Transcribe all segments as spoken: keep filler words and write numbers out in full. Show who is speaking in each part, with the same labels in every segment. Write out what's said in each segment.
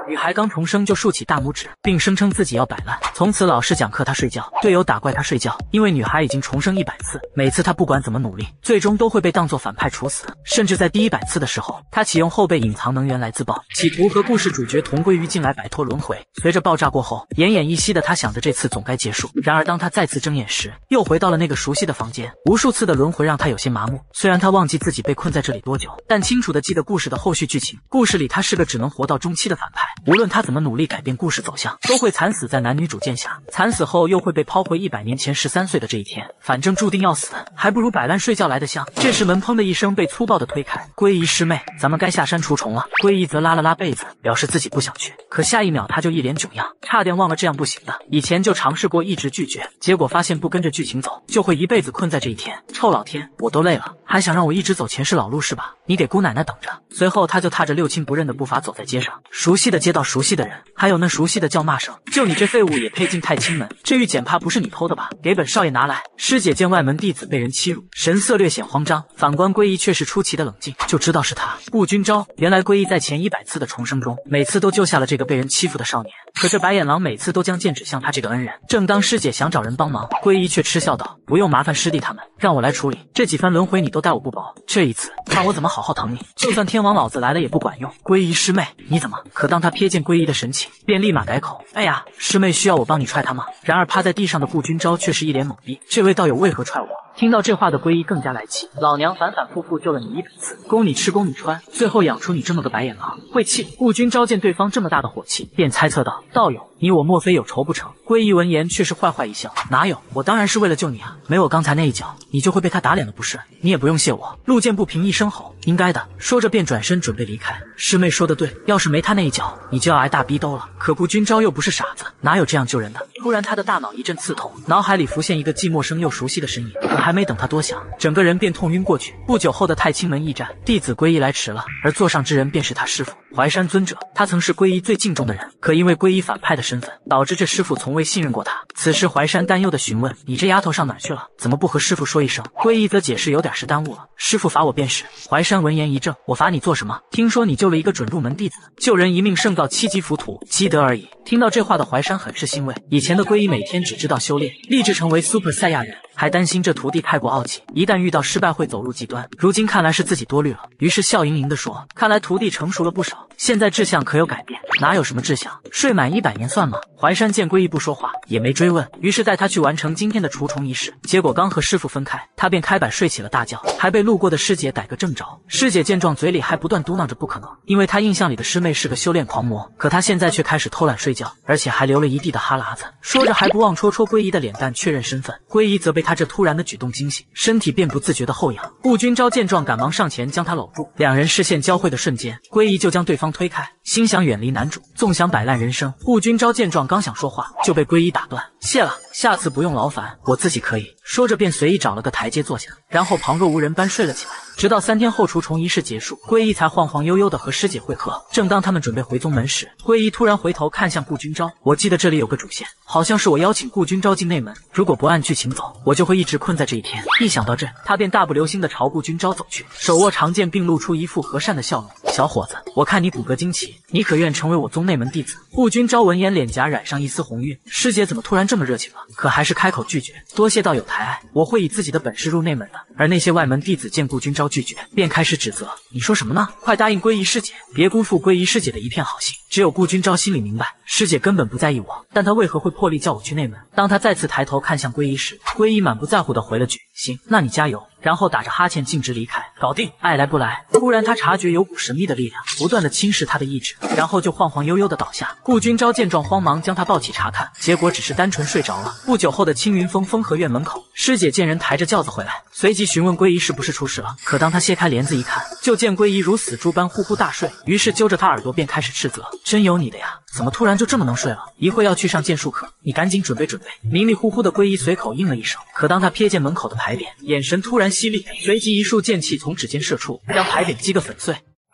Speaker 1: 女孩刚重生就竖起大拇指，并声称自己要摆烂，从此老师讲课她睡觉，队友打怪她睡觉。因为女孩已经重生一百次，每次她不管怎么努力，最终都会被当作反派处死。甚至在第一百次的时候，她启用后备隐藏能源来自爆，企图和故事主角同归于尽来摆脱轮回。随着爆炸过后，奄奄一息的她想着这次总该结束。然而当她再次睁眼时，又回到了那个熟悉的房间。无数次的轮回让她有些麻木，虽然她忘记自己被困在这里多久，但清楚地记得故事的后续剧情。故事里她是个只能活到中期的反派，无论她怎么努力改变故事走向，都会惨死在男女主剑下。惨死后又会被抛回一百年前十三岁的这一天，反正注定要死，还不如摆烂睡觉来得香。这时门砰的一声被粗暴地推开，归一师妹，咱们该下山除虫了。归一则拉了拉被子，表示自己不想去，可下一秒他就一脸囧样，差点忘了这样不行的。以前就尝试过一直拒绝，结果发现不跟着剧情走，就会一辈子困在这一天。臭老天，我都累了，还想让我一直走前世老路是吧？你给姑奶奶等着。随后他就踏着六亲不认的步伐走在街上，熟悉的街道，熟悉的人，还有那熟悉的叫骂声。就你这废物也配进太清门？这玉简怕不是你偷的吧？给本少爷拿来。师姐见外门弟子被人欺辱，神色略显慌张，反观归一却是出奇的冷静，就知道是他顾君昭。原来归一在前一百次的重生中，每次都救下了这个被人欺负的少年，可这白眼狼每次都将剑指向他这个恩人。正当师姐想找人帮忙，归一却嗤笑道：不用麻烦师弟他们，让我来处理。这几番轮回你都待我不薄，这一次看我怎么好好疼你。就算天王老子来了也不管用。归一师妹，你怎么？可当他瞥见归一的神情，便立马改口：哎呀，师妹需要我帮你踹他吗？然而趴在地上的顾君昭却是一脸懵逼，这位道友为何踹我？听到这话的归一更加来气，老娘反反复复救了你一百次，供你吃供你穿，最后养出你这么个白眼狼，会气。顾君昭见对方这么大的火气，便猜测道：道友，你我莫非有仇不成？归一闻言却是坏坏一笑：哪有，我当然是为了救你啊，没我刚才那一脚，你就会被他打脸了不是？你也不用谢我。陆剑不平一声吼：应该的。说着便转身准备离开。师妹说的对，要是没他那一脚，你就要挨大逼兜了。可顾君昭又不是傻子，哪有这样救人的？突然他的大脑一阵刺痛，脑海里浮现一个既陌生又熟悉的身影，可还没等他多想，整个人便痛晕过去。不久后的太清门驿站，弟子归一来迟了，而座上之人便是他师父怀山尊者。他曾是归一最敬重的人，可因为归一反派的身份，导致这师父从未信任过他。此时怀山担忧地询问：你这丫头上哪去了？怎么不和师父说一声？归一则解释有点事耽误了，师父罚我便是。怀山闻言一怔：我罚你做什么？听说你救了一个准入门弟子，救人一命胜造七级浮屠，积德而已。听到这话的怀山很是欣慰，以前的归一每天只知道修炼，立志成为 Super 赛亚人，还担心这徒弟太过傲气，一旦遇到失败会走入极端。如今看来是自己多虑了，于是笑盈盈地说：看来徒弟成熟了不少，现在志向可有改变？哪有什么志向，睡满一百年算吗？怀山见归一不说话，也没追问，于是带他去完成今天的除虫仪式。结果刚和师父分开，他便开摆睡起了大觉，还被路过的师姐逮个正着。师姐见状，嘴里还不断嘟囔着不可能，因为她印象里的师妹是个修炼狂魔，可她现在却开始偷懒睡觉，而且还流了一地的哈喇子。说着还不忘戳戳归一的脸蛋确认身份。归一则被他这突然的举动惊醒，身体便不自觉的后仰。顾君昭见状赶忙上前将他搂住，两人视线交汇的瞬间，归一就将对方推开，心想远离男主，纵享摆烂人生。顾君昭见状刚想说话，就被归一打断：谢了，下次不用劳烦，我自己可以。说着便随意找了个台阶坐下，然后旁若无人般睡了起来。直到三天后除虫仪式结束，归一才晃晃悠悠的和师姐会合。正当他们准备回宗门时，归一突然回头看向顾君昭：我记得这里有个主线，好像是我邀请顾君昭进内门，如果不按剧情走，我就会一直困在这一天。一想到这，他便大步流星的朝顾君昭走去，手握长剑并露出一副和善的笑容：小伙子，我看你骨骼惊奇，你可愿成为我宗内门弟子？顾君昭闻言脸颊染上一丝红晕，师姐怎么突然这么热情了？可还是开口拒绝：多谢道友抬爱，我会以自己的本事入内门的。而那些外门弟子见顾君昭拒绝，便开始指责：你说什么呢？快答应归一师姐，别辜负归一师姐的一片好心。只有顾君昭心里明白，师姐根本不在意我，但她为何会破例叫我去内门？当他再次抬头看向归一时，归一满不在乎地回了句：行，那你加油。然后打着哈欠径直离开。搞定，爱来不来。突然他察觉有股神秘的力量不断地侵蚀他的意志，然后就晃晃悠悠地倒下。顾君昭见状慌忙将他抱起查看，结果只是单纯睡着了。不久后的青云峰风和院门口，师姐见人抬着轿子回来，随即询问归一是不是出事了。可当他掀开帘子一看，就见归一如死猪般呼呼大睡，于是揪着他耳朵便开始斥责：真有你的呀，怎么突然就这么能睡了？一会要去上剑术课，你赶紧准备准备。迷迷糊糊的归一随口应了一声，可当他瞥见门口的牌匾，眼神突然犀利，随即一束剑气从指尖射出，将牌匾击个粉碎。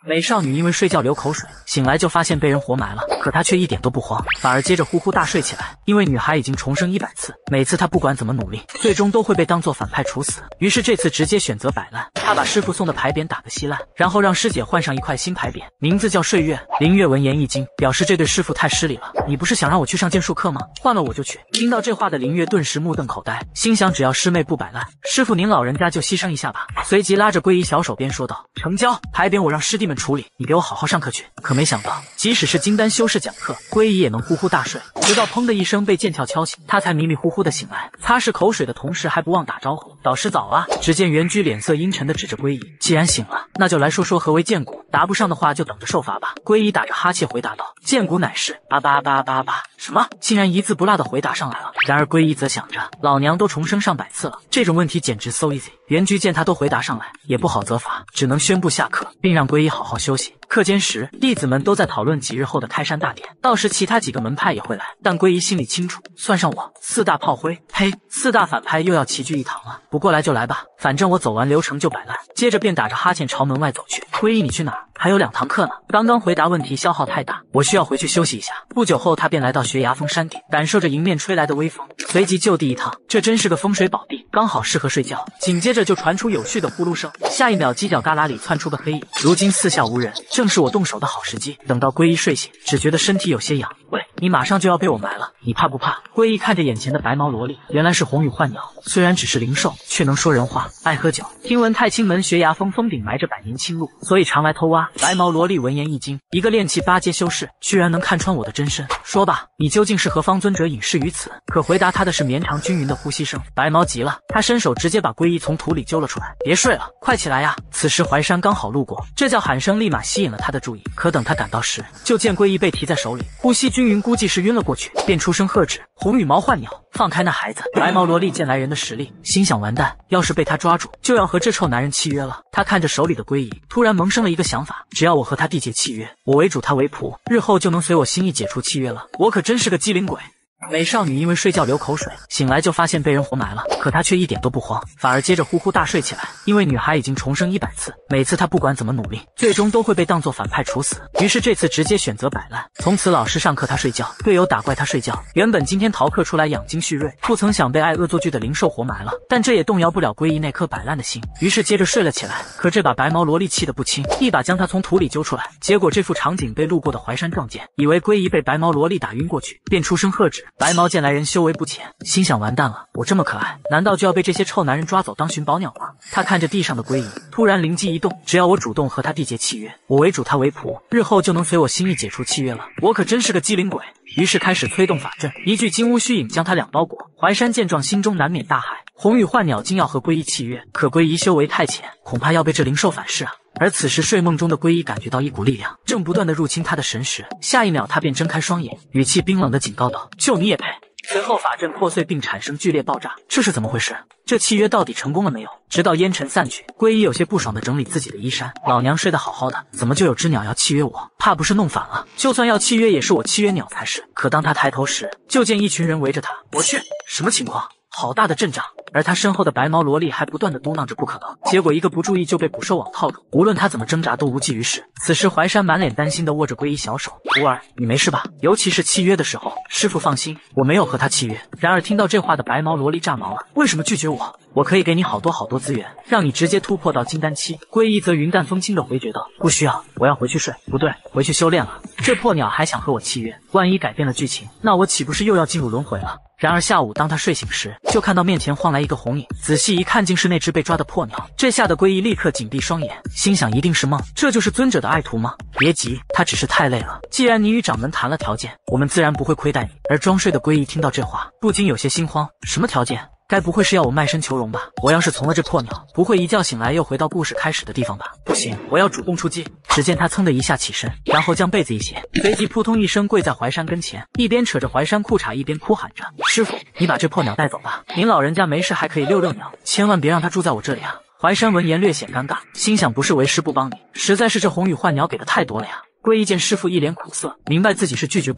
Speaker 1: 美少女因为睡觉流口水，醒来就发现被人活埋了，可她却一点都不慌，反而接着呼呼大睡起来。因为女孩已经重生一百次，每次她不管怎么努力，最终都会被当作反派处死。于是这次直接选择摆烂，她把师傅送的牌匾打个稀烂，然后让师姐换上一块新牌匾，名字叫睡月。林月闻言一惊，表示这对师傅太失礼了，你不是想让我去上剑术课吗？换了我就去。听到这话的林月顿时目瞪口呆，心想只要师妹不摆烂，师傅您老人家就牺牲一下吧。随即拉着归一小手边说道：成交，牌匾我让师弟们处理，你给我好好上课去。可没想到，即使是金丹修士讲课，归一也能呼呼大睡，直到砰的一声被剑鞘敲醒，他才迷迷糊糊的醒来，擦拭口水的同时还不忘打招呼：导师早啊。只见袁居脸色阴沉的指着归一，既然醒了，那就来说说何为剑骨，答不上的话就等着受罚吧。归一打着哈欠回答道：剑骨乃是阿巴阿巴阿巴阿巴。什么？竟然一字不落的回答上来了。然而归一则想着，老娘都重生上百次了，这种问题简直 so easy。袁居见他都回答上来，也不好责罚，只能宣布下课，并让归一好好休息。课间时，弟子们都在讨论几日后的开山大典，到时其他几个门派也会来，但归一心里清楚，算上我，四大炮灰，嘿，四大反派又要齐聚一堂了。不过来就来吧，反正我走完流程就摆烂。接着便打着哈欠朝门外走去。归一，你去哪儿？还有两堂课呢。刚刚回答问题消耗太大，我需要回去休息一下。不久后，他便来到悬崖峰山顶，感受着迎面吹来的微风，随即就地一趟。这真是个风水宝地，刚好适合睡觉。紧接着就传出有序的呼噜声，下一秒犄角旮旯里窜出个黑影。如今四下无人，正是我动手的好时机。等到归一睡醒，只觉得身体有些痒。喂，你马上就要被我埋了，你怕不怕？归一看着眼前的白毛萝莉，原来是红羽幻鸟，虽然只是灵兽，却能说人话，爱喝酒。听闻太清门悬崖峰峰顶埋着百年青露，所以常来偷挖。白毛萝莉闻言一惊，一个炼气八阶修士，居然能看穿我的真身。说吧，你究竟是何方尊者隐士于此？可回答他的是绵长均匀的呼吸声。白毛急了，他伸手直接把归一从土里揪了出来。别睡了，快起来呀！此时怀山刚好路过，这叫喊声立马吸引了他的注意。可等他赶到时，就见归一被提在手里，呼吸均匀，估计是晕了过去，便出声喝止：红羽毛幻鸟，放开那孩子！白毛萝莉见来人的实力，心想完蛋，要是被他抓住，就要和这臭男人契约了。他看着手里的归一，突然萌生了一个想法，只要我和他缔结契约，我为主他为仆，日后就能随我心意解除契约了。我可真是个机灵鬼。美少女因为睡觉流口水，醒来就发现被人活埋了，可她却一点都不慌，反而接着呼呼大睡起来。因为女孩已经重生一百次，每次她不管怎么努力，最终都会被当作反派处死。于是这次直接选择摆烂，从此老师上课她睡觉，队友打怪她睡觉。原本今天逃课出来养精蓄锐，不曾想被爱恶作剧的灵兽活埋了，但这也动摇不了归一那颗摆烂的心，于是接着睡了起来。可这把白毛萝莉气得不轻，一把将她从土里揪出来。结果这副场景被路过的怀山撞见，以为归一被白毛萝莉打晕过去，便出声喝止。白毛见来人修为不浅，心想完蛋了，我这么可爱，难道就要被这些臭男人抓走当寻宝鸟吗？他看着地上的归一，突然灵机一动，只要我主动和他缔结契约，我为主他为仆，日后就能随我心意解除契约了。我可真是个机灵鬼。于是开始催动法阵，一具金乌虚影将他两包裹。怀山见状，心中难免大骇，红羽幻鸟竟要和归一契约，可归一修为太浅，恐怕要被这灵兽反噬啊。而此时睡梦中的归一感觉到一股力量正不断的入侵他的神识，下一秒他便睁开双眼，语气冰冷的警告道：就你也配！随后法阵破碎并产生剧烈爆炸，这是怎么回事？这契约到底成功了没有？直到烟尘散去，归一有些不爽的整理自己的衣衫，老娘睡得好好的，怎么就有只鸟要契约我？怕不是弄反了？就算要契约，也是我契约鸟才是。可当他抬头时，就见一群人围着他。我去，什么情况？好大的阵仗！而他身后的白毛萝莉还不断的嘟囔着不可能，结果一个不注意就被捕兽网套住，无论他怎么挣扎都无济于事。此时怀山满脸担心的握着归一小手：吾儿，你没事吧？尤其是契约的时候，师傅放心，我没有和他契约。然而听到这话的白毛萝莉炸毛了，为什么拒绝我？我可以给你好多好多资源，让你直接突破到金丹期。归一则云淡风轻的回绝道：不需要，我要回去睡，不对，回去修炼了。这破鸟还想和我契约，万一改变了剧情，那我岂不是又要进入轮回了？然而下午当他睡醒时，就看到面前晃来一个红影，仔细一看竟是那只被抓的破鸟。这吓得归一立刻紧闭双眼，心想一定是梦，这就是尊者的爱徒吗？别急，他只是太累了，既然你与掌门谈了条件，我们自然不会亏待你。而装睡的归一听到这话，不禁有些心慌，什么条件？该不会是要我卖身求荣吧？我要是从了这破鸟，不会一觉醒来又回到故事开始的地方吧？不行，我要主动出击。只见他噌的一下起身，然后将被子一掀，随即扑通一声跪在怀山跟前，一边扯着怀山裤衩，一边哭喊着：师傅，你把这破鸟带走吧，您老人家没事还可以遛遛鸟，千万别让他住在我这里啊！怀山闻言略显尴尬，心想不是为师不帮你，实在是这红羽幻鸟给的太多了呀。归一见师傅一脸苦涩，明白自己是拒绝不了了，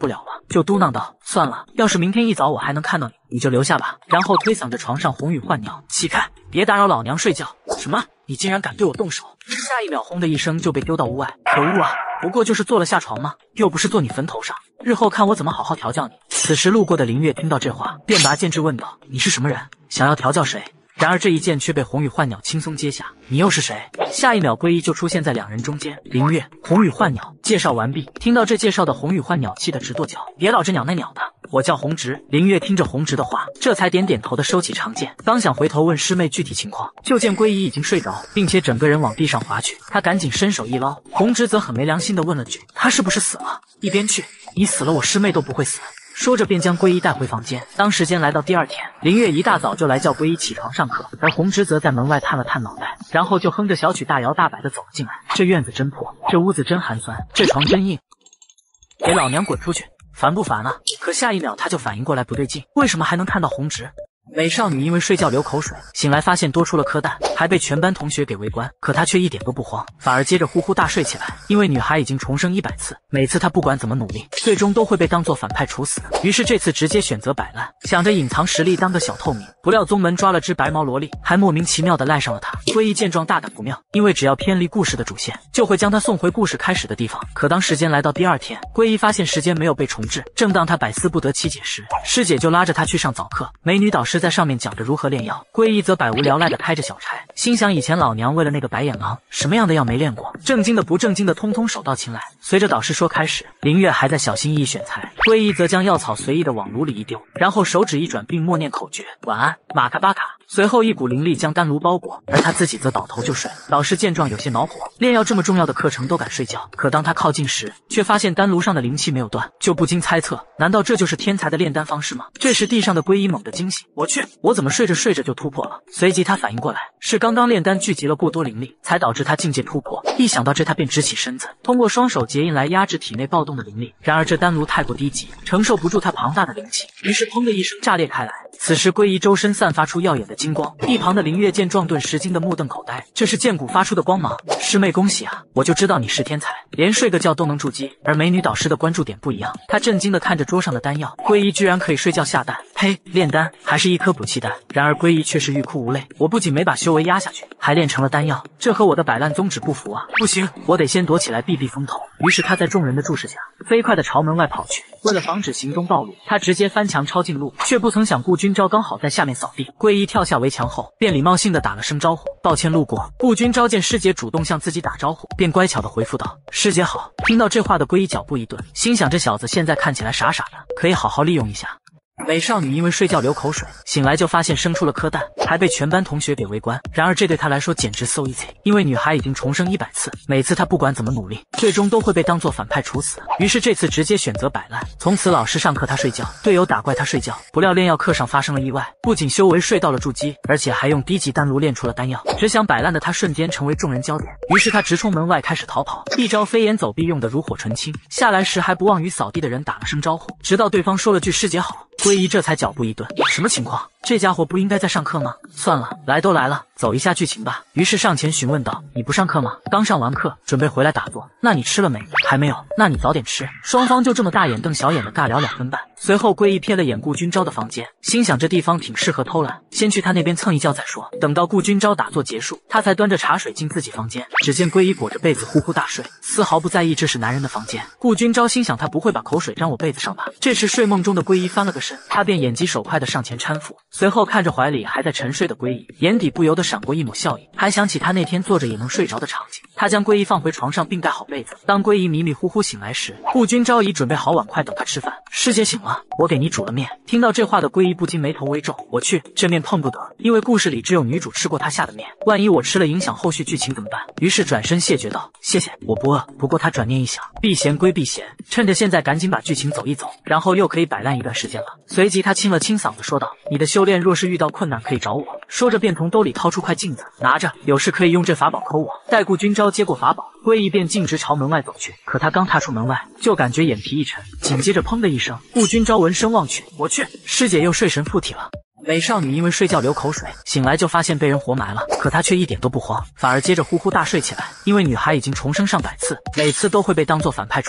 Speaker 1: 就嘟囔道：“算了，要是明天一早我还能看到你，你就留下吧。”然后推搡着床上红羽幻鸟，起开，别打扰老娘睡觉！什么？你竟然敢对我动手！下一秒，轰的一声就被丢到屋外。可恶啊！不过就是坐了下床吗？又不是坐你坟头上，日后看我怎么好好调教你。此时路过的林月听到这话，便拔剑质问道：“你是什么人？想要调教谁？”然而这一剑却被红羽幻鸟轻松接下。你又是谁？下一秒，龟一就出现在两人中间。林月，红羽幻鸟，介绍完毕。听到这介绍的红羽幻鸟气得直跺脚，别老这鸟那鸟的，我叫红直。林月听着红直的话，这才点点头的收起长剑，刚想回头问师妹具体情况，就见龟一已经睡着，并且整个人往地上滑去。他赶紧伸手一捞，红直则很没良心的问了句：“他是不是死了？”一边去，你死了，我师妹都不会死。说着便将龟一带回房间。当时间来到第二天，林月一大早就来叫龟一起床上课，而红直则在门外探了探脑袋，然后就哼着小曲大摇大摆的走了进来。这院子真破，这屋子真寒酸，这床真硬，给老娘滚出去！烦不烦啊？可下一秒他就反应过来不对劲，为什么还能看到红直？美少女因为睡觉流口水，醒来发现多出了颗蛋，还被全班同学给围观。可她却一点都不慌，反而接着呼呼大睡起来。因为女孩已经重生一百次，每次她不管怎么努力，最终都会被当作反派处死。于是这次直接选择摆烂，想着隐藏实力当个小透明。不料宗门抓了只白毛萝莉，还莫名其妙的赖上了她。龟一见状大感不妙，因为只要偏离故事的主线，就会将她送回故事开始的地方。可当时间来到第二天，龟一发现时间没有被重置，正当他百思不得其解时，师姐就拉着他去上早课。美女导师在上面讲着如何炼药，龟一则百无聊赖的开着小差，心想以前老娘为了那个白眼狼，什么样的药没练过，正经的不正经的通通手到擒来。随着导师说开始，林月还在小心翼翼选材，龟一则将药草随意的往炉里一丢，然后手指一转并默念口诀：晚安，马卡巴卡。随后一股灵力将丹炉包裹，而他自己则倒头就睡。导师见状有些恼火，炼药这么重要的课程都敢睡觉。可当他靠近时，却发现丹炉上的灵气没有断，就不禁猜测，难道这就是天才的炼丹方式吗？这时地上的龟一猛地惊醒，我去，我怎么睡着睡着就突破了？随即他反应过来，是刚刚炼丹聚集了过多灵力，才导致他境界突破。一想到这，他便直起身子，通过双手结印来压制体内暴动的灵力。然而这丹炉太过低级，承受不住他庞大的灵气，于是砰的一声炸裂开来。此时龟一周身散发出耀眼的金光，一旁的林月见状顿时惊得目瞪口呆，这是剑骨发出的光芒。师妹恭喜啊，我就知道你是天才，连睡个觉都能筑基。而美女导师的关注点不一样，她震惊地看着桌上的丹药，龟一居然可以睡觉下蛋，呸，炼丹还是一颗补气丹。然而龟一却是欲哭无泪，我不仅没把修为压下去，还炼成了丹药，这和我的摆烂宗旨不符啊！不行，我得先躲起来避避风头。于是他在众人的注视下，飞快地朝门外跑去。为了防止行踪暴露，他直接翻墙抄近路，却不曾想顾君昭刚好在下面扫地。龟一跳下围墙后，便礼貌性地打了声招呼：“抱歉路过。”顾君昭见师姐主动向自己打招呼，便乖巧地回复道：“师姐好。”听到这话的龟一脚步一顿，心想这小子现在看起来傻傻的，可以好好利用一下。美少女因为睡觉流口水，醒来就发现生出了颗蛋，还被全班同学给围观。然而这对她来说简直 so easy， 因为女孩已经重生一百次，每次她不管怎么努力，最终都会被当作反派处死。于是这次直接选择摆烂，从此老师上课她睡觉，队友打怪她睡觉。不料炼药课上发生了意外，不仅修为睡到了筑基，而且还用低级丹炉炼出了丹药。只想摆烂的她瞬间成为众人焦点，于是她直冲门外开始逃跑，一招飞檐走壁用得炉火纯青。下来时还不忘与扫地的人打了声招呼，直到对方说了句师姐好，龟一这才脚步一顿，什么情况？这家伙不应该在上课吗？算了，来都来了，走一下剧情吧。于是上前询问道：“你不上课吗？刚上完课，准备回来打坐。那你吃了没？还没有？那你早点吃。”双方就这么大眼瞪小眼的尬聊两分半。随后龟一瞥了眼顾君昭的房间，心想这地方挺适合偷懒，先去他那边蹭一觉再说。等到顾君昭打坐结束，他才端着茶水进自己房间，只见龟一裹着被子呼呼大睡，丝毫不在意这是男人的房间。顾君昭心想他不会把口水沾我被子上吧？这时睡梦中的龟一翻了个身，他便眼疾手快的上前搀扶，随后看着怀里还在沉睡的龟一，眼底不由得闪过一抹笑意，还想起他那天坐着也能睡着的场景。他将龟一放回床上并盖好被子。当龟一迷迷糊糊醒来时，顾君昭已准备好碗筷等他吃饭。师姐醒了，我给你煮了面。听到这话的龟一不禁眉头微皱，我去，这面碰不得，因为故事里只有女主吃过他下的面，万一我吃了影响后续剧情怎么办？于是转身谢绝道：“谢谢，我不饿。”不过他转念一想，避嫌归避嫌，趁着现在赶紧把剧情走一走，然后又可以摆烂一段时间了。随即他清了清嗓子说道：“你的修炼若是遇到困难可以找我。”说着便从兜里掏出块镜子，拿着，有事可以用这法宝抠我。待顾君昭接过法宝，龟一便径直朝门外走去。可他刚踏出门外，就感觉眼皮一沉，紧接着砰的一声，顾君昭闻声望去，我去，师姐又睡神附体了。美少女因为睡觉流口水，醒来就发现被人活埋了，可她却一点都不慌，反而接着呼呼大睡起来。因为女孩已经重生上百次，每次都会被当作反派处死。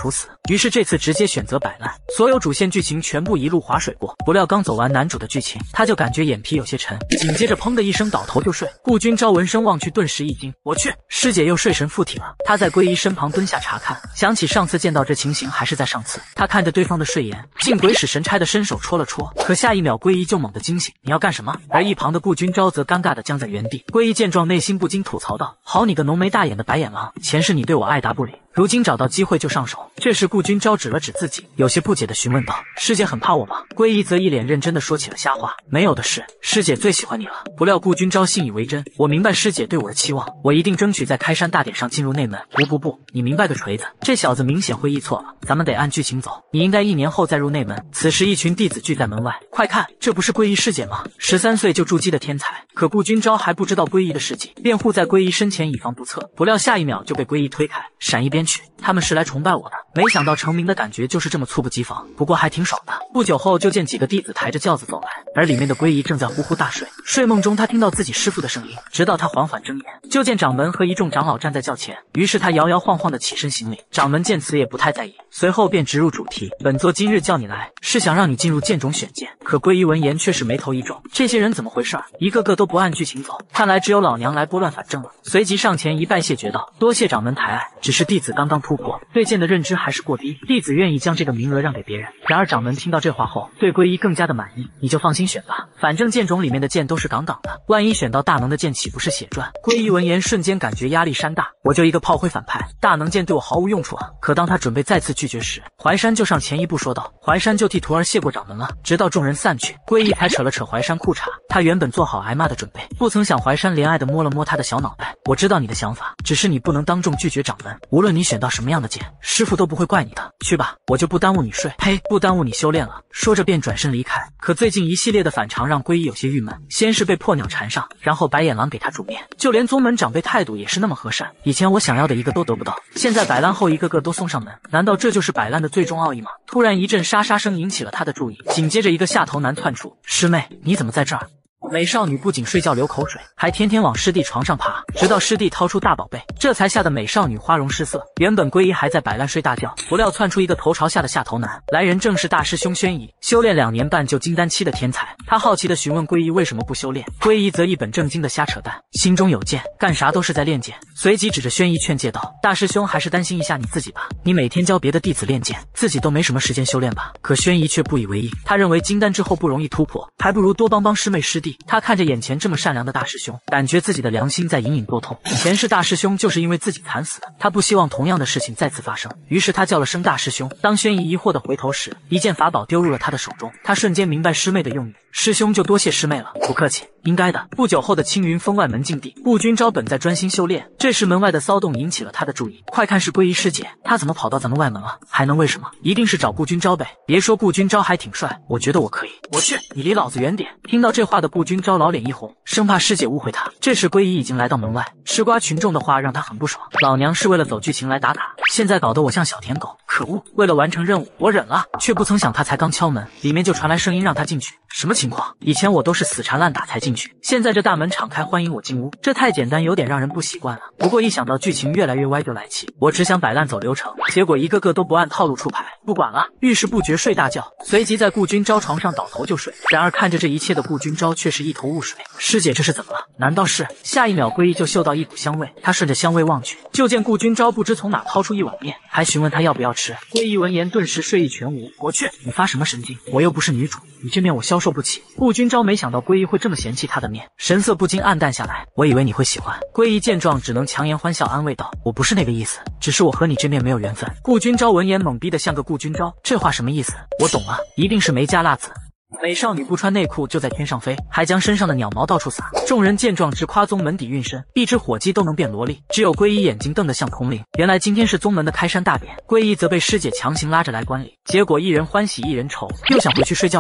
Speaker 1: 于是这次直接选择摆烂，所有主线剧情全部一路划水过。不料刚走完男主的剧情，他就感觉眼皮有些沉，紧接着砰的一声倒头就睡。顾君朝闻声望去，顿时一惊，我去，师姐又睡神附体了。他在归一身旁蹲下查看，想起上次见到这情形还是在上次。他看着对方的睡颜，竟鬼使神差的伸手戳了戳，可下一秒归一就猛地惊醒，你要干什么？而一旁的顾君朝则尴尬的僵在原地。归一见状，内心不禁吐槽道：好你个浓眉大眼的白眼狼，前世你对我爱答不理，如今找到机会就上手。这时顾君朝指了指自己，有些不解的询问道：师姐很怕我吗？归一则一脸认真的说起了瞎话，没有的事，师姐最喜欢你了。不料顾君朝信以为真，我明白师姐对我的期望，我一定争取在开山大典上进入内门。不不不，你明白个锤子，这小子明显会意错了，咱们得按剧情走，你应该一年后再入内门。此时一群弟子聚在门外，快看，这不是归一师姐吗？十三岁就筑基的天才。可顾君朝还不知道归一的事迹，便护在归一身前以防不测，不料下一秒就被归一推开，闪一边去，他们是来崇拜我的，没想到成名的感觉就是这么猝不及防，不过还挺爽的。不久后就见几个弟子抬着轿子走来，而里面的归一正在呼呼大睡。睡梦中他听到自己师父的声音，直到他缓缓睁眼，就见掌门和一众长老站在轿前，于是他摇摇晃晃的起身行礼。掌门见此也不太在意，随后便直入主题，本座今日叫你来，是想让你进入剑种选剑。可归一闻言却是眉头一皱，这些人怎么回事？一个个都不按剧情走，看来只有老娘来拨乱反正了。随即上前一拜谢绝道：多谢掌门抬爱，只是弟子刚刚突破，对剑的认知还是过低，弟子愿意将这个名额让给别人。然而掌门听到这话后，对归一更加的满意，你就放心选吧，反正剑种里面的剑都是杠杠的，万一选到大能的剑岂不是血赚？归一闻言瞬间感觉压力山大，我就一个炮灰反派，大能剑对我毫无用处啊！可当他准备再次拒绝时，怀山就上前一步说道：怀山就替徒儿谢过掌门了。直到众人散去，归一才扯了扯怀山裤衩，他原本做好挨骂的准备，不曾想怀山怜爱的摸了摸他的小脑袋，我知道你的想法，只是你不能当众拒绝掌门，无论你选到什么样的剑，师傅都不会怪你的。去吧，我就不耽误你睡，呸，不耽误你修炼了。说着便转身离开。可最近一系列的反常让归一有些郁闷，先是被破鸟缠上，然后白眼狼给他煮面，就连宗门长辈态度也是那么和善，以前我想要的一个都得不到，现在摆烂后一个个都送上门，难道这就是摆烂的最终奥义吗？突然一阵沙沙声引起了他的注意，紧接着一个下头男窜出：师妹，你怎么在这儿？美少女不仅睡觉流口水，还天天往师弟床上爬，直到师弟掏出大宝贝，这才吓得美少女花容失色。原本归一还在摆烂睡大觉，不料窜出一个头朝下的下头男，来人正是大师兄轩轾，修炼两年半就金丹期的天才。他好奇地询问归一为什么不修炼，归一则一本正经的瞎扯淡，心中有剑，干啥都是在练剑。随即指着轩轾劝诫道：大师兄还是担心一下你自己吧，你每天教别的弟子练剑，自己都没什么时间修炼吧？可轩轾却不以为意，他认为金丹之后不容易突破，还不如多帮帮师妹师弟。他看着眼前这么善良的大师兄，感觉自己的良心在隐隐作痛。前世大师兄就是因为自己惨死的，他不希望同样的事情再次发生，于是他叫了声大师兄。当轩轾疑惑的回头时，一件法宝丢入了他的手中，他瞬间明白师妹的用意，师兄就多谢师妹了，不客气，应该的。不久后的青云峰外门禁地，顾君朝本在专心修炼，这时门外的骚动引起了他的注意。快看是归一师姐，她怎么跑到咱们外门了？还能为什么？一定是找顾君朝呗。别说顾君朝还挺帅，我觉得我可以。我去，你离老子远点！听到这话的顾君朝老脸一红，生怕师姐误会他。这时归一已经来到门外，吃瓜群众的话让他很不爽，老娘是为了走剧情来打卡，现在搞得我像小舔狗，可恶！为了完成任务，我忍了，却不曾想他才刚敲门，里面就传来声音让他进去。什么情况？以前我都是死缠烂打才进去，现在这大门敞开欢迎我进屋，这太简单，有点让人不习惯了。不过一想到剧情越来越歪就来气，我只想摆烂走流程，结果一个个都不按套路出牌，不管了，遇事不决睡大觉，随即在顾君朝床上倒头就睡。然而看着这一切的顾君朝却是一头雾水，师姐这是怎么了？难道是？下一秒归一就嗅到一股香味，他顺着香味望去，就见顾君朝不知从哪掏出一碗面，还询问他要不要吃。归一闻言顿时睡意全无，我去，你发什么神经？我又不是女主，你这面我消受不起。顾君朝没想到归一会这么嫌弃他的面，神色不禁暗淡下来，我以为你会喜欢。归一见状只能强颜欢笑安慰道，我不是那个意思，只是我和你这面没有缘分。顾君朝闻言懵逼的像个顾君朝，这话什么意思？我懂了，一定是没加辣子。美少女不穿内裤就在天上飞，还将身上的鸟毛到处撒。众人见状直夸宗门底蕴深，一只火鸡都能变萝莉。只有归一眼睛瞪得像铜铃。原来今天是宗门的开山大典，归一则被师姐强行拉着来观礼。结果一人欢喜一人愁，又想回去睡觉是吧？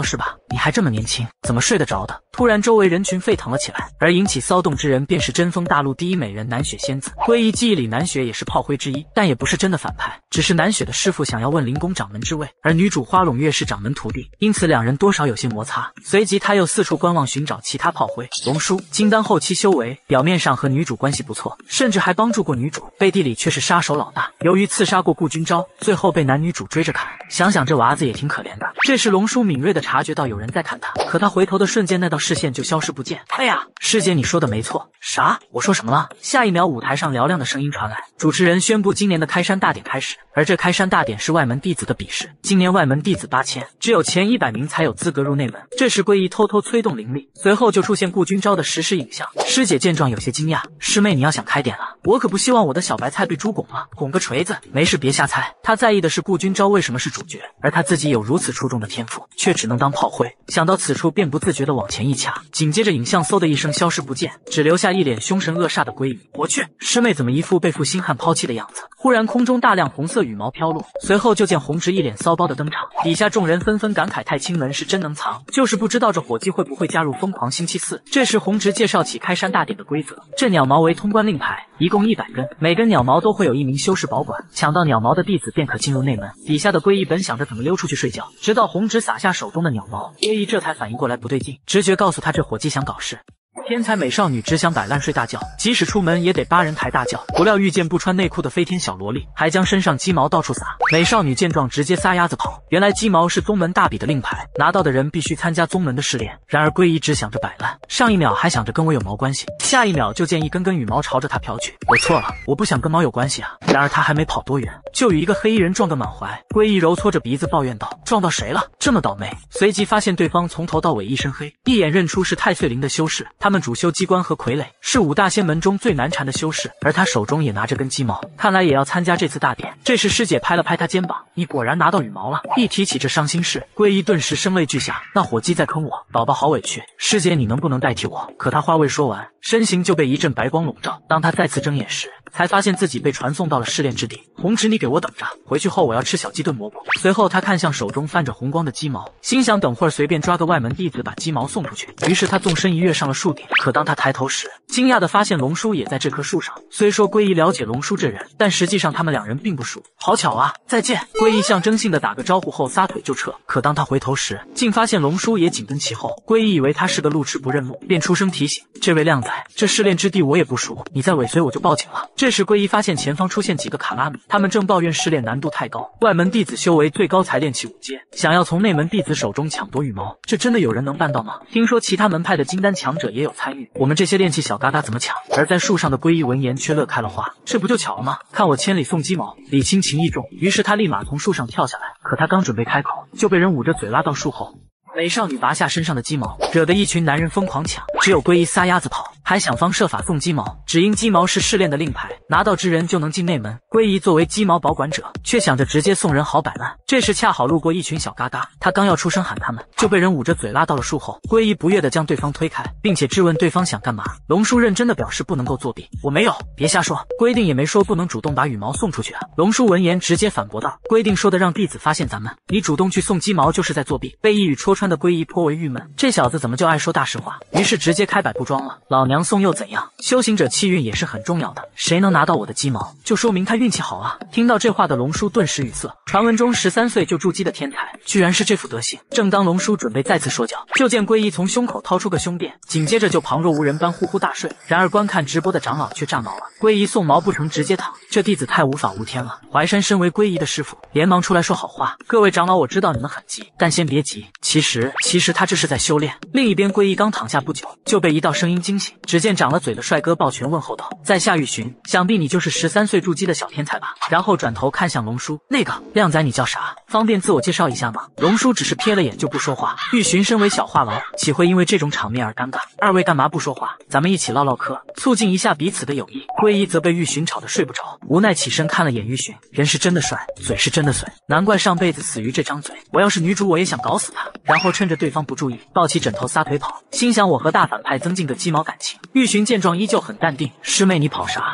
Speaker 1: 你还这么年轻，怎么睡得着的？突然，周围人群沸腾了起来，而引起骚动之人便是真风大陆第一美人南雪仙子。归一记忆里，南雪也是炮灰之一，但也不是真的反派，只是南雪的师傅想要问灵宫掌门之位，而女主花胧月是掌门徒弟，因此两人多少有些摩擦。随即，他又四处观望，寻找其他炮灰。龙叔金丹后期修为，表面上和女主关系不错，甚至还帮助过女主，背地里却是杀手老大。由于刺杀过顾君昭，最后被男女主追着砍。想想这娃子也挺可怜的。这时龙叔敏锐地察觉到有人在看他，可他回头的瞬间，那道视线就消失不见。哎呀，师姐，你说的没错。啥？我说什么了？下一秒，舞台上嘹亮的声音传来，主持人宣布今年的开山大典开始。而这开山大典是外门弟子的比试，今年外门弟子八千，只有前一百名才有资格入内门。这时归一偷偷催动灵力，随后就出现顾君昭的实时影像。师姐见状有些惊讶，师妹你要想开点了，我可不希望我的小白菜被猪拱了，拱个锤子。没事，别瞎猜。他在意的是顾君昭为什么是主角，而他自己有如此出众的天赋，却只能当炮灰。想到此处，便不自觉地往前一掐，紧接着影像嗖的一声消失不见，只留下一脸凶神恶煞的归一。我去，师妹怎么一副被负心汉抛弃的样子？忽然空中大量红色羽毛飘落，随后就见红直一脸骚包的登场，底下众人纷纷感慨太清门是真能藏，就是不知道这伙计会不会加入疯狂星期四。这时红直介绍起开山大典的规则，这鸟毛为通关令牌，一共一百根，每根鸟毛都会有一名修士保管，抢到鸟毛的弟子便可进入内门。底下的归一本想着怎么溜出去睡觉，直到红直撒下手中的鸟毛，归一这才反应过来不对劲，直觉告诉他这伙计想搞事。天才美少女只想摆烂睡大觉，即使出门也得八人抬大轿。不料遇见不穿内裤的飞天小萝莉，还将身上鸡毛到处撒。美少女见状直接撒丫子跑。原来鸡毛是宗门大比的令牌，拿到的人必须参加宗门的试炼。然而归一只想着摆烂，上一秒还想着跟我有毛关系，下一秒就见一根根羽毛朝着他飘去。我错了，我不想跟毛有关系啊。然而他还没跑多远，就与一个黑衣人撞个满怀。归一揉搓着鼻子抱怨道：撞到谁了？这么倒霉。随即发现对方从头到尾一身黑，一眼认出是太岁灵的修士。他们主修机关和傀儡，是五大仙门中最难缠的修士，而他手中也拿着根鸡毛，看来也要参加这次大典。这时师姐拍了拍他肩膀，你果然拿到羽毛了。一提起这伤心事，归一顿时声泪俱下，那伙计在坑我，宝宝好委屈，师姐你能不能代替我？可他话未说完，身形就被一阵白光笼罩，当他再次睁眼时，才发现自己被传送到了试炼之地。红直，你给我等着，回去后我要吃小鸡炖蘑菇。随后他看向手中泛着红光的鸡毛，心想等会儿随便抓个外门弟子把鸡毛送出去。于是他纵身一跃上了树顶，可当他抬头时，惊讶地发现龙叔也在这棵树上。虽说归一了解龙叔这人，但实际上他们两人并不熟。好巧啊，再见。归一象征性的打个招呼后撒腿就撤，可当他回头时，竟发现龙叔也紧跟其后。归一以为他是个路痴不认路，便出声提醒：这位靓仔，这试炼之地我也不熟，你再尾随我就报警了。这时归一发现前方出现几个卡拉米，他们正抱怨试炼难度太高，外门弟子修为最高才练气五阶，想要从内门弟子手中抢夺羽毛，这真的有人能办到吗？听说其他门派的金丹强者也有参与，我们这些练气小疙瘩怎么抢？而在树上的归一闻言却乐开了花，这不就巧了吗？看我千里送鸡毛，礼轻情意重。于是他立马从树上跳下来，可他刚准备开口，就被人捂着嘴拉到树后。美少女拔下身上的鸡毛，惹得一群男人疯狂抢，只有归一撒丫子跑，还想方设法送鸡毛，只因鸡毛是试炼的令牌，拿到之人就能进内门。归一作为鸡毛保管者，却想着直接送人好摆烂。这时恰好路过一群小嘎嘎，他刚要出声喊他们，就被人捂着嘴拉到了树后。归一不悦地将对方推开，并且质问对方想干嘛。龙叔认真地表示不能够作弊。我没有，别瞎说，规定也没说不能主动把羽毛送出去啊。龙叔闻言直接反驳道，规定说的让弟子发现咱们，你主动去送鸡毛就是在作弊。被一语戳穿的归一颇为郁闷，这小子怎么就爱说大实话？于是直接开摆不装了，老娘送又怎样？修行者气运也是很重要的，谁能拿到我的鸡毛，就说明他运气好啊。听到这话的龙叔顿时语塞，传闻中十三岁就筑基的天才，居然是这副德行。正当龙叔准备再次说教，就见归一从胸口掏出个胸垫，紧接着就旁若无人般呼呼大睡。然而观看直播的长老却炸毛了，归一送毛不成直接躺，这弟子太无法无天了。怀山身为归一的师傅，连忙出来说好话，各位长老，我知道你们很急，但先别急，其实其实他这是在修炼。另一边归一刚躺下不久，就被一道声音惊醒，只见长了嘴的帅哥抱拳问候道，在下玉寻，想必你就是十三岁筑基的小天才吧。然后转头看向龙叔，那个靓仔你叫啥？方便自我介绍一下吗？龙叔只是瞥了眼就不说话。玉寻身为小话痨，岂会因为这种场面而尴尬？二位干嘛不说话？咱们一起唠唠嗑，促进一下彼此的友谊。归一则被玉寻吵得睡不着，无奈起身看了眼玉寻，人是真的帅，嘴是真的损，难怪上辈子死于这张嘴。我要是女主我也想搞死他。然后趁着对方不注意，抱起枕头撒腿跑，心想我和大反派增进个鸡毛感情。玉寻见状依旧很淡定，师妹你跑啥？你身上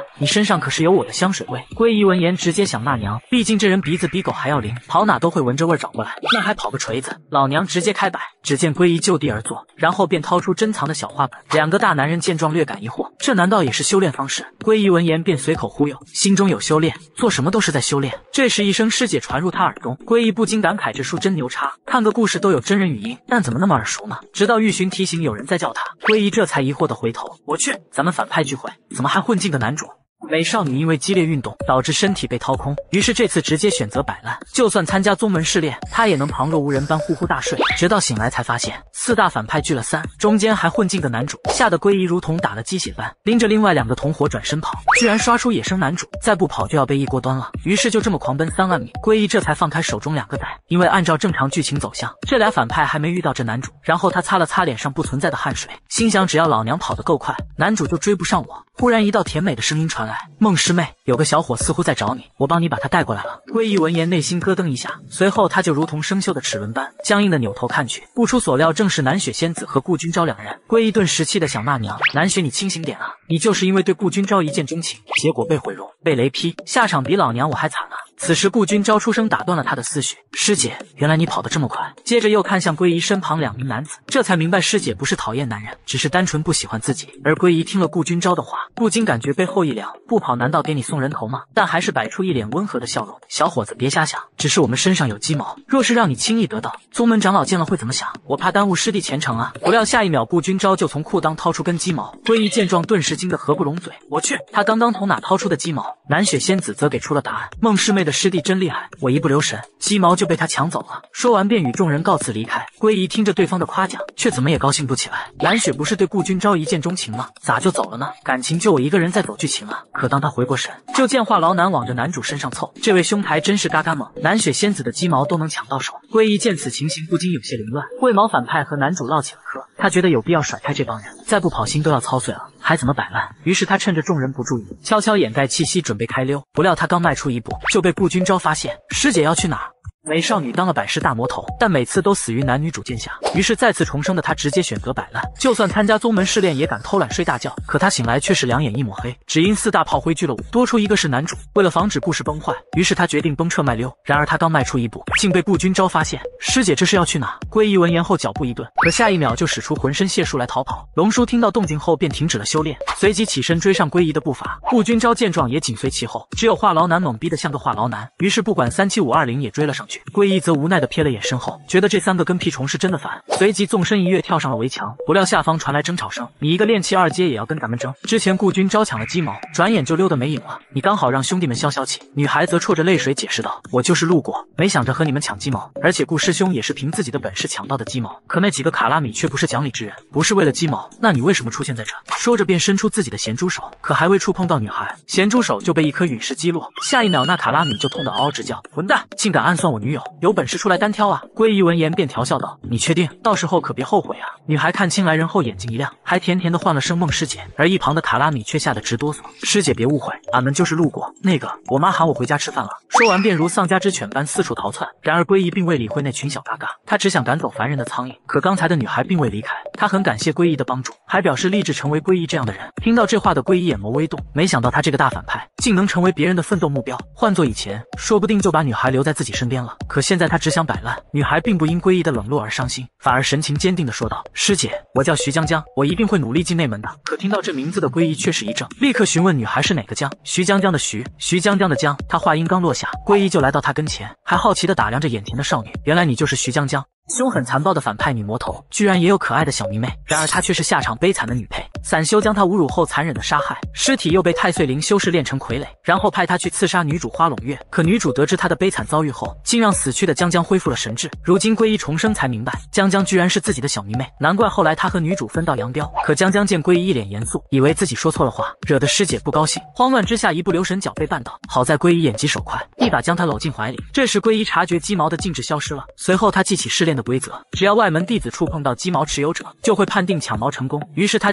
Speaker 1: 上可是有我的香水味。归一闻言直接想纳娘，毕竟这人鼻子比狗还要灵，跑哪都会闻着味找过来，那还跑个锤子？老娘直接开摆。只见归一就地而坐，然后便掏出珍藏的小画本。两个大男人见状略感疑惑，这难道也是修炼方式？归一闻言便随口忽悠，心中有修炼，做什么都是在修炼。这时一声师姐传入他耳中，归一不禁感慨这书真牛叉，看个故事都有真人语音，但怎么那么耳熟呢？直到玉寻提醒有人在叫他，归一这才疑惑的回头，我去，咱们反派聚会怎么还混进个男主？美少女因为激烈运动导致身体被掏空，于是这次直接选择摆烂，就算参加宗门试炼，她也能旁若无人般呼呼大睡，直到醒来才发现四大反派聚了三，中间还混进个男主，吓得归一如同打了鸡血般，拎着另外两个同伙转身跑，居然刷出野生男主，再不跑就要被一锅端了，于是就这么狂奔三万米，归一这才放开手中两个崽，因为按照正常剧情走向，这俩反派还没遇到这男主，然后他擦了擦脸上不存在的汗水，心想只要老娘跑得够快，男主就追不上我。忽然一道甜美的声音传来，孟师妹，有个小伙似乎在找你，我帮你把他带过来了。归一闻言内心咯噔一下，随后他就如同生锈的齿轮般僵硬的扭头看去，不出所料正是南雪仙子和顾君朝两人。归一顿时气的想纳娘，南雪你清醒点啊，你就是因为对顾君朝一见钟情，结果被毁容被雷劈，下场比老娘我还惨啊。此时顾君朝出声打断了他的思绪，师姐，原来你跑得这么快。接着又看向归一身旁两名男子，这才明白师姐不是讨厌男人，只是单纯不喜欢自己。而归一听了顾君朝的话，不禁感觉背后一凉，不跑难道给你送人头吗？但还是摆出一脸温和的笑容，小伙子别瞎想，只是我们身上有鸡毛，若是让你轻易得到，宗门长老见了会怎么想？我怕耽误师弟前程啊。不料下一秒顾君朝就从裤裆掏出根鸡毛，归一见状顿时惊得合不拢嘴，我去，他刚刚从哪掏出的鸡毛？南雪仙子则给出了答案，孟师妹的师弟真厉害，我一不留神，鸡毛就被他抢走了。说完便与众人告辞离开。归一听着对方的夸奖，却怎么也高兴不起来。南雪不是对顾君朝一见钟情吗？咋就走了呢？感情就我一个人在走剧情啊。可当他回过神，就见话痨男往着男主身上凑，这位兄台真是嘎嘎猛，南雪仙子的鸡毛都能抢到手。归一见此情形不禁有些凌乱，为毛反派和男主唠起了嗑，他觉得有必要甩开这帮人，再不跑心都要操碎了，还怎么摆烂？于是他趁着众人不注意，悄悄掩盖气息准备开溜，不料他刚迈出一步，就被顾君朝发现，师姐要去哪儿？美少女当了百世大魔头，但每次都死于男女主剑下，于是再次重生的她直接选择摆烂，就算参加宗门试炼也敢偷懒睡大觉。可她醒来却是两眼一抹黑，只因四大炮灰聚了五，多出一个是男主。为了防止故事崩坏，于是她决定崩撤卖溜。然而她刚迈出一步，竟被顾君朝发现。师姐这是要去哪？归一闻言后脚步一顿，可下一秒就使出浑身解数来逃跑。龙叔听到动静后便停止了修炼，随即起身追上归一的步伐。顾君朝见状也紧随其后，只有话痨男懵逼的像个话痨男，于是不管三七五二零也追了上去。归一则无奈的瞥了眼身后，觉得这三个跟屁虫是真的烦，随即纵身一跃跳上了围墙。不料下方传来争吵声，你一个炼气二阶也要跟咱们争？之前顾君朝抢了鸡毛，转眼就溜得没影了，你刚好让兄弟们消消气。女孩则啜着泪水解释道，我就是路过，没想着和你们抢鸡毛，而且顾师兄也是凭自己的本事抢到的鸡毛，可那几个卡拉米却不是讲理之人，不是为了鸡毛，那你为什么出现在这？说着便伸出自己的咸猪手，可还未触碰到女孩，咸猪手就被一颗陨石击落，下一秒那卡拉米就痛得嗷嗷直叫，混蛋，竟敢暗算我女友，有本事出来单挑啊！归一闻言便调笑道，你确定？到时候可别后悔啊！女孩看清来人后眼睛一亮，还甜甜的唤了声孟师姐，而一旁的卡拉米却吓得直哆嗦，师姐别误会，俺们就是路过，那个我妈喊我回家吃饭了。说完便如丧家之犬般四处逃窜。然而归一并未理会那群小嘎嘎，他只想赶走烦人的苍蝇。可刚才的女孩并未离开，他很感谢归一的帮助，还表示立志成为归一这样的人。听到这话的归一眼眸微动，没想到他这个大反派竟能成为别人的奋斗目标，换做以前说不定就把女孩留在自己身边了，可现在他只想摆烂。女孩并不因归一的冷落而伤心，反而神情坚定地说道，师姐，我叫徐江江，我一定会努力进内门的。可听到这名字的归一却是一怔，立刻询问女孩是哪个江？徐江江的徐，徐江江的江。他话音刚落下，归一就来到他跟前，还好奇地打量着眼前的少女，原来你就是徐江江。凶狠残暴的反派女魔头，居然也有可爱的小迷妹，然而她却是下场悲惨的女配。散修将她侮辱后残忍的杀害，尸体又被太岁灵修士炼成傀儡，然后派她去刺杀女主花胧月。可女主得知她的悲惨遭遇后，竟让死去的江江恢复了神智。如今归一重生才明白，江江居然是自己的小迷妹，难怪后来她和女主分道扬镳。可江江见归一一脸严肃，以为自己说错了话，惹得师姐不高兴，慌乱之下一不留神脚被绊倒。好在归一眼疾手快，一把将她搂进怀里。这时归一察觉鸡毛的静止消失了，随后他记起试炼的规则，只要外门弟子触碰到鸡毛持有者，就会判定抢毛成功。于是他将鸡毛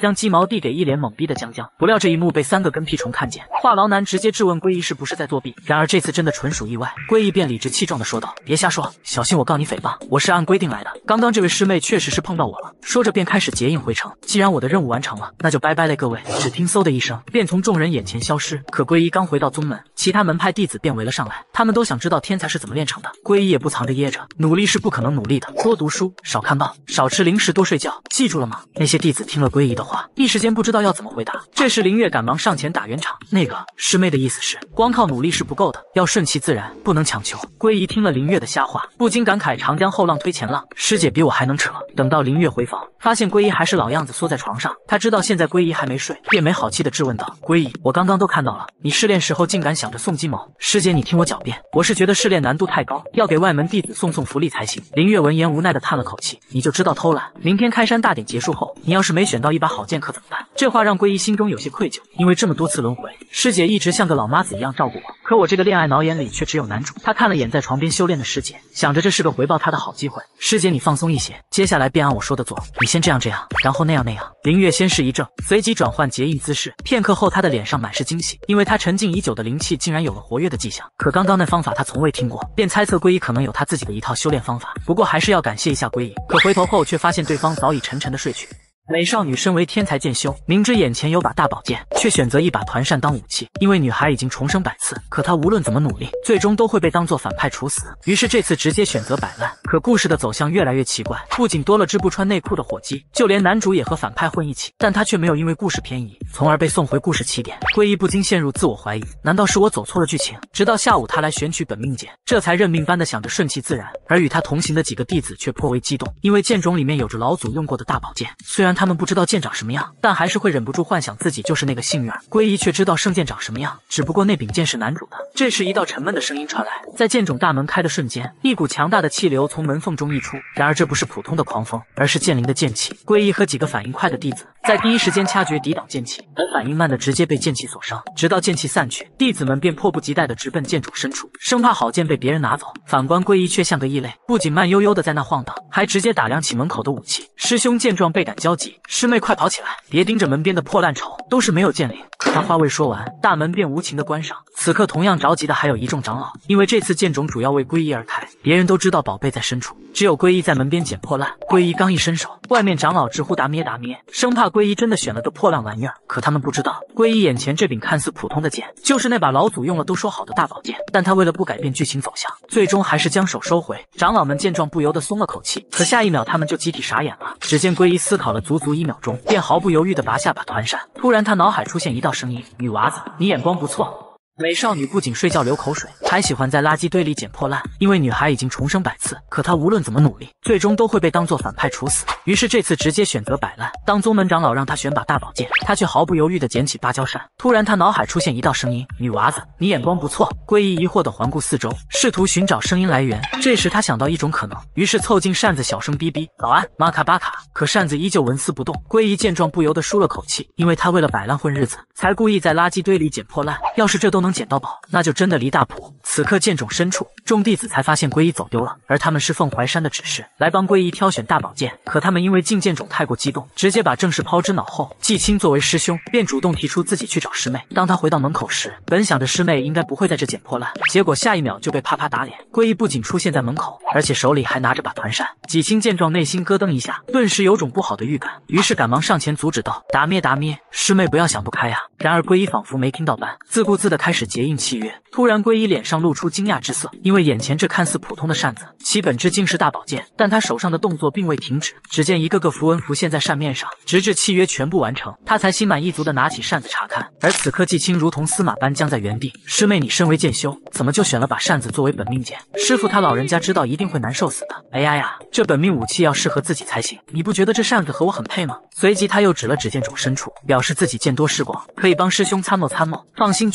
Speaker 1: 条递给一脸懵逼的江江。不料这一幕被三个跟屁虫看见，话痨男直接质问归一是不是在作弊。然而这次真的纯属意外，归一便理直气壮地说道：“别瞎说，小心我告你诽谤，我是按规定来的。刚刚这位师妹确实是碰到我了。”说着便开始结印回城。既然我的任务完成了，那就拜拜嘞各位。只听嗖的一声，便从众人眼前消失。可归一刚回到宗门，其他门派弟子便围了上来，他们都想知道天才是怎么炼成的。归一也不藏着掖着，努力是不可能努力的，多读书，少看报，少吃零食，多睡觉，记住了吗？那些弟子听了归一的话，一时间不知道要怎么回答。这时林月赶忙上前打圆场，那个师妹的意思是，光靠努力是不够的，要顺其自然，不能强求。归一听了林月的瞎话，不禁感慨长江后浪推前浪，师姐比我还能扯。等到林月回房，发现归一还是老样子缩在床上，他知道现在归一还没睡，便没好气的质问道：“归一，我刚刚都看到了，你试炼时候竟敢想着送金毛，师姐你听我狡辩，我是觉得试炼难度太高，要给外门弟子送送福利才行。”林月闻言无奈的叹了口气，你就知道偷懒。明天开山大典结束后，你要是没选到一把好剑客怎么办？这话让归一心中有些愧疚，因为这么多次轮回，师姐一直像个老妈子一样照顾我，可我这个恋爱脑眼里却只有男主。他看了眼在床边修炼的师姐，想着这是个回报他的好机会。师姐你放松一些，接下来便按我说的做，你先这样这样，然后那样那样。林月先是一怔，随即转换结印姿势，片刻后他的脸上满是惊喜，因为他沉静已久的灵气竟然有了活跃的迹象。可刚刚那方法他从未听过，便猜测归一可能有他自己的一套修炼方法，不过还是要感谢一下归一。可回头后却发现对方早已沉沉的睡去。美少女身为天才剑修，明知眼前有把大宝剑，却选择一把团扇当武器。因为女孩已经重生百次，可她无论怎么努力，最终都会被当作反派处死。于是这次直接选择摆烂。可故事的走向越来越奇怪，不仅多了只不穿内裤的火鸡，就连男主也和反派混一起，但他却没有因为故事偏移，从而被送回故事起点。归一不禁陷入自我怀疑，难道是我走错了剧情？直到下午他来选取本命剑，这才认命般的想着顺其自然。而与他同行的几个弟子却颇为激动，因为剑种里面有着老祖用过的大宝剑，虽然他们不知道剑长什么样，但还是会忍不住幻想自己就是那个幸运儿。归一却知道圣剑长什么样，只不过那柄剑是男主的。这时一道沉闷的声音传来，在剑种大门开的瞬间，一股强大的气流从门缝中溢出。然而这不是普通的狂风，而是剑灵的剑气。归一和几个反应快的弟子在第一时间掐诀抵挡剑气，而反应慢的直接被剑气所伤。直到剑气散去，弟子们便迫不及待地直奔剑主深处，生怕好剑被别人拿走。反观归一却像个异类，不仅慢悠悠地在那晃荡，还直接打量起门口的武器。师兄见状倍感焦急，师妹快跑起来，别盯着门边的破烂瞅，都是没有剑灵。可他话未说完，大门便无情地关上。此刻同样着急的还有一众长老，因为这次剑种主要为归一而开，别人都知道宝贝在深处，只有归一在门边捡破烂。归一刚一伸手，外面长老直呼达咩达咩，生怕归一真的选了个破烂玩意儿。可他们不知道，归一眼前这柄看似普通的剑，就是那把老祖用了都说好的大宝剑。但他为了不改变剧情走向，最终还是将手收回。长老们见状不由得松了口气，可下一秒他们就集体傻眼了。只见归一思考了足足一秒钟，便毫不犹豫地拔下把团扇。突然他脑海出现一道声音：女娃子，你眼光不错。美少女不仅睡觉流口水，还喜欢在垃圾堆里捡破烂。因为女孩已经重生百次，可她无论怎么努力，最终都会被当作反派处死。于是这次直接选择摆烂。当宗门长老让她选把大宝剑，她却毫不犹豫地捡起芭蕉扇。突然她脑海出现一道声音：女娃子，你眼光不错。归一疑惑地环顾四周，试图寻找声音来源。这时她想到一种可能，于是凑近扇子小声逼逼：早安，玛卡巴卡。可扇子依旧纹丝不动。归一见状不由得舒了口气，因为他为了摆烂混日子，才故意在垃圾堆里捡破烂。要是这都能捡到宝，那就真的离大谱。此刻剑冢深处，众弟子才发现归一走丢了，而他们是奉淮山的指示来帮归一挑选大宝剑。可他们因为进剑冢太过激动，直接把正事抛之脑后。季青作为师兄，便主动提出自己去找师妹。当他回到门口时，本想着师妹应该不会在这捡破烂，结果下一秒就被啪啪打脸。归一不仅出现在门口，而且手里还拿着把团扇。季青见状，内心咯噔一下，顿时有种不好的预感，于是赶忙上前阻止道：达咩达咩，师妹不要想不开呀。然而归一仿佛没听到般，自顾自地开始结印契约。突然归一脸上露出惊讶之色，因为眼前这看似普通的扇子，其本质竟是大宝剑。但他手上的动作并未停止，只见一个个符文浮现在扇面上，直至契约全部完成，他才心满意足地拿起扇子查看。而此刻季青如同司马般僵在原地。师妹，你身为剑修，怎么就选了把扇子作为本命剑？师傅他老人家知道一定会难受死的。哎呀呀，这本命武器要适合自己才行，你不觉得这扇子和我很配吗？随即他又指了指剑冢深处，表示自己见多识广，可以帮师兄参谋参谋。放心，绝不是捡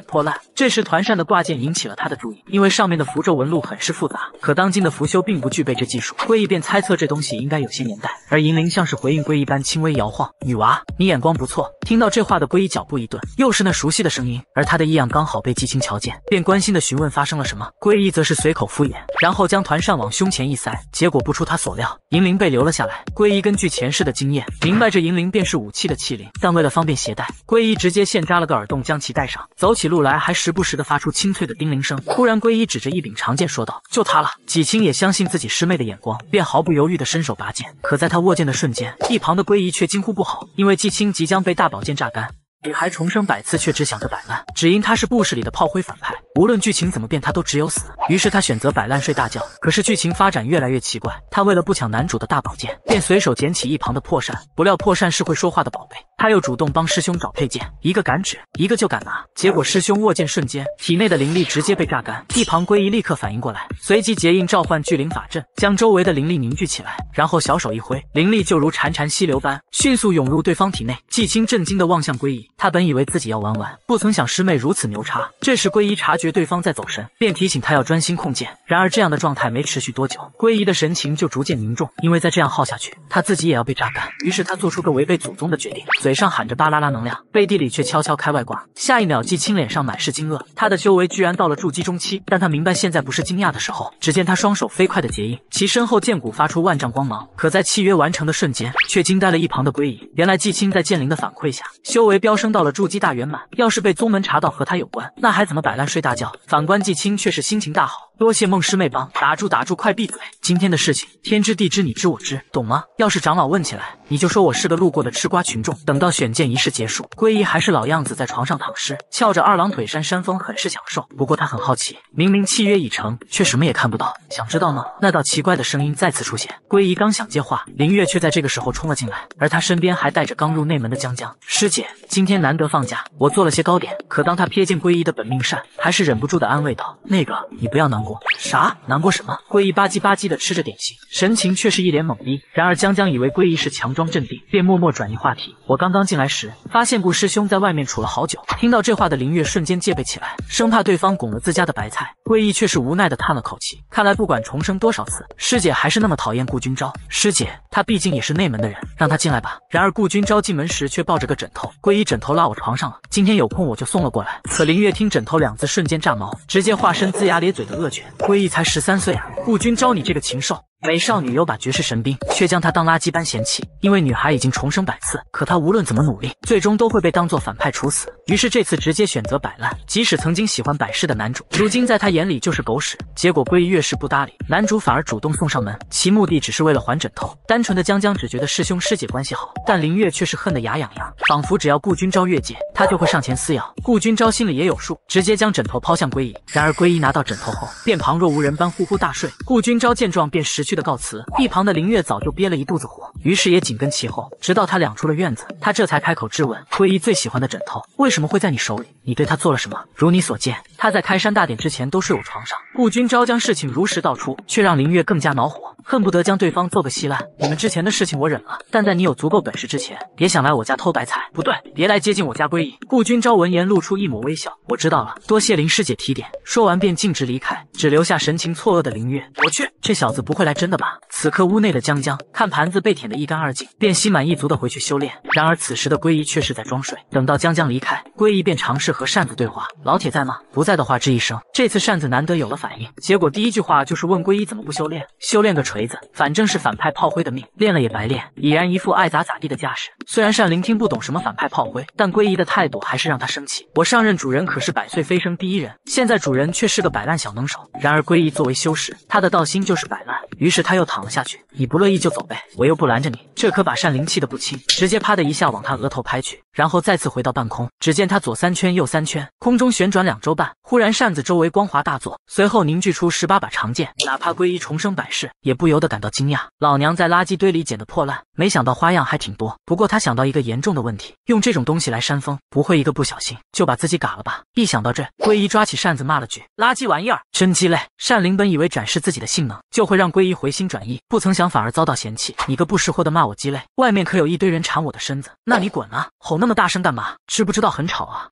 Speaker 1: 破烂。这时团扇的挂件引起了他的注意，因为上面的符咒纹路很是复杂，可当今的符修并不具备这技术。龟义便猜测这东西应该有些年代，而银铃像是回应龟义般轻微摇晃。女娃，你眼光不错。听到这话的龟义脚步一顿，又是那熟悉的声音，而他的异样刚好被季青瞧见，便关心的询问发生了什么。龟义则是随口敷衍，然后将团扇往胸前一塞，结果不出他所料，银铃被留了下来。龟义根据前世的经验，明白这银铃便是武器的器灵，但为了方便携带，龟义直接现扎了个耳洞将其戴上，走起路来还时不时的发出清脆的叮铃声。忽然龟义指着一柄长剑说道：“就它了。”季青也相信自己师妹的眼光，便毫不犹豫的伸手拔剑，可在他握剑的瞬间，一旁的龟义却惊呼不好，因为季青即将被大宝剑榨干。女孩重生百次，却只想着摆烂，只因她是故事里的炮灰反派，无论剧情怎么变，她都只有死。于是她选择摆烂睡大觉。可是剧情发展越来越奇怪，她为了不抢男主的大宝剑，便随手捡起一旁的破扇，不料破扇是会说话的宝贝，她又主动帮师兄找配件，一个敢指，一个就敢拿。结果师兄握剑瞬间，体内的灵力直接被榨干。一旁龟义立刻反应过来，随即结印召唤聚灵法阵，将周围的灵力凝聚起来，然后小手一挥，灵力就如潺潺溪流般迅速涌入对方体内。季青震惊地望向龟义，他本以为自己要玩完，不曾想师妹如此牛叉。这时龟义察觉对方在走神，便提醒他要专心控剑。然而这样的状态没持续多久，龟义的神情就逐渐凝重，因为再这样耗下去，他自己也要被榨干。于是他做出个违背祖宗的决定，嘴上喊着巴啦啦能量，背地里却悄悄开外挂。下一秒，季青脸上满是惊愕，他的修为居然到了筑基中期。但他明白现在不是惊讶的时候，只见他双手飞快的结印，其身后剑骨发出万丈光芒。可在契约完成的瞬间，却惊呆了一旁的龟义。原来季青在剑灵的反馈下，修为飙升到了筑基大圆满。要是被宗门查到和他有关，那还怎么摆烂睡大觉？反观季青却是心情大好，多谢孟师妹帮，打住打住，快闭嘴！今天的事情天知地知你知我知，懂吗？要是长老问起来，你就说我是个路过的吃瓜群众。等到选剑仪式结束，龟义还是老样子，在床上躺尸，翘着二郎腿扇山风，很是享受。不过他很好奇，明明契约已成，却什么也看不到。想知道吗？那道奇怪的声音再次出现。龟义刚想接话，林月却在这个时候冲了进来，而他身边还带着刚入内门的江江。师姐，今天难得放假，我做了些糕点。可当他瞥见龟义的本命扇，还是忍不住的安慰道：“那个，你不要难过。”啥？难过什么？龟义吧唧吧唧的吃着点心，神情却是一脸懵逼。然而江江以为龟义是强装镇定，便默默转移话题。我刚刚进来时，发现顾师兄在外面处了好久。听到这话的林月瞬间戒备起来，生怕对方拱了自家的白菜。龟义却是无奈的叹了口气，看来不管重生多少次，师姐还是那么讨厌顾君昭。师姐，他毕竟也是内门的人，让他进来吧。然而顾君昭进门时却抱着个枕头，龟义枕头落我床上了，今天有空我就送了过来。可林月听枕头两字瞬间炸毛，直接化身龇牙咧嘴的恶犬。龟义才十三岁啊，顾君昭你这个禽兽！美少女有把绝世神兵，却将她当垃圾般嫌弃。因为女孩已经重生百次，可她无论怎么努力，最终都会被当作反派处死。于是这次直接选择摆烂，即使曾经喜欢百世的男主，如今在她眼里就是狗屎。结果龟义越是不搭理，男主反而主动送上门，其目的只是为了还枕头。单纯的江江只觉得师兄师姐关系好，但林月却是恨得牙痒痒，仿佛只要顾君昭越界，他就会上前撕咬。顾君昭心里也有数，直接将枕头抛向龟义。然而龟义拿到枕头后，便旁若无人般呼呼大睡。顾君昭见状便识趣的告辞，一旁的林月早就憋了一肚子火，于是也紧跟其后，直到他俩出了院子，他这才开口质问：龟义最喜欢的枕头为什么会在你手里？你对他做了什么？如你所见，他在开山大典之前都睡我床上。顾君昭将事情如实道出，却让林月更加恼火，恨不得将对方揍个稀烂。你们之前的事情我忍了，但在你有足够本事之前，别想来我家偷白菜。不对，别来接近我家龟义。顾君昭闻言露出一抹微笑，我知道了，多谢林师姐提点。说完便径直离开，只留下神情错愕的林月。我去，这小子不会来真的吧？此刻屋内的江江看盘子被舔得一干二净，便心满意足的回去修炼。然而此时的龟义却是在装睡。等到江江离开，龟义便尝试和扇子对话：老铁在吗？不在的话吱一声。这次扇子难得有了反应，结果第一句话就是问龟义怎么不修炼。修炼个锤子，反正是反派炮灰的命，练了也白练，已然一副爱咋咋地的架势。虽然单聆听不懂什么反派炮灰，但龟义的态度还是让他生气。我上任主人可是百岁飞升第一人，现在主人却是个摆烂小能手。然而龟义作为修士，他的道心就是摆烂，于是他又躺了下去。你不乐意就走呗，我又不拦着你。这可把单灵气的不轻，直接啪的一下往他额头拍去，然后再次回到半空。只见他左三圈右三圈，空中旋转两周半，忽然扇子周围光华大作，随后凝聚出十八把长剑。哪怕龟义重生百世，也不由得感到惊讶。老娘在垃圾堆里捡的破烂，没想到花样还挺多。不过他想到一个严重的问题，用这种东西来扇风，不会一个不小心就把自己嘎了吧？一想到这，龟义抓起扇子骂了句：垃圾玩意儿，真鸡肋！单灵本以为展示自己的性能就会让龟义回心转意，不曾想反而遭到嫌弃。你个不识货的骂我鸡肋，外面可有一堆人缠我的身子，那你滚啊！吼那么大声干嘛？知不知道很吵啊？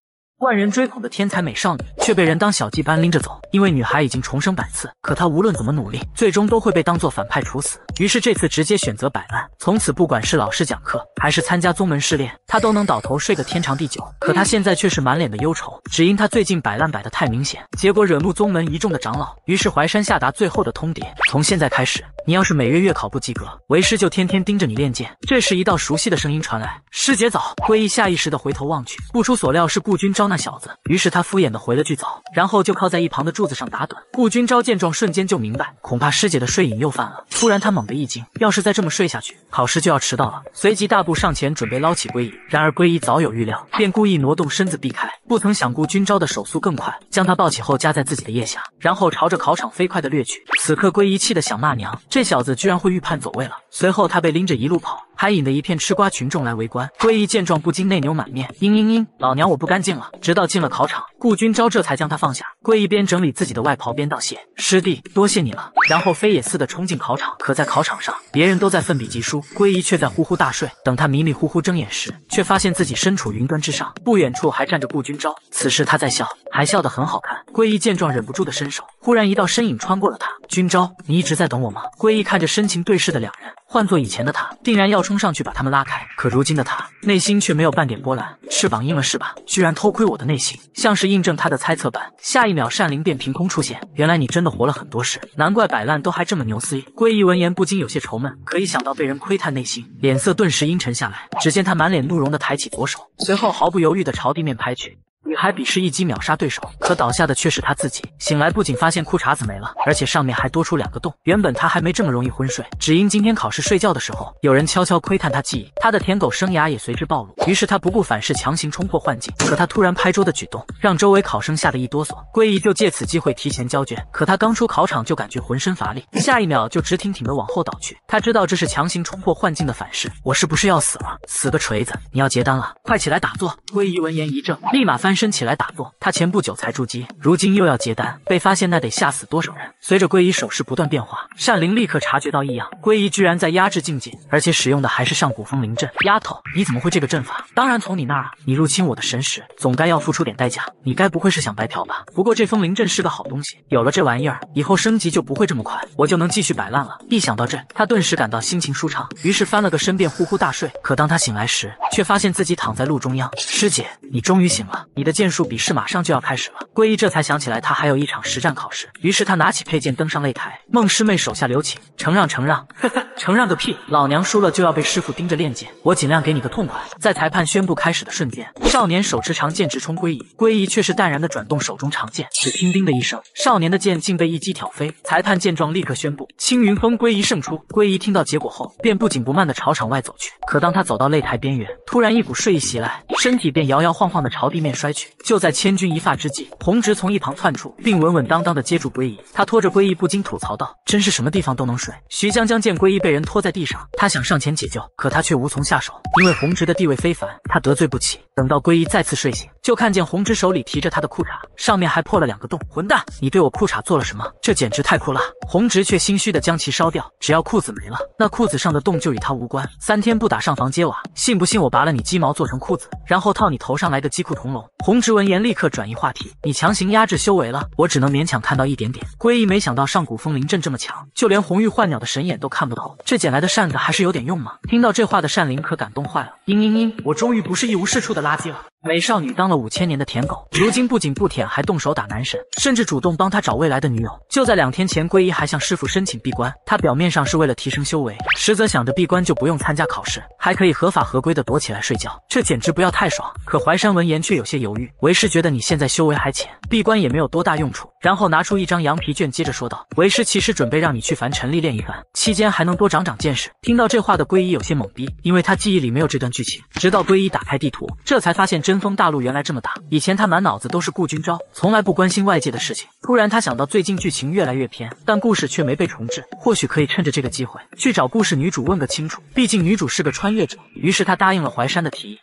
Speaker 1: 万人追捧的天才美少女，却被人当小伎般拎着走。因为女孩已经重生百次，可她无论怎么努力，最终都会被当作反派处死。于是这次直接选择摆烂，从此不管是老师讲课，还是参加宗门试炼，她都能倒头睡个天长地久。可她现在却是满脸的忧愁，只因她最近摆烂摆得太明显，结果惹怒宗门一众的长老。于是淮山下达最后的通牒：从现在开始，你要是每月月考不及格，为师就天天盯着你练剑。这时一道熟悉的声音传来：师姐早。归一下意识的回头望去，不出所料是顾君昭那小子。于是他敷衍的回了句早，然后就靠在一旁的柱子上打盹。顾君昭见状，瞬间就明白，恐怕师姐的睡瘾又犯了。突然他猛地一惊，要是再这么睡下去，考试就要迟到了。随即大步上前准备捞起归一，然而归一早有预料，便故意挪动身子避开。不曾想顾君昭的手速更快，将他抱起后夹在自己的腋下，然后朝着考场飞快的掠去。此刻归一气得想骂娘，这小子居然会预判走位了。随后他被拎着一路跑，还引得一片吃瓜群众来围观。归一见状不禁内牛满面，嘤嘤嘤，老娘我不干净了。直到进了考场，顾君昭这才将他放下。归一边整理自己的外袍边道谢：师弟多谢你了。然后飞也似的冲进考场。可在考场上，别人都在奋笔疾书，归一却在呼呼大睡。等他迷迷糊糊睁眼时，却发现自己身处云端之上，不远处还站着顾君昭。此时他在笑，还笑得很好看。归一见状忍不住的伸手，忽然一道身影穿过了他。君昭，你一直在等我吗？归一看着深情对视的两人，换做以前的他，定然要冲上去把他们拉开。可如今的他，内心却没有半点波澜。翅膀硬了是吧？居然偷窥我的内心，像是印证他的猜测般。下一秒善灵便凭空出现，原来你真的活了很多事，难怪摆烂都还这么牛 C。归一闻言不禁有些愁闷，可一想到被人窥探内心，脸色顿时阴沉下来。只见他满脸怒容的抬起左手，随后毫不犹豫的朝地面拍去。女孩比试一击秒杀对手，可倒下的却是她自己。醒来不仅发现裤衩子没了，而且上面还多出两个洞。原本她还没这么容易昏睡，只因今天考试睡觉的时候，有人悄悄窥探她记忆，她的舔狗生涯也随之暴露。于是她不顾反噬，强行冲破幻境。可她突然拍桌的举动，让周围考生吓得一哆嗦。归一就借此机会提前交卷，可他刚出考场就感觉浑身乏力，下一秒就直挺挺的往后倒去。他知道这是强行冲破幻境的反噬。我是不是要死了？死个锤子！你要结单了，快起来打坐！归一闻言一怔，立马翻身起来打坐。他前不久才筑基，如今又要结单，被发现那得吓死多少人？随着归一手势不断变化，善灵立刻察觉到异样，归一居然在压制境界，而且使用的还是上古风灵阵。丫头，你怎么会这个阵法？当然从你那儿啊！你入侵我的神识，总该要付出点代价。你该不会是想白嫖吧？不过这风灵阵是个好东西，有了这玩意儿，以后升级就不会这么快，我就能继续摆烂了。一想到这，他顿时感到心情舒畅，于是翻了个身便呼呼大睡。可当他醒来时，却发现自己躺在路中央。师姐，你终于醒了，你的剑术比试马上就要开始了。归一这才想起来他还有一场实战考试，于是他拿起佩剑登上擂台。孟师妹手下留情，承让承让，呵呵，承让个屁！老娘输了就要被师傅盯着练剑，我尽量给你个痛快。在裁判宣布开始的瞬间，少年手持长剑直冲归一，归一却是淡然的转动手中长剑，只听叮的一声，少年的剑竟被一击挑飞。裁判见状立刻宣布青云峰归一胜出。归一听到结果后，便不紧不慢的朝场外走去。可当他走到擂台边缘，突然一股睡意袭来，身体便摇摇晃晃的朝地面摔去。就在千钧一发之际，红直从一旁窜出，并稳稳当当的接住归一。他拖着归一不禁吐槽道：真是什么地方都能睡。徐江江见归一被人拖在地上，他想上前解救，可他却无从下手，因为红直的地位非凡，他得罪不起。等到归一再次睡醒，就看见红直手里提着他的裤衩，上面还破了两个洞。混蛋，你对我裤衩做了什么？这简直太酷了！红直却心虚的将其烧掉，只要裤子没了，那裤子上的洞就与他无关。三天不打上房揭瓦，信不信我拔了你鸡毛做成裤子，然后套你头上来个鸡裤同笼？红直闻言立刻转移话题：你强行压制修为了，我只能勉强看到一点点。归一没想到上古风灵阵这么强，就连红玉幻鸟的神眼都看不透，这捡来的扇子还是有点用吗？听到这话的善灵可感动坏了，嘤嘤嘤，我终于不是一无是处的垃圾了。美少女当了五千年的舔狗，如今不仅不舔，还动手打男神，甚至主动帮他找未来的女友。就在两天前，归一还向师傅申请闭关，他表面上是为了提升修为，实则想着闭关就不用参加考试，还可以合法合规的躲起来睡觉，这简直不要太爽。可淮山闻言却有些犹豫，为师觉得你现在修为还浅，闭关也没有多大用处。然后拿出一张羊皮卷，接着说道：为师其实准备让你去凡尘历练一番，期间还能多长长见识。听到这话的归一有些懵逼，因为他记忆里没有这段剧情。直到归一打开地图，这才发现真风大陆原来这么大。以前他满脑子都是顾君昭，从来不关心外界的事情。突然他想到最近剧情越来越偏，但故事却没被重置，或许可以趁着这个机会去找故事女主问个清楚，毕竟女主是个穿越者。于是他答应了淮山的提议。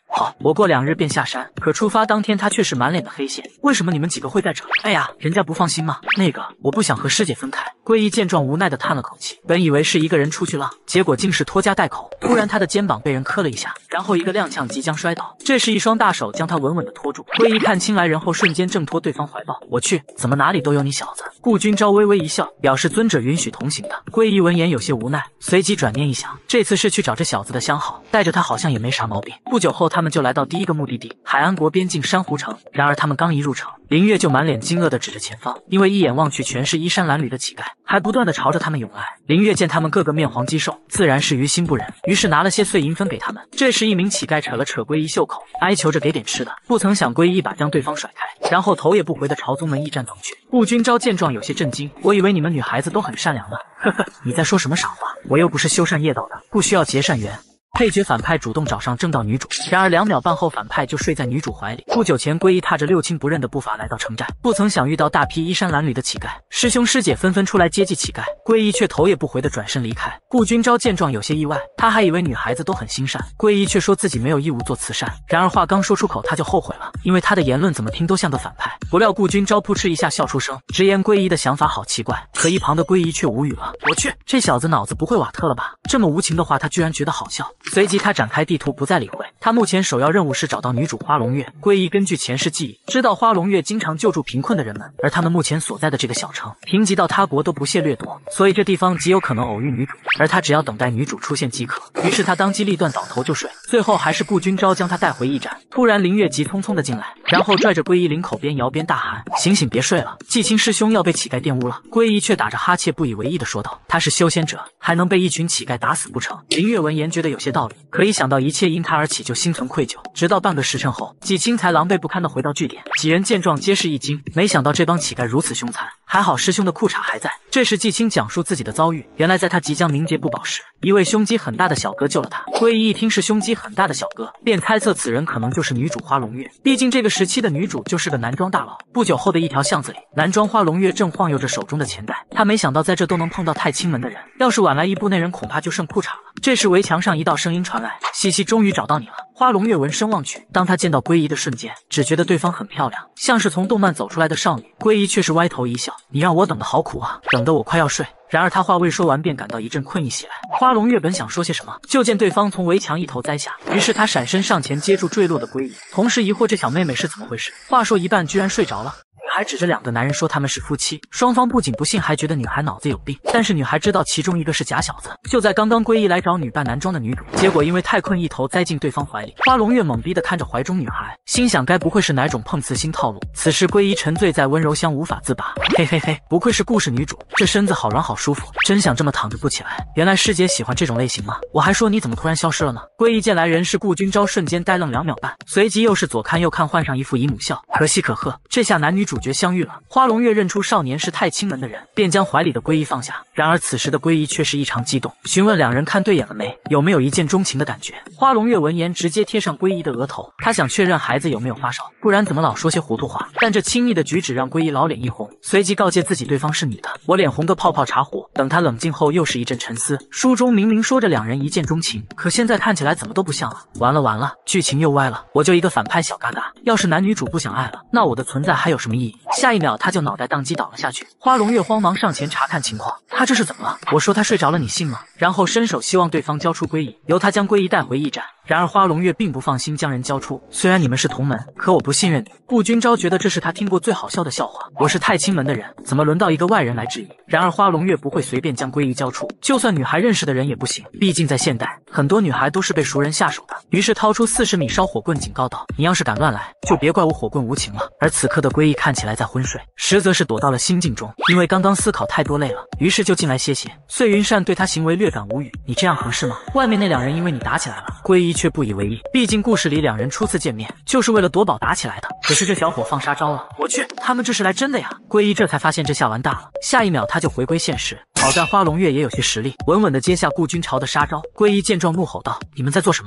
Speaker 1: 好，我过两日便下山。可出发当天，他却是满脸的黑线。为什么你们几个会在这？哎呀，人家不放心吗？那个，我不想和师姐分开。归一见状，无奈的叹了口气，本以为是一个人出去浪，结果竟是拖家带口。突然，他的肩膀被人磕了一下，然后一个踉跄，即将摔倒。这时，一双大手将他稳稳的拖住。归一看清来人后，瞬间挣脱对方怀抱。我去，怎么哪里都有你小子？顾君朝微微一笑，表示尊者允许同行的。归一闻言有些无奈，随即转念一想，这次是去找这小子的相好，带着他好像也没啥毛病。不久后，他们就来到第一个目的地——海安国边境珊瑚城。然而，他们刚一入城，林月就满脸惊愕地指着前方，因为一眼望去全是衣衫褴褛的乞丐，还不断地朝着他们涌来。林月见他们个个面黄肌瘦，自然是于心不忍，于是拿了些碎银分给他们。这时，一名乞丐扯了扯归一袖口，哀求着给点吃的。不曾想，归一一把将对方甩开，然后头也不回地朝宗门驿站走去。顾君朝见状有些震惊，我以为你们女孩子都很善良的。呵呵，你在说什么傻话？我又不是修善业道的，不需要结善缘。配角反派主动找上正道女主，然而两秒半后反派就睡在女主怀里。不久前，归一踏着六亲不认的步伐来到城寨，不曾想遇到大批衣衫褴褛的乞丐，师兄师姐纷纷出来接济乞丐，归一却头也不回的转身离开。顾君朝见状有些意外，他还以为女孩子都很心善，归一却说自己没有义务做慈善。然而话刚说出口，他就后悔了，因为他的言论怎么听都像个反派。不料顾君朝扑哧一下笑出声，直言归一的想法好奇怪，可一旁的归一却无语了。我去，这小子脑子不会瓦特了吧？这么无情的话，他居然觉得好笑。随即他展开地图，不再理会。他目前首要任务是找到女主花龙月。归一根据前世记忆，知道花龙月经常救助贫困的人们，而他们目前所在的这个小城，贫瘠到他国都不屑掠夺，所以这地方极有可能偶遇女主，而他只要等待女主出现即可。于是他当机立断倒头就睡，最后还是顾君朝将他带回驿站。突然林月急匆匆的进来，然后拽着归一领口边摇边大喊：醒醒，别睡了，季青师兄要被乞丐玷污了。归一却打着哈欠不以为意的说道：他是修仙者，还能被一群乞丐打死不成？林月闻言觉得有些道理，可一想到一切因他而起，就心存愧疚。直到半个时辰后，季青才狼狈不堪地回到据点。几人见状皆是一惊，没想到这帮乞丐如此凶残，还好师兄的裤衩还在。这时季青讲述自己的遭遇，原来在他即将凝结不保时，一位胸肌很大的小哥救了他。归一一听是胸肌很大的小哥，便猜测此人可能就是女主花龙月，毕竟这个时期的女主就是个男装大佬。不久后的一条巷子里，男装花龙月正晃悠着手中的钱袋，他没想到在这都能碰到太清门的人，要是晚来一步，那人恐怕就剩裤衩了。这时围墙上一道声音传来：西西，终于找到你了。花龙月闻声望去，当他见到归一的瞬间，只觉得对方很漂亮，像是从动漫走出来的少女。归一却是歪头一笑：你让我等得好苦啊，等得我快要睡。然而他话未说完，便感到一阵困意袭来。花龙月本想说些什么，就见对方从围墙一头栽下，于是他闪身上前接住坠落的归一，同时疑惑这小妹妹是怎么回事。话说一半，居然睡着了。女孩指着两个男人说他们是夫妻，双方不仅不信，还觉得女孩脑子有病。但是女孩知道其中一个是假小子。就在刚刚，归一来找女扮男装的女主，结果因为太困，一头栽进对方怀里。花龙月懵逼地看着怀中女孩，心想该不会是哪种碰瓷新套路。此时归一沉醉在温柔乡无法自拔，嘿嘿嘿，不愧是故事女主，这身子好软好舒服，真想这么躺着不起来。原来师姐喜欢这种类型吗？我还说你怎么突然消失了呢？归一见来人是顾君朝，瞬间呆愣两秒半，随即又是左看右看，换上一副姨母笑，可喜可贺。这下男女主角相遇了。花龙月认出少年是太清门的人，便将怀里的归一放下。然而此时的归一却是异常激动，询问两人看对眼了没，有没有一见钟情的感觉。花龙月闻言直接贴上归一的额头，他想确认孩子有没有发烧，不然怎么老说些糊涂话。但这轻易的举止让归一老脸一红，随即告诫自己对方是女的，我脸红个泡泡茶壶。等他冷静后又是一阵沉思，书中明明说着两人一见钟情，可现在看起来怎么都不像了。完了完了，剧情又歪了，我就一个反派小疙瘩，要是男女主不想爱了，那我的存在还有什么意义？下一秒他就脑袋宕机倒了下去。花龙月慌忙上前查看情况，他这是怎么了？我说他睡着了，你信吗？然后伸手希望对方交出归一，由他将归一带回驿站。然而花龙月并不放心将人交出，虽然你们是同门，可我不信任你。顾君朝觉得这是他听过最好笑的笑话，我是太清门的人，怎么轮到一个外人来质疑？然而花龙月不会随便将归一交出，就算女孩认识的人也不行，毕竟在现代，很多女孩都是被熟人下手的。于是掏出四十米烧火棍，警告道：你要是敢乱来，就别怪我火棍无情了。而此刻的归一看起来在昏睡，实则是躲到了心境中，因为刚刚思考太多累了，于是就进来歇歇。碎云善对他行为略感无语，你这样合适吗？外面那两人因为你打起来了。归一却不以为意，毕竟故事里两人初次见面就是为了夺宝打起来的。可是这小伙放杀招了，我去，他们这是来真的呀！归一这才发现这下完大了，下一秒他就回归现实。好在花龙月也有些实力，稳稳地接下顾君朝的杀招。归一见状怒吼道：你们在做什么？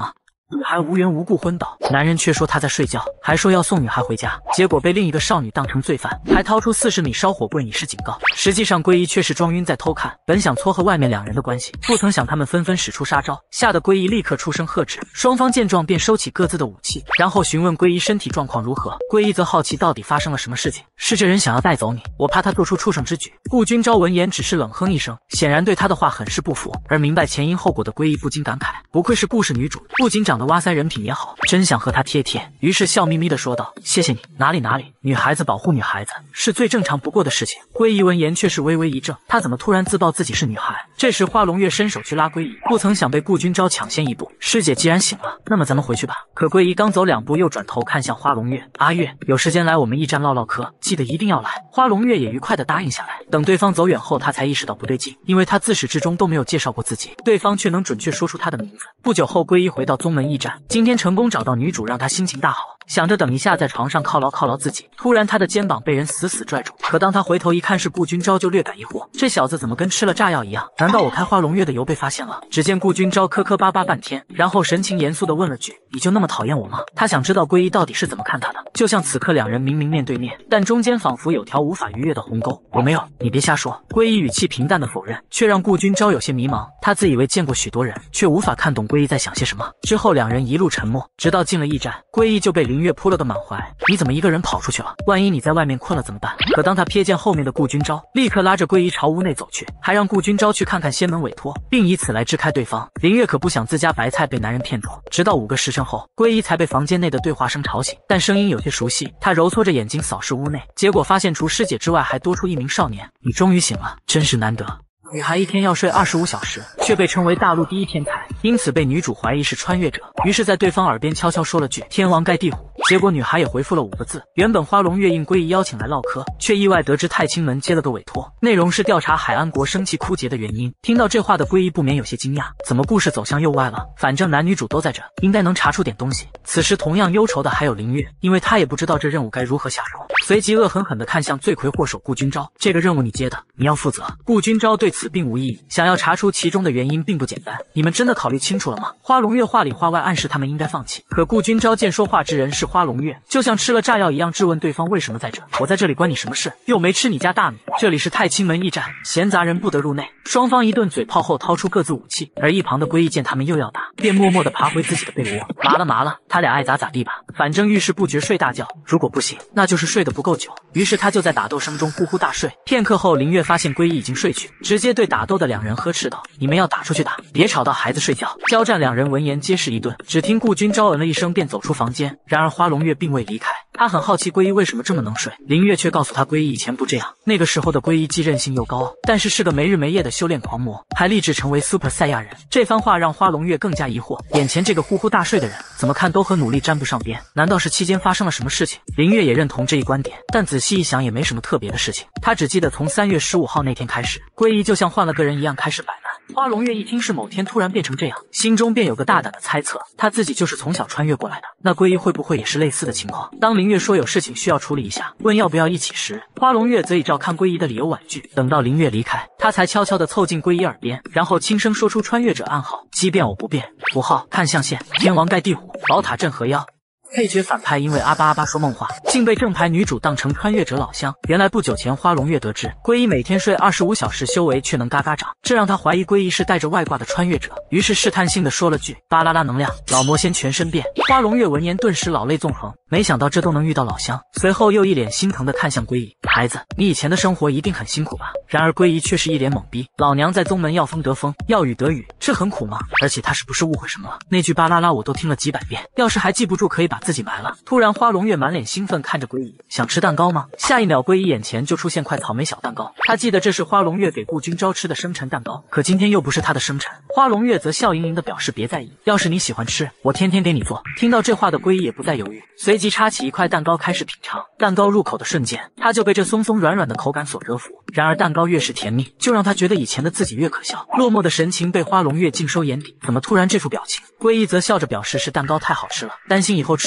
Speaker 1: 女孩无缘无故昏倒，男人却说她在睡觉，还说要送女孩回家，结果被另一个少女当成罪犯，还掏出四十米烧火棍以示警告。实际上，归一却是装晕在偷看，本想撮合外面两人的关系，不曾想他们纷纷使出杀招，吓得归一立刻出声喝止。双方见状便收起各自的武器，然后询问归一身体状况如何。归一则好奇到底发生了什么事情，是这人想要带走你，我怕他做出畜生之举。顾君朝闻言只是冷哼一声，显然对他的话很是不服。而明白前因后果的归一不禁感慨，不愧是故事女主，不仅长得哇塞，人品也好，真想和她贴贴。于是笑眯眯地说道：“谢谢你，哪里哪里，女孩子保护女孩子是最正常不过的事情。”归一闻言却是微微一怔，她怎么突然自曝自己是女孩？这时花龙月伸手去拉归一，不曾想被顾君朝抢先一步。师姐既然醒了，那么咱们回去吧。可归一刚走两步，又转头看向花龙月：“阿月，有时间来我们驿站唠唠嗑，记得一定要来。”花龙月也愉快地答应下来。等对方走远后，他才意识到不对劲，因为他自始至终都没有介绍过自己，对方却能准确说出他的名字。不久后，归一回到宗门驿站，今天成功找到女主，让他心情大好，想着等一下在床上犒劳犒劳自己。突然他的肩膀被人死死拽住，可当他回头一看是顾君朝，就略感疑惑，这小子怎么跟吃了炸药一样？难道我开花龙月的油被发现了？只见顾君朝磕磕巴巴半天，然后神情严肃地问了句：“你就那么讨厌我吗？”他想知道归一到底是怎么看他的，就像此刻两人明明面对面，但中间仿佛有条无法逾越的鸿沟。我没有，你别瞎说。归一语气平淡的否认，却让顾君朝有些迷茫。他自以为见过许多人，却无法看懂归一在想些什么。之后两人一路沉默，直到进了驿站，归一就被林月扑了个满怀。你怎么一个人跑出去了？万一你在外面困了怎么办？可当他瞥见后面的顾君朝，立刻拉着归一朝屋内走去，还让顾君朝去看看仙门委托，并以此来支开对方。林月可不想自家白菜被男人骗走，直到五个时辰后，归一才被房间内的对话声吵醒，但声音有些熟悉。他揉搓着眼睛扫视屋内，结果发现除师姐之外还多出一名少年。你终于醒了，真是难得。女孩一天要睡二十五小时，却被称为大陆第一天才，因此被女主怀疑是穿越者。于是，在对方耳边悄悄说了句“天王盖地虎”，结果女孩也回复了五个字。原本花龙月应归一邀请来唠嗑，却意外得知太清门接了个委托，内容是调查海安国生气枯竭的原因。听到这话的归一不免有些惊讶，怎么故事走向右歪了？反正男女主都在这，应该能查出点东西。此时同样忧愁的还有林月，因为他也不知道这任务该如何下手。随即恶狠狠地看向罪魁祸首顾君朝，这个任务你接的，你要负责。顾君朝对此并无异议，想要查出其中的原因并不简单。你们真的考虑清楚了吗？花龙月话里话外暗示他们应该放弃，可顾君朝见说话之人是花龙月，就像吃了炸药一样质问对方为什么在这？我在这里关你什么事？又没吃你家大米。这里是太清门驿站，闲杂人不得入内。双方一顿嘴炮后掏出各自武器，而一旁的归一见他们又要打，便默默地爬回自己的被窝。麻了麻了，他俩爱咋咋地吧，反正遇事不决睡大觉，如果不行，那就是睡得不够久。于是他就在打斗声中呼呼大睡。片刻后，林月发现归一已经睡去，直接对打斗的两人呵斥道：“你们要打出去打，别吵到孩子睡觉。”交战两人闻言皆是一顿，只听顾君朝嗯了一声便走出房间。然而花龙月并未离开，他很好奇归一为什么这么能睡。林月却告诉他归一以前不这样，那个时候的归一既任性又高傲，但是是个没日没夜的修炼狂魔，还立志成为 Super 赛亚人。这番话让花龙月更加疑惑，眼前这个呼呼大睡的人怎么看都和努力沾不上边，难道是期间发生了什么事情？林月也认同这一观点，但仔细一想也没什么特别的事情。他只记得从三月十五号那天开始，归一就像换了个人一样开始摆烂。花龙月一听是某天突然变成这样，心中便有个大胆的猜测，他自己就是从小穿越过来的，那归一会不会也是类似的情况？当林月说有事情需要处理一下，问要不要一起时，花龙月则以照看归一的理由婉拒。等到林月离开，他才悄悄地凑近归一耳边，然后轻声说出穿越者暗号：奇变偶不变，符号看象限，天王盖地虎，宝塔镇河妖。配角反派因为阿巴阿巴说梦话，竟被正牌女主当成穿越者老乡。原来不久前花龙月得知归一每天睡二十五小时修为却能嘎嘎涨，这让他怀疑归一是带着外挂的穿越者，于是试探性的说了句巴啦啦能量，老魔仙全身变。花龙月闻言顿时老泪纵横，没想到这都能遇到老乡，随后又一脸心疼的看向归一，孩子，你以前的生活一定很辛苦吧？然而归一却是一脸懵逼，老娘在宗门要风得风，要雨得雨，这很苦吗？而且他是不是误会什么了？那句巴啦啦我都听了几百遍，要是还记不住可以把自己埋了。突然花龙月满脸兴奋看着归一，想吃蛋糕吗？下一秒归一眼前就出现块草莓小蛋糕，他记得这是花龙月给顾君朝吃的生辰蛋糕，可今天又不是他的生辰。花龙月则笑盈盈的表示别在意，要是你喜欢吃，我天天给你做。听到这话的归一也不再犹豫，随即插起一块蛋糕开始品尝。蛋糕入口的瞬间，他就被这松松软软的口感所折服。然而蛋糕越是甜蜜，就让他觉得以前的自己越可笑。落寞的神情被花龙月尽收眼底，怎么突然这副表情？归一则笑着表示是蛋糕太好吃了，担心以后吃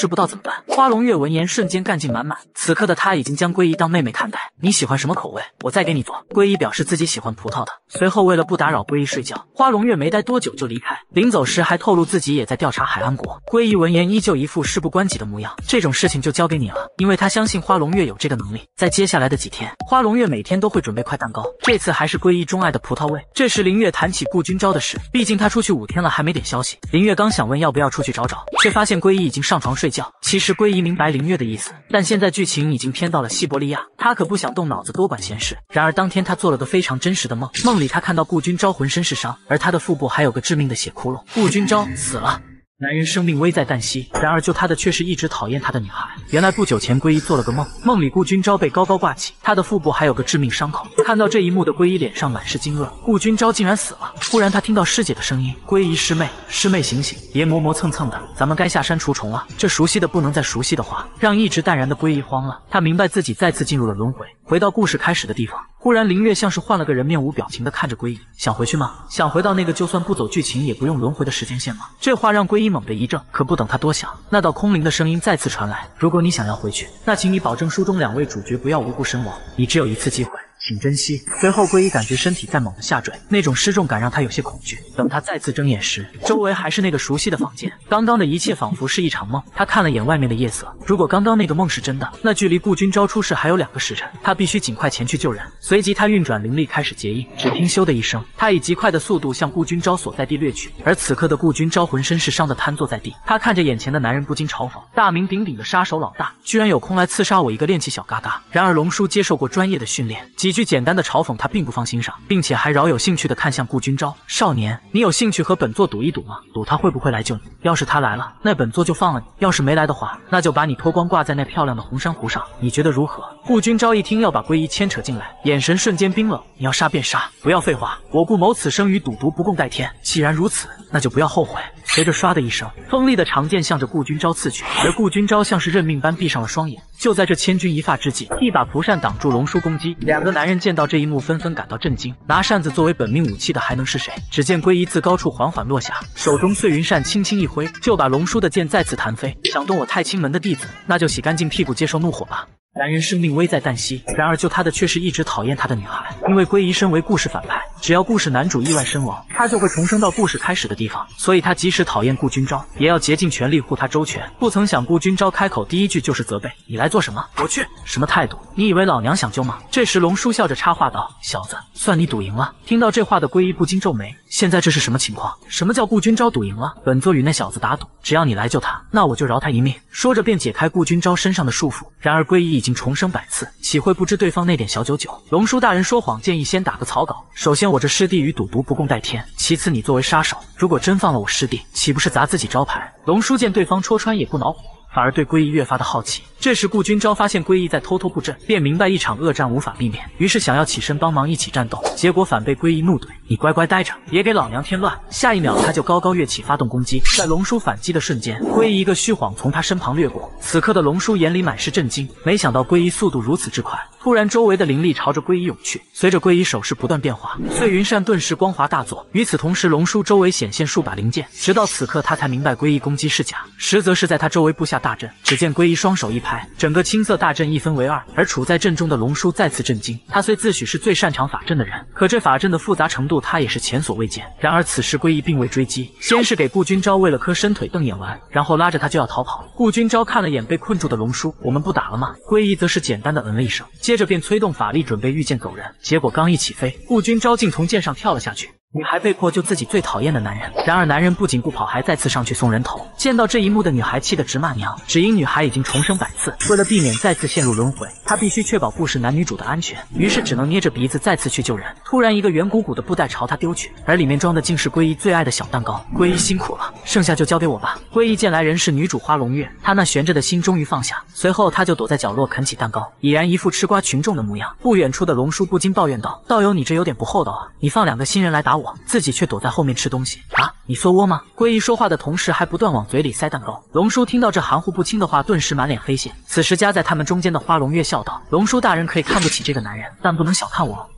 Speaker 1: 吃不到怎么办？花龙月闻言瞬间干劲满满，此刻的他已经将归一当妹妹看待。你喜欢什么口味，我再给你做。归一表示自己喜欢葡萄的。随后为了不打扰归一睡觉，花龙月没待多久就离开。临走时还透露自己也在调查海安国。归一闻言依旧一副事不关己的模样，这种事情就交给你了，因为他相信花龙月有这个能力。在接下来的几天，花龙月每天都会准备块蛋糕，这次还是归一钟爱的葡萄味。这时林月谈起顾君昭的事，毕竟他出去五天了还没点消息。林月刚想问要不要出去找找，却发现归一已经上床睡觉。其实归一明白林月的意思，但现在剧情已经偏到了西伯利亚，他可不想动脑子多管闲事。然而当天他做了个非常真实的梦，梦里他看到顾君昭浑身是伤，而他的腹部还有个致命的血窟窿。顾君昭死了。男人生命危在旦夕，然而救他的却是一直讨厌他的女孩。原来不久前归一做了个梦，梦里顾君昭被高高挂起，他的腹部还有个致命伤口。看到这一幕的归一脸上满是惊愕，顾君昭竟然死了。忽然他听到师姐的声音：“归一师妹，师妹醒醒，爷磨磨蹭蹭的，咱们该下山除虫了。”这熟悉的不能再熟悉的话，让一直淡然的归一慌了。他明白自己再次进入了轮回，回到故事开始的地方。忽然林月像是换了个人，面无表情的看着归一：“想回去吗？想回到那个就算不走剧情也不用轮回的时间线吗？”这话让归一猛地一怔，可不等他多想，那道空灵的声音再次传来：“如果你想要回去，那请你保证书中两位主角不要无故身亡，你只有一次机会，请珍惜。”随后归一感觉身体在猛地下坠，那种失重感让他有些恐惧。等他再次睁眼时，周围还是那个熟悉的房间，刚刚的一切仿佛是一场梦。他看了眼外面的夜色，如果刚刚那个梦是真的，那距离顾君昭出事还有两个时辰，他必须尽快前去救人。随即他运转灵力开始结印，只听咻的一声，他以极快的速度向顾君昭所在地掠去。而此刻的顾君昭浑身是伤的瘫坐在地，他看着眼前的男人不禁嘲讽：大名鼎鼎的杀手老大，居然有空来刺杀我一个练气小嘎嘎。然而龙叔接受过专业的训练，几句简单的嘲讽他并不放心上，并且还饶有兴趣地看向顾君昭：少年，你有兴趣和本座赌一赌吗？赌他会不会来救你？要是他来了，那本座就放了你；要是没来的话，那就把你脱光挂在那漂亮的红珊瑚上，你觉得如何？顾君昭一听要把归一牵扯进来，眼神瞬间冰冷：你要杀便杀，不要废话，我顾某此生与赌毒不共戴天，既然如此，那就不要后悔。随着唰的一声，锋利的长剑向着顾君昭刺去，而顾君昭像是认命般闭上了双眼。就在这千钧一发之际，一把蒲扇挡住龙叔攻击。两个男人见到这一幕，纷纷感到震惊。拿扇子作为本命武器的还能是谁？只见归一自高处缓缓落下，手中碎云扇轻轻一挥，就把龙叔的剑再次弹飞。想动我太清门的弟子，那就洗干净屁股接受怒火吧。男人生命危在旦夕，然而救他的却是一直讨厌他的女孩。因为归一身为故事反派，只要故事男主意外身亡，他就会重生到故事开始的地方，所以他即使讨厌顾君昭，也要竭尽全力护他周全。不曾想顾君昭开口第一句就是责备：你来做什么？我去。什么态度？你以为老娘想救吗？这时龙叔笑着插话道：小子，算你赌赢了。听到这话的归一不禁皱眉，现在这是什么情况？什么叫顾君昭赌赢了？本座与那小子打赌，只要你来救他，那我就饶他一命。说着便解开顾君昭身上的束缚。然而归一已经重生百次，岂会不知对方那点小九九？龙叔大人说谎，建议先打个草稿。首先我这师弟与赌毒不共戴天，其次你作为杀手，如果真放了我师弟，岂不是砸自己招牌？龙叔见对方戳穿也不恼火，反而对归一越发的好奇。这时顾君昭发现归一在偷偷布阵，便明白一场恶战无法避免，于是想要起身帮忙一起战斗，结果反被归一怒怼：你乖乖待着，别给老娘添乱。下一秒他就高高跃起发动攻击，在龙叔反击的瞬间，归一一个虚晃从他身旁掠过。此刻的龙叔眼里满是震惊，没想到归一速度如此之快。突然周围的灵力朝着归一涌去，随着归一手势不断变化，碎云扇顿时光华大作。与此同时，龙叔周围显现数把灵剑，直到此刻他才明白归一攻击是假，实则是在他周围布下大阵。只见归一双手一拍，整个青色大阵一分为二，而处在阵中的龙叔再次震惊。他虽自诩是最擅长法阵的人，可这法阵的复杂程度他也是前所未见。然而此时归一并未追击，先是给顾君昭喂了颗伸腿瞪眼丸，然后拉着他就要逃跑。顾君昭看了眼被困住的龙叔：我们不打了吗？归一则是简单的嗯了一声，接着便催动法力准备御剑走人。结果刚一起飞，顾君昭竟从剑上跳了下去。女孩被迫救自己最讨厌的男人，然而男人不仅不跑，还再次上去送人头。见到这一幕的女孩气得直骂娘，只因女孩已经重生百次，为了避免再次陷入轮回，她必须确保故事男女主的安全，于是只能捏着鼻子再次去救人。突然一个圆鼓鼓的布袋朝她丢去，而里面装的竟是归一最爱的小蛋糕。归一辛苦了，剩下就交给我吧。归一见来人是女主花龙月，她那悬着的心终于放下，随后她就躲在角落啃起蛋糕，已然一副吃瓜群众的模样。不远处的龙叔不禁抱怨道：道友你这有点不厚道啊，你放两个新人来打我，自己却躲在后面吃东西啊！你缩窝吗？归一说话的同时还不断往嘴里塞蛋糕。龙叔听到这含糊不清的话，顿时满脸黑线。此时夹在他们中间的花龙月笑道：龙叔大人可以看不起这个男人，但不能小看我。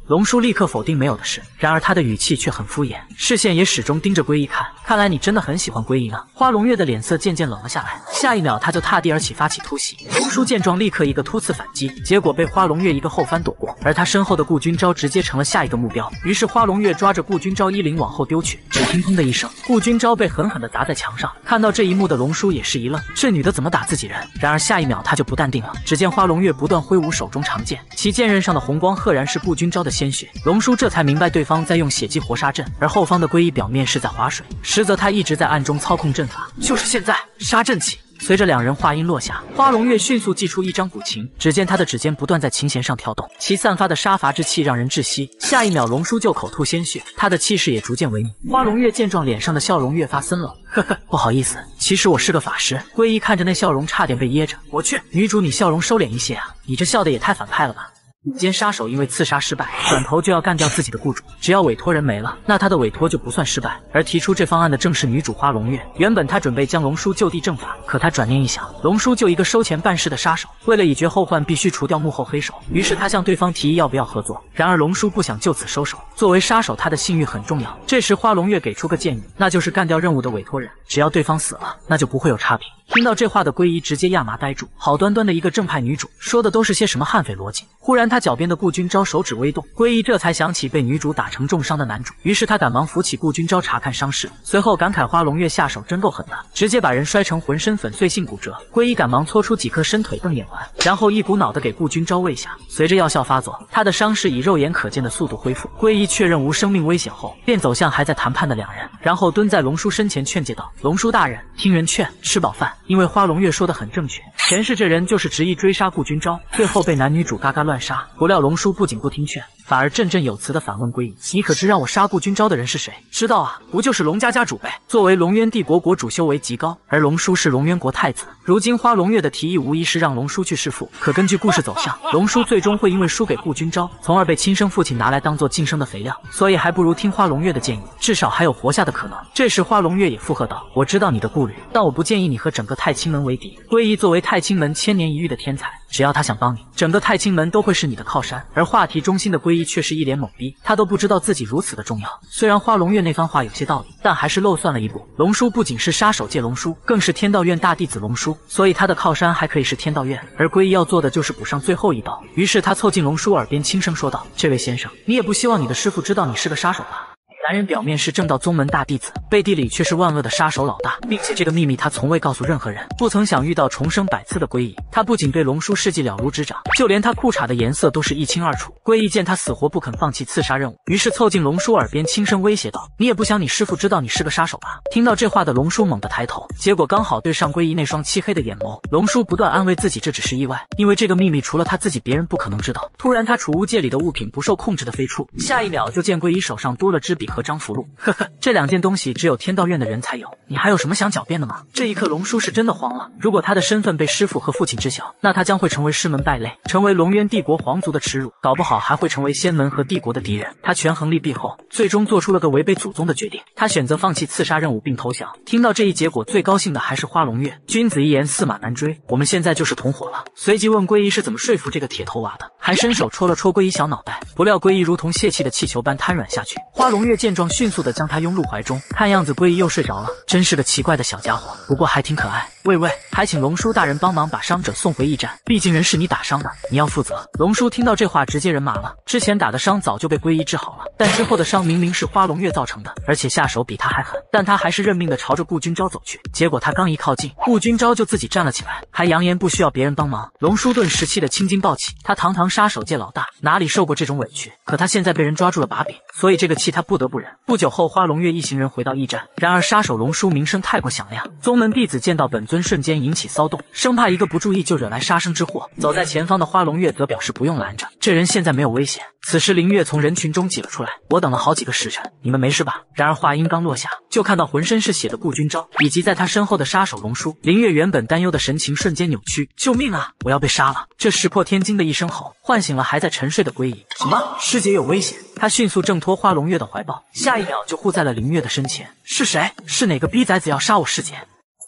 Speaker 1: 龙叔立刻否定没有的事，然而他的语气却很敷衍，视线也始终盯着归一看。看来你真的很喜欢归一呢。花龙月的脸色渐渐冷了下来，下一秒他就踏地而起发起突袭。龙叔见状立刻一个突刺反击，结果被花龙月一个后翻躲过，而他身后的顾君昭直接成了下一个目标。于是花龙月抓着顾君昭衣领往后丢去，只听砰的一声，顾君昭被狠狠地砸在墙上。看到这一幕的龙叔也是一愣，这女的怎么打自己人？然而下一秒他就不淡定了，只见花龙月不断挥舞手中长剑，其剑刃上的红光赫然是顾君昭的鲜血。龙叔这才明白对方在用血祭活杀阵，而后方的归一表面是在划水，实则他一直在暗中操控阵法。就是现在，杀阵起！随着两人话音落下，花龙月迅速祭出一张古琴，只见他的指尖不断在琴弦上跳动，其散发的杀伐之气让人窒息。下一秒，龙叔就口吐鲜血，他的气势也逐渐萎靡。花龙月见状，脸上的笑容越发森冷。呵呵，不好意思，其实我是个法师。归一看着那笑容，差点被噎着。我去，女主你笑容收敛一些啊，你这笑的也太反派了吧。间杀手因为刺杀失败，转头就要干掉自己的雇主，只要委托人没了，那他的委托就不算失败。而提出这方案的正是女主花龙月。原本他准备将龙叔就地正法，可他转念一想，龙叔就一个收钱办事的杀手，为了以绝后患，必须除掉幕后黑手。于是他向对方提议要不要合作。然而龙叔不想就此收手，作为杀手，他的信誉很重要。这时花龙月给出个建议，那就是干掉任务的委托人，只要对方死了，那就不会有差评。听到这话的归一直接亚麻呆住，好端端的一个正派女主，说的都是些什么悍匪逻辑？忽然他脚边的顾君昭手指微动，归一这才想起被女主打成重伤的男主，于是他赶忙扶起顾君昭查看伤势，随后感慨花龙月下手真够狠的，直接把人摔成浑身粉碎性骨折。归一赶忙搓出几颗伸腿瞪眼丸，然后一股脑的给顾君昭喂下。随着药效发作，他的伤势以肉眼可见的速度恢复。归一确认无生命危险后，便走向还在谈判的两人，然后蹲在龙叔身前劝诫道：“龙叔大人，听人劝，吃饱饭。”因为花龙月说的很正确，前世这人就是执意追杀顾君昭，最后被男女主嘎嘎乱杀。不料龙叔不仅不听劝，反而振振有词的反问归一：“你可知让我杀顾君昭的人是谁？”“知道啊，不就是龙家家主呗。”作为龙渊帝国国主，修为极高，而龙叔是龙渊国太子。如今花龙月的提议无疑是让龙叔去弑父，可根据故事走向，龙叔最终会因为输给顾君昭，从而被亲生父亲拿来当做晋升的肥料，所以还不如听花龙月的建议，至少还有活下的可能。这时花龙月也附和道：“我知道你的顾虑，但我不建议你和整个太清门为敌。归一作为太清门千年一遇的天才，只要他想帮你，整个太清门都会是你的靠山。”而话题中心的归一却是一脸懵逼，他都不知道自己如此的重要。虽然花龙月那番话有些道理，但还是漏算了一步。龙叔不仅是杀手界龙叔，更是天道院大弟子龙叔，所以他的靠山还可以是天道院。而归一要做的就是补上最后一刀，于是他凑近龙叔耳边轻声说道：“这位先生，你也不希望你的师父知道你是个杀手吧？”男人表面是正道宗门大弟子，背地里却是万恶的杀手老大，并且这个秘密他从未告诉任何人。不曾想遇到重生百次的归一，他不仅对龙叔事迹了如指掌，就连他裤衩的颜色都是一清二楚。归一见他死活不肯放弃刺杀任务，于是凑近龙叔耳边轻声威胁道：“你也不想你师父知道你是个杀手吧？”听到这话的龙叔猛地抬头，结果刚好对上归一那双漆黑的眼眸。龙叔不断安慰自己这只是意外，因为这个秘密除了他自己，别人不可能知道。突然他储物界里的物品不受控制的飞出，下一秒就见归一手上多了支笔和张符箓。呵呵，这两件东西只有天道院的人才有，你还有什么想狡辩的吗？这一刻龙叔是真的慌了，如果他的身份被师父和父亲知晓，那他将会成为师门败类，成为龙渊帝国皇族的耻辱，搞不好还会成为仙门和帝国的敌人。他权衡利弊后，最终做出了个违背祖宗的决定，他选择放弃刺杀任务并投降。听到这一结果，最高兴的还是花龙月。君子一言，驷马难追，我们现在就是同伙了。随即问归一是怎么说服这个铁头娃的，还伸手戳了戳归一小脑袋。不料归一如同泄气的气球般瘫软下去。花龙月见状，迅速的将他拥入怀中，看样子归一又睡着了，真是个奇怪的小家伙，不过还挺可爱。喂喂，还请龙叔大人帮忙把伤者送回驿站，毕竟人是你打伤的，你要负责。龙叔听到这话直接人麻了，之前打的伤早就被归一治好了，但之后的伤明明是花龙月造成的，而且下手比他还狠，但他还是认命的朝着顾君昭走去。结果他刚一靠近，顾君昭就自己站了起来，还扬言不需要别人帮忙。龙叔顿时气得青筋暴起，他堂堂杀手界老大，哪里受过这种委屈？可他现在被人抓住了把柄，所以这个气他不得不忍。不久后，花龙月一行人回到驿站，然而杀手龙叔名声太过响亮，宗门弟子见到本尊瞬间引起骚动，生怕一个不注意就惹来杀生之祸。走在前方的花龙月则表示不用拦着，这人现在没有危险。此时林月从人群中挤了出来，我等了好几个时辰，你们没事吧？然而话音刚落下，就看到浑身是血的顾君昭以及在他身后的杀手龙叔。林月原本担忧的神情瞬间扭曲，救命啊，我要被杀了！这石破天惊的一声吼唤醒了还在沉睡的归一。什么？师姐有危险？他迅速挣脱花龙月的怀抱，下一秒就护在了林月的身前。是谁？是哪个逼崽子要杀我师姐？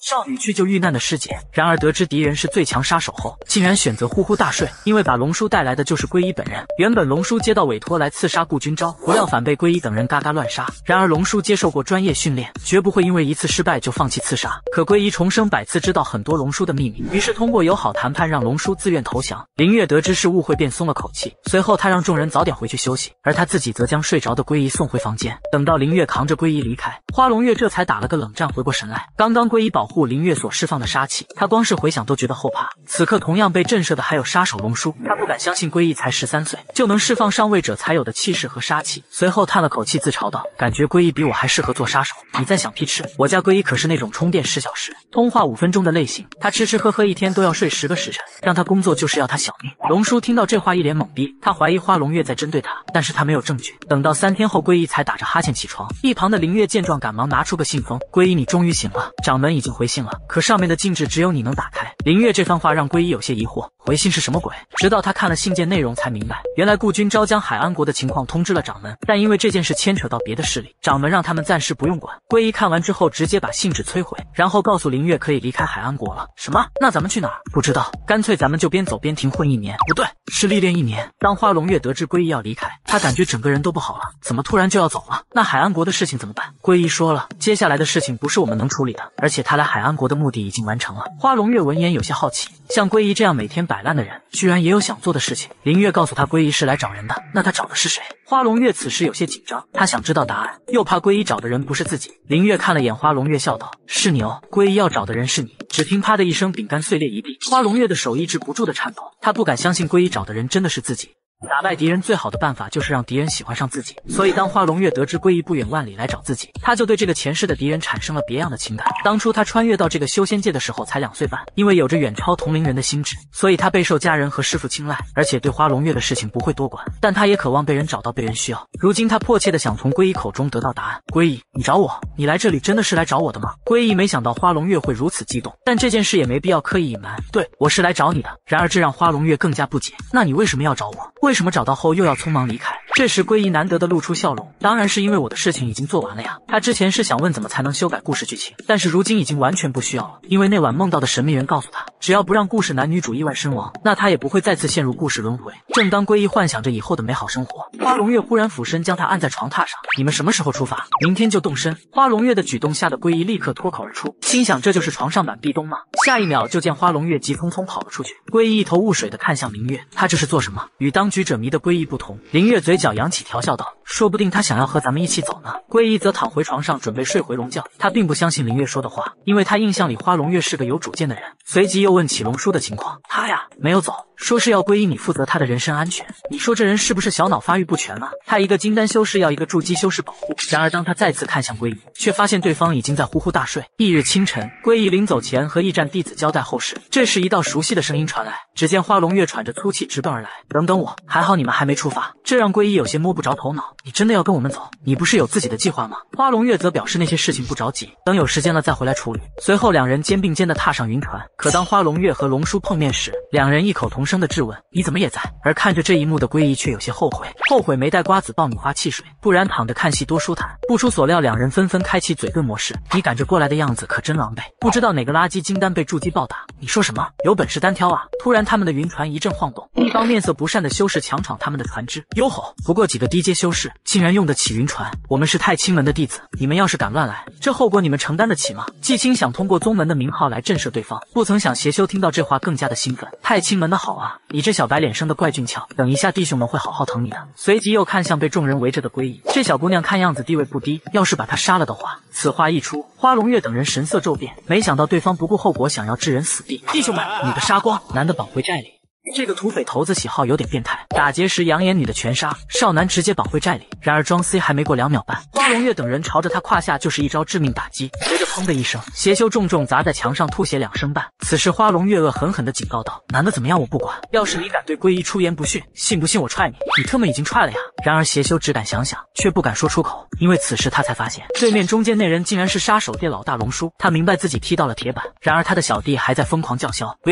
Speaker 1: 少女去救遇难的师姐，然而得知敌人是最强杀手后，竟然选择呼呼大睡，因为把龙叔带来的就是龟一本人。原本龙叔接到委托来刺杀顾君昭，不料反被龟一等人嘎嘎乱杀。然而龙叔接受过专业训练，绝不会因为一次失败就放弃刺杀。可龟一重生百次，知道很多龙叔的秘密，于是通过友好谈判让龙叔自愿投降。林月得知是误会，便松了口气。随后他让众人早点回去休息，而他自己则将睡着的龟一送回房间。等到林月扛着龟一离开，花龙月这才打了个冷战，回过神来。刚刚龟一保护林月所释放的杀气，他光是回想都觉得后怕。此刻同样被震慑的还有杀手龙叔，他不敢相信龟一才十三岁就能释放上位者才有的气势和杀气。随后叹了口气，自嘲道：“感觉龟一比我还适合做杀手。你在想屁吃？我家龟一可是那种充电十小时、通话五分钟的类型，他吃吃喝喝一天都要睡十个时辰，让他工作就是要他小命。”龙叔听到这话一脸懵逼，他怀疑花龙月在针对他，但是他没有证据。等到三天后，龟一才打着哈欠起床。一旁的林月见状，赶忙拿出个信封：“龟一，你终于醒了，掌门已经回信了，可上面的禁制只有你能打开。”林月这番话让龟一有些疑惑，回信是什么鬼？直到他看了信件内容才明白，原来顾君昭将海安国的情况通知了掌门，但因为这件事牵扯到别的势力，掌门让他们暂时不用管。龟一看完之后，直接把信纸摧毁，然后告诉林月可以离开海安国了。什么？那咱们去哪儿？不知道，干脆咱们就边走边停混一年。不对，是历练一年。当花龙月得知龟一要离开，他感觉整个人都不好了，怎么突然就要走了？那海安国的事情怎么办？龟一说了，接下来的事情不是我们能处理的，而且他来海安国的目的已经完成了。花龙月闻言有些好奇，像龟一这样每天摆烂的人，居然也有想做的事情。林月告诉他，龟一是来找人的，那他找的是谁？花龙月此时有些紧张，他想知道答案，又怕龟一找的人不是自己。林月看了眼花龙月，笑道：“是你哦，龟一要找的人是你。”只听啪的一声，饼干碎裂一地，花龙月的手抑制不住的颤抖，他不敢相信龟一找的人真的是自己。打败敌人最好的办法就是让敌人喜欢上自己，所以当花龙月得知龟一不远万里来找自己，他就对这个前世的敌人产生了别样的情感。当初他穿越到这个修仙界的时候才两岁半，因为有着远超同龄人的心智，所以他备受家人和师傅青睐，而且对花龙月的事情不会多管，但他也渴望被人找到，被人需要。如今他迫切的想从龟一口中得到答案。龟一，你找我？你来这里真的是来找我的吗？龟一没想到花龙月会如此激动，但这件事也没必要刻意隐瞒。对，我是来找你的。然而这让花龙月更加不解，那你为什么要找我？为什么找到后又要匆忙离开？这时龟一难得的露出笑容，当然是因为我的事情已经做完了呀。他之前是想问怎么才能修改故事剧情，但是如今已经完全不需要了，因为那晚梦到的神秘人告诉他，只要不让故事男女主意外身亡，那他也不会再次陷入故事轮回。正当龟一幻想着以后的美好生活，花龙月忽然俯身将他按在床榻上。你们什么时候出发？明天就动身。花龙月的举动吓得龟一立刻脱口而出，心想这就是床上版壁咚吗？下一秒就见花龙月急匆匆跑了出去。龟一一头雾水的看向林月，他这是做什么？与当局者迷的龟一不同，林月嘴角扬起调笑道，说不定他想要和咱们一起走呢。龟一则躺回床上准备睡回笼觉，他并不相信林月说的话，因为他印象里花龙月是个有主见的人。随即又问起龙叔的情况，他呀没有走，说是要龟一你负责他的人身安全。你说这人是不是小脑发育不全了？他一个金丹修士要一个筑基修士保护。然而当他再次看向龟一，却发现对方已经在呼呼大睡。翌日清晨，龟一临走前和驿站弟子交代后事，这时一道熟悉的声音传来，只见花龙月喘着粗气直奔而来，等等我，还好你们还没出发。这让龟一有些摸不着头脑，你真的要跟我们走？你不是有自己的计划吗？花龙月则表示那些事情不着急，等有时间了再回来处理。随后两人肩并肩的踏上云船，可当花龙月和龙叔碰面时，两人异口同声的质问，你怎么也在？而看着这一幕的龟一却有些后悔，后悔没带瓜子爆米花汽水，不然躺着看戏多舒坦。不出所料，两人纷纷开启嘴遁模式，你赶着过来的样子可真狼狈，不知道哪个垃圾金丹被筑基暴打。你说什么？有本事单挑啊！突然他们的云船一阵晃动，一帮面色不善的修士强闯他们的船只，哟吼！不过几个低阶修士竟然用得起云船，我们是太清门的弟子，你们要是敢乱来，这后果你们承担得起吗？季青想通过宗门的名号来震慑对方，不曾想邪修听到这话更加的兴奋，太清门的好啊，你这小白脸生的怪俊俏，等一下弟兄们会好好疼你的。随即又看向被众人围着的龟一，这小姑娘看样子地位不低，要是把她杀了的话。此话一出，花龙月等人神色骤变，没想到对方不顾后果想要置人死地。弟兄们，你的杀光，男的绑回寨里。这个土匪头子喜好有点变态，打劫时养眼女的全杀，少男直接绑回寨里。然而装 C 还没过两秒半，花龙月等人朝着他胯下就是一招致命打击，随着砰的一声，邪修重重砸在墙上，吐血两声半。此时花龙月恶狠狠地警告道，男的怎么样我不管，要是你敢对龟一出言不逊，信不信我踹你？你特么已经踹了呀！然而邪修只敢想想，却不敢说出口，因为此时他才发现对面中间那人竟然是杀手店老大龙叔。他明白自己踢到了铁板，然而他的小弟还在疯狂叫嚣，不要怕，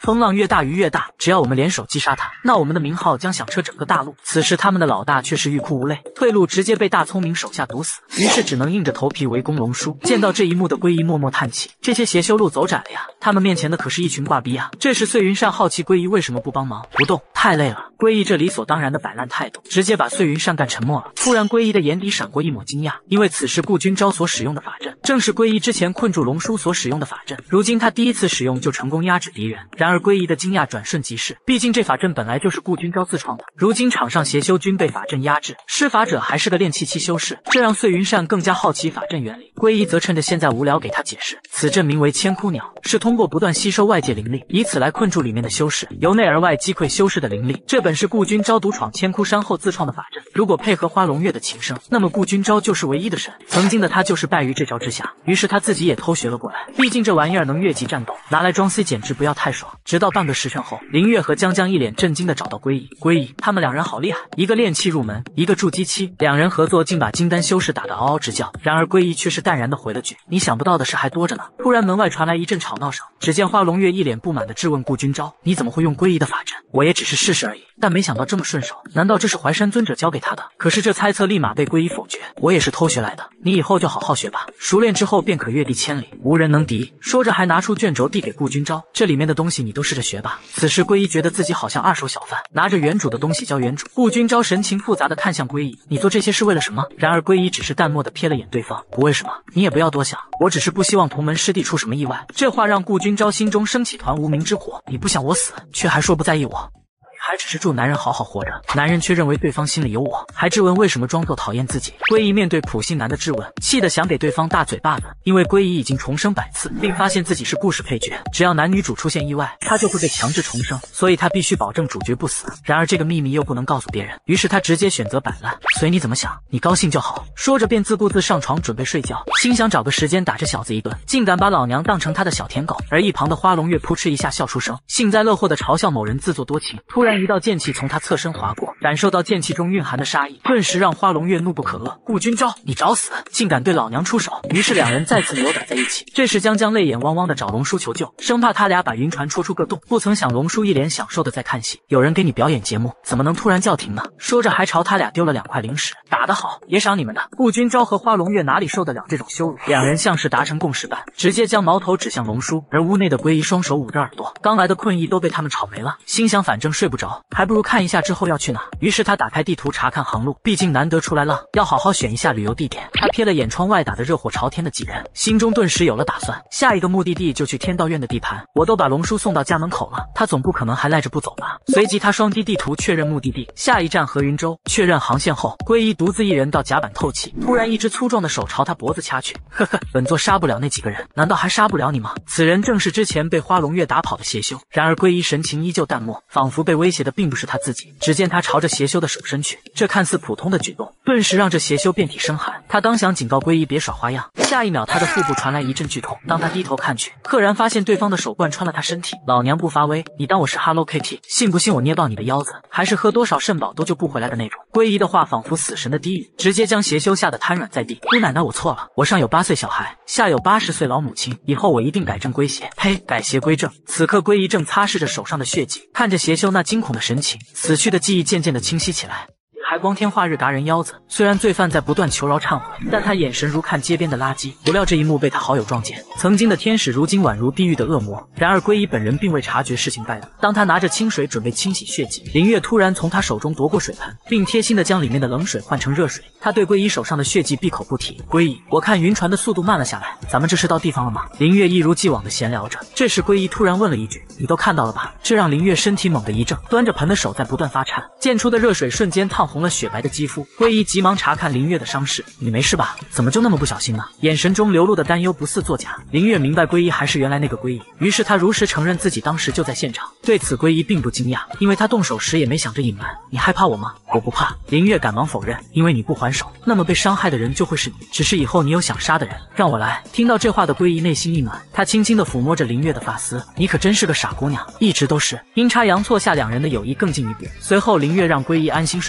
Speaker 1: 风浪越大鱼越大，只要我们联手击杀他，那我们的名号将响彻整个大陆。此时他们的老大却是欲哭无泪，退路直接被大聪明手下堵死，于是只能硬着头皮围攻龙叔。见到这一幕的归一默默叹气，这些邪修路走窄了呀，他们面前的可是一群挂逼啊。这时碎云善好奇归一为什么不帮忙，不动，太累了。归一这理所当然的摆烂态度，直接把碎云善干沉默了。突然归一的眼底闪过一抹惊讶，因为此时顾君昭所使用的法阵，正是归一之前困住龙叔所使用的法阵，如今他第一次使用就成功压制敌人。然而归一的惊讶转瞬即逝，毕竟这法阵本来就是顾君昭自创的，如今场上邪修军被法阵压制，施法者还是个炼气期修士，这让碎云善更加好奇法阵原理。归一则趁着现在无聊给他解释，此阵名为千枯鸟，是通过不断吸收外界灵力，以此来困住里面的修士，由内而外击溃修士的灵力。这本是顾君昭独闯千枯山后自创的法阵，如果配合花龙月的琴声，那么顾君昭就是唯一的神。曾经的他就是败于这招之下，于是他自己也偷学了过来，毕竟这玩意儿能越级战斗，拿来装 C 简直不要太爽。直到半个时辰后，林月和江江一脸震惊的找到归一，归一他们两人好厉害，一个炼气入门，一个筑基期，两人合作竟把金丹修士打得嗷嗷直叫。然而归一却是淡然的回了句，你想不到的事还多着呢。突然门外传来一阵吵闹声，只见花龙月一脸不满的质问顾君昭，你怎么会用归一的法阵？我也只是试试而已，但没想到这么顺手，难道这是淮山尊者教给他的？可是这猜测立马被归一否决，我也是偷学来的，你以后就好好学吧，熟练之后便可越地千里，无人能敌。说着还拿出卷轴递给顾君昭，这里面的东西你都试着学吧。此时归一觉得自己好像二手小贩，拿着原主的东西教原主。顾君昭神情复杂的看向归一，你做这些是为了什么？然而归一只是淡漠的瞥了眼对方，不为什么，你也不要多想，我只是不希望同门师弟出什么意外。这话让顾君昭心中升起团无名之火，你不想我死，却还说不在意我，还只是祝男人好好活着，男人却认为对方心里有我，还质问为什么装作讨厌自己。归一面对普信男的质问，气得想给对方大嘴巴子，因为归一已经重生百次，并发现自己是故事配角，只要男女主出现意外，他就会被强制重生，所以他必须保证主角不死。然而这个秘密又不能告诉别人，于是他直接选择摆烂，随你怎么想，你高兴就好。说着便自顾自上床准备睡觉，心想找个时间打这小子一顿，竟敢把老娘当成他的小舔狗。而一旁的花龙月扑哧一下笑出声，幸灾乐祸的嘲笑某人自作多情。突然一道剑气从他侧身划过，感受到剑气中蕴含的杀意，顿时让花龙月怒不可遏。顾君昭，你找死，竟敢对老娘出手！于是两人再次扭打在一起。这时江江泪眼汪汪的找龙叔求救，生怕他俩把云船戳出个洞。不曾想龙叔一脸享受的在看戏，有人给你表演节目，怎么能突然叫停呢？说着还朝他俩丢了两块零食，打得好，也赏你们的。顾君昭和花龙月哪里受得了这种羞辱，两人像是达成共识般，直接将矛头指向龙叔。而屋内的归一双手捂着耳朵，刚来的困意都被他们吵没了，心想反正睡不着，还不如看一下之后要去哪。于是他打开地图查看航路，毕竟难得出来浪，要好好选一下旅游地点。他瞥了眼窗外打得热火朝天的几人，心中顿时有了打算，下一个目的地就去天道院的地盘。我都把龙叔送到家门口了，他总不可能还赖着不走吧。随即他双击地图确认目的地，下一站和云州。确认航线后，归一独自一人到甲板透气，突然一只粗壮的手朝他脖子掐去。呵呵，本座杀不了那几个人，难道还杀不了你吗？此人正是之前被花龙月打跑的邪修。然而归一神情依旧淡漠，仿佛被威胁的并不是他自己。只见他朝着邪修的手伸去，这看似普通的举动，顿时让这邪修遍体生寒。他当想警告归一别耍花样，下一秒他的腹部传来一阵剧痛。当他低头看去，赫然发现对方的手贯穿了他身体。老娘不发威，你当我是 Hello Kitty？ 信不信我捏爆你的腰子？还是喝多少肾宝都救不回来的那种。归一的话仿佛死神的低语，直接将邪修吓得瘫软在地。姑奶奶，我错了，我上有八岁小孩，下有八十岁老母亲，以后我一定改正归邪。呸，改邪归正。此刻归一正擦拭着手上的血迹，看着邪修那惊恐的神情，死去的记忆渐渐的清晰起来。还光天化日嘎人腰子，虽然罪犯在不断求饶忏悔，但他眼神如看街边的垃圾。不料这一幕被他好友撞见，曾经的天使如今宛如地狱的恶魔。然而归一本人并未察觉事情败露，当他拿着清水准备清洗血迹，林月突然从他手中夺过水盆，并贴心的将里面的冷水换成热水。他对归一手上的血迹闭口不提。归一，我看云船的速度慢了下来，咱们这是到地方了吗？林月一如既往的闲聊着。这时归一突然问了一句，你都看到了吧？这让林月身体猛地一怔，端着盆的手在不断发颤，溅出的热水瞬间烫红了雪白的肌肤。归一急忙查看林月的伤势，你没事吧？怎么就那么不小心呢？眼神中流露的担忧不似作假。林月明白归一还是原来那个归一，于是他如实承认自己当时就在现场。对此归一并不惊讶，因为他动手时也没想着隐瞒。你害怕我吗？我不怕。林月赶忙否认，因为你不还手，那么被伤害的人就会是你，只是以后你有想杀的人，让我来。听到这话的归一内心一暖，他轻轻地抚摸着林月的发丝，你可真是个傻姑娘，一直都是。阴差阳错下两人的友谊更进一步。随后林月让归一安心睡觉。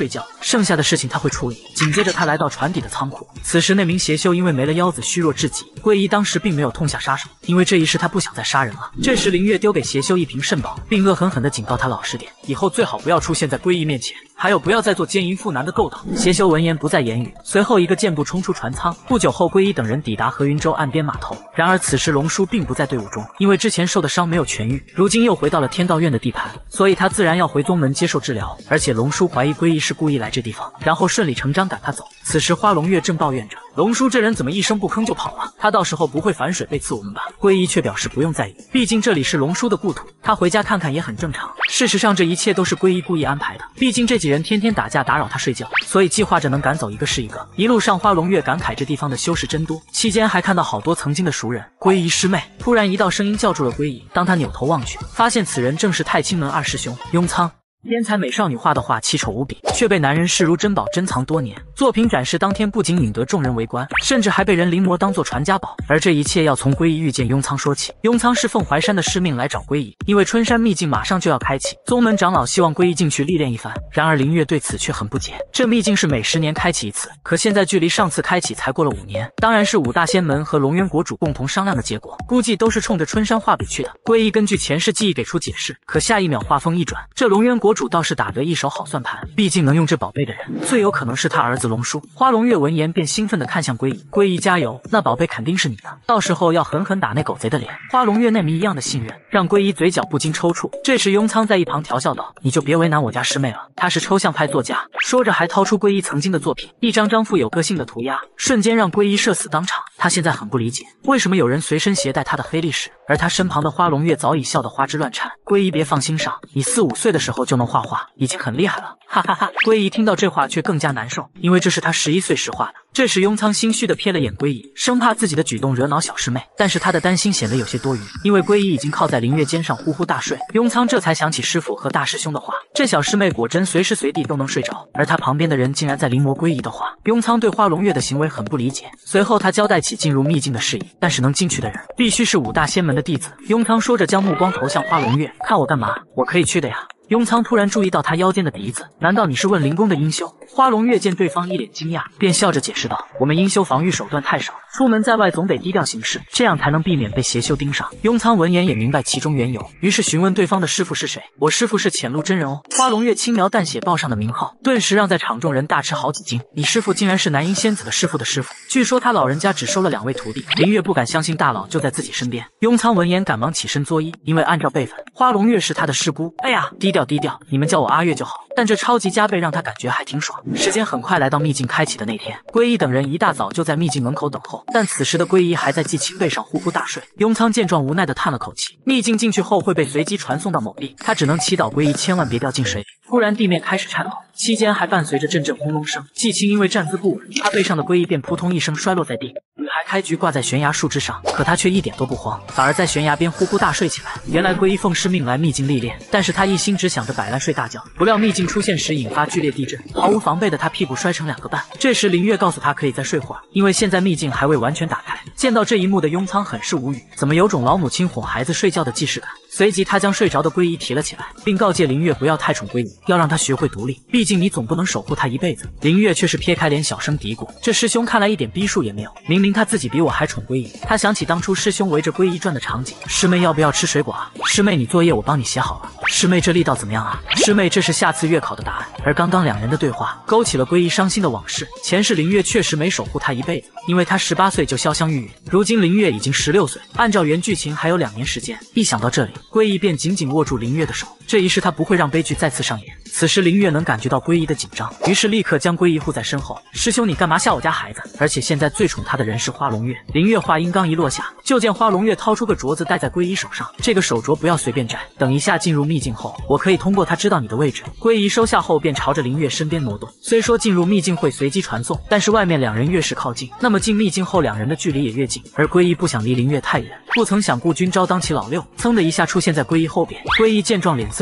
Speaker 1: 剩下的事情他会处理。紧接着他来到船底的仓库，此时那名邪修因为没了腰子虚弱至极，桂一当时并没有痛下杀手，因为这一世他不想再杀人了。这时林月丢给邪修一瓶肾宝，并恶狠狠地警告他老实点，以后最好不要出现在桂一面前，还有不要再做奸淫妇男的勾当。邪修闻言不再言语，随后一个箭步冲出船舱。不久后，桂一等人抵达河云洲岸边码头。然而此时龙叔并不在队伍中，因为之前受的伤没有痊愈，如今又回到了天道院的地盘，所以他自然要回宗门接受治疗。而且龙叔怀疑桂一是故意来这地方，然后顺理成章赶他走。此时花龙月正抱怨着，龙叔这人怎么一声不吭就跑了？他到时候不会反水背刺我们吧？桂一却表示不用在意，毕竟这里是龙叔的故土，他回家看看也很正常。事实上这一切都是桂一故意安排的，毕竟这几人天天打架打扰他睡觉，所以计划着能赶走一个是一个。一路上花龙月感慨这地方的修士真多，期间还看到好多曾经的熟人。桂一师妹，突然一道声音叫住了桂一，当他扭头望去，发现此人正是太清门二师兄雍苍。天才美少女画的画奇丑无比，却被男人视如珍宝珍藏多年。作品展示当天不仅引得众人围观，甚至还被人临摹当作传家宝。而这一切要从归一遇见雍苍说起。雍苍是凤怀山的师命来找归一，因为春山秘境马上就要开启，宗门长老希望归一进去历练一番。然而林月对此却很不解，这秘境是每十年开启一次，可现在距离上次开启才过了五年，当然是五大仙门和龙渊国主共同商量的结果，估计都是冲着春山画笔去的。归一根据前世记忆给出解释，可下一秒话锋一转，这龙渊国主倒是打得一手好算盘，毕竟能用这宝贝的人，最有可能是他儿子龙叔。花龙月闻言便兴奋地看向归一，归一加油，那宝贝肯定是你的，到时候要狠狠打那狗贼的脸。花龙月那谜一样的信任，让归一嘴角不禁抽搐。这时雍苍在一旁调笑道：“你就别为难我家师妹了，她是抽象派作家。”说着还掏出归一曾经的作品，一张张富有个性的涂鸦，瞬间让归一社死当场。他现在很不理解，为什么有人随身携带他的黑历史，而他身旁的花龙月早已笑得花枝乱颤。归一别放心上，你四五岁的时候就能画画，已经很厉害了，哈哈哈。归一听到这话却更加难受，因为这是他十一岁时画的。这时雍苍心虚地瞥了眼归一，生怕自己的举动惹恼小师妹，但是他的担心显得有些多余，因为归一已经靠在林月肩上呼呼大睡。雍苍这才想起师傅和大师兄的话，这小师妹果真随时随地都能睡着，而他旁边的人竟然在临摹归一的话。雍苍对花龙月的行为很不理解，随后他交代起进入秘境的事宜，但是能进去的人必须是五大仙门的弟子。雍苍说着将目光投向花龙月，看我干嘛？我可以去的呀。雍苍突然注意到他腰间的笛子，难道你是问灵宫的阴修？花龙月见对方一脸惊讶，便笑着解释道：“我们阴修防御手段太少，出门在外总得低调行事，这样才能避免被邪修盯上。”雍苍闻言也明白其中缘由，于是询问对方的师傅是谁。我师傅是浅路真人哦。花龙月轻描淡写报上的名号，顿时让在场众人大吃好几惊。你师傅竟然是南阴仙子的师傅的师傅，据说他老人家只收了两位徒弟。林月不敢相信大佬就在自己身边。雍苍闻言赶忙起身作揖，因为按照辈分，花龙月是他的师姑。哎呀，低调低调，你们叫我阿月就好。但这超级加倍让他感觉还挺爽。时间很快来到秘境开启的那天，归一等人一大早就在秘境门口等候，但此时的归一还在祭清背上呼呼大睡。雍苍见状无奈地叹了口气，秘境进去后会被随机传送到某地，他只能祈祷归一千万别掉进水里。突然地面开始颤抖，期间还伴随着阵阵轰隆声。季青因为站姿不稳，他背上的归一便扑通一声摔落在地。女孩开局挂在悬崖树枝上，可她却一点都不慌，反而在悬崖边呼呼大睡起来。原来归一奉师命来秘境历练，但是他一心只想着摆烂睡大觉，不料秘境出现时引发剧烈地震，毫无防备的他屁股摔成两个半。这时林月告诉他可以再睡会儿，因为现在秘境还未完全打开。见到这一幕的雍苍很是无语，怎么有种老母亲哄孩子睡觉的既视感。随即他将睡着的归一提了起来，并告诫林月不要太宠归一，要让他学会独立，毕竟你总不能守护他一辈子。林月却是撇开脸小声嘀咕，这师兄看来一点逼数也没有，明明他自己比我还宠归一。他想起当初师兄围着归一转的场景，师妹要不要吃水果啊？师妹你作业我帮你写好了。师妹这力道怎么样啊？师妹这是下次月考的答案。而刚刚两人的对话勾起了归一伤心的往事，前世林月确实没守护他一辈子，因为他十八岁就潇湘玉殒，如今林月已经十六岁，按照原剧情还有两年时间。一想到这里，归一便紧紧握住林月的手，这一世他不会让悲剧再次上演。此时林月能感觉到归一的紧张，于是立刻将归一护在身后。师兄你干嘛吓我家孩子？而且现在最宠他的人是花龙月。林月话音刚一落下，就见花龙月掏出个镯子戴在归一手上，这个手镯不要随便摘，等一下进入秘境后，我可以通过它知道你的位置。归一收下后便朝着林月身边挪动。虽说进入秘境会随机传送，但是外面两人越是靠近，那么进秘境后两人的距离也越近。而归一不想离林月太远，不曾想顾君招当起老六，噌的一下出现在归一后边。归一见状脸色一垮，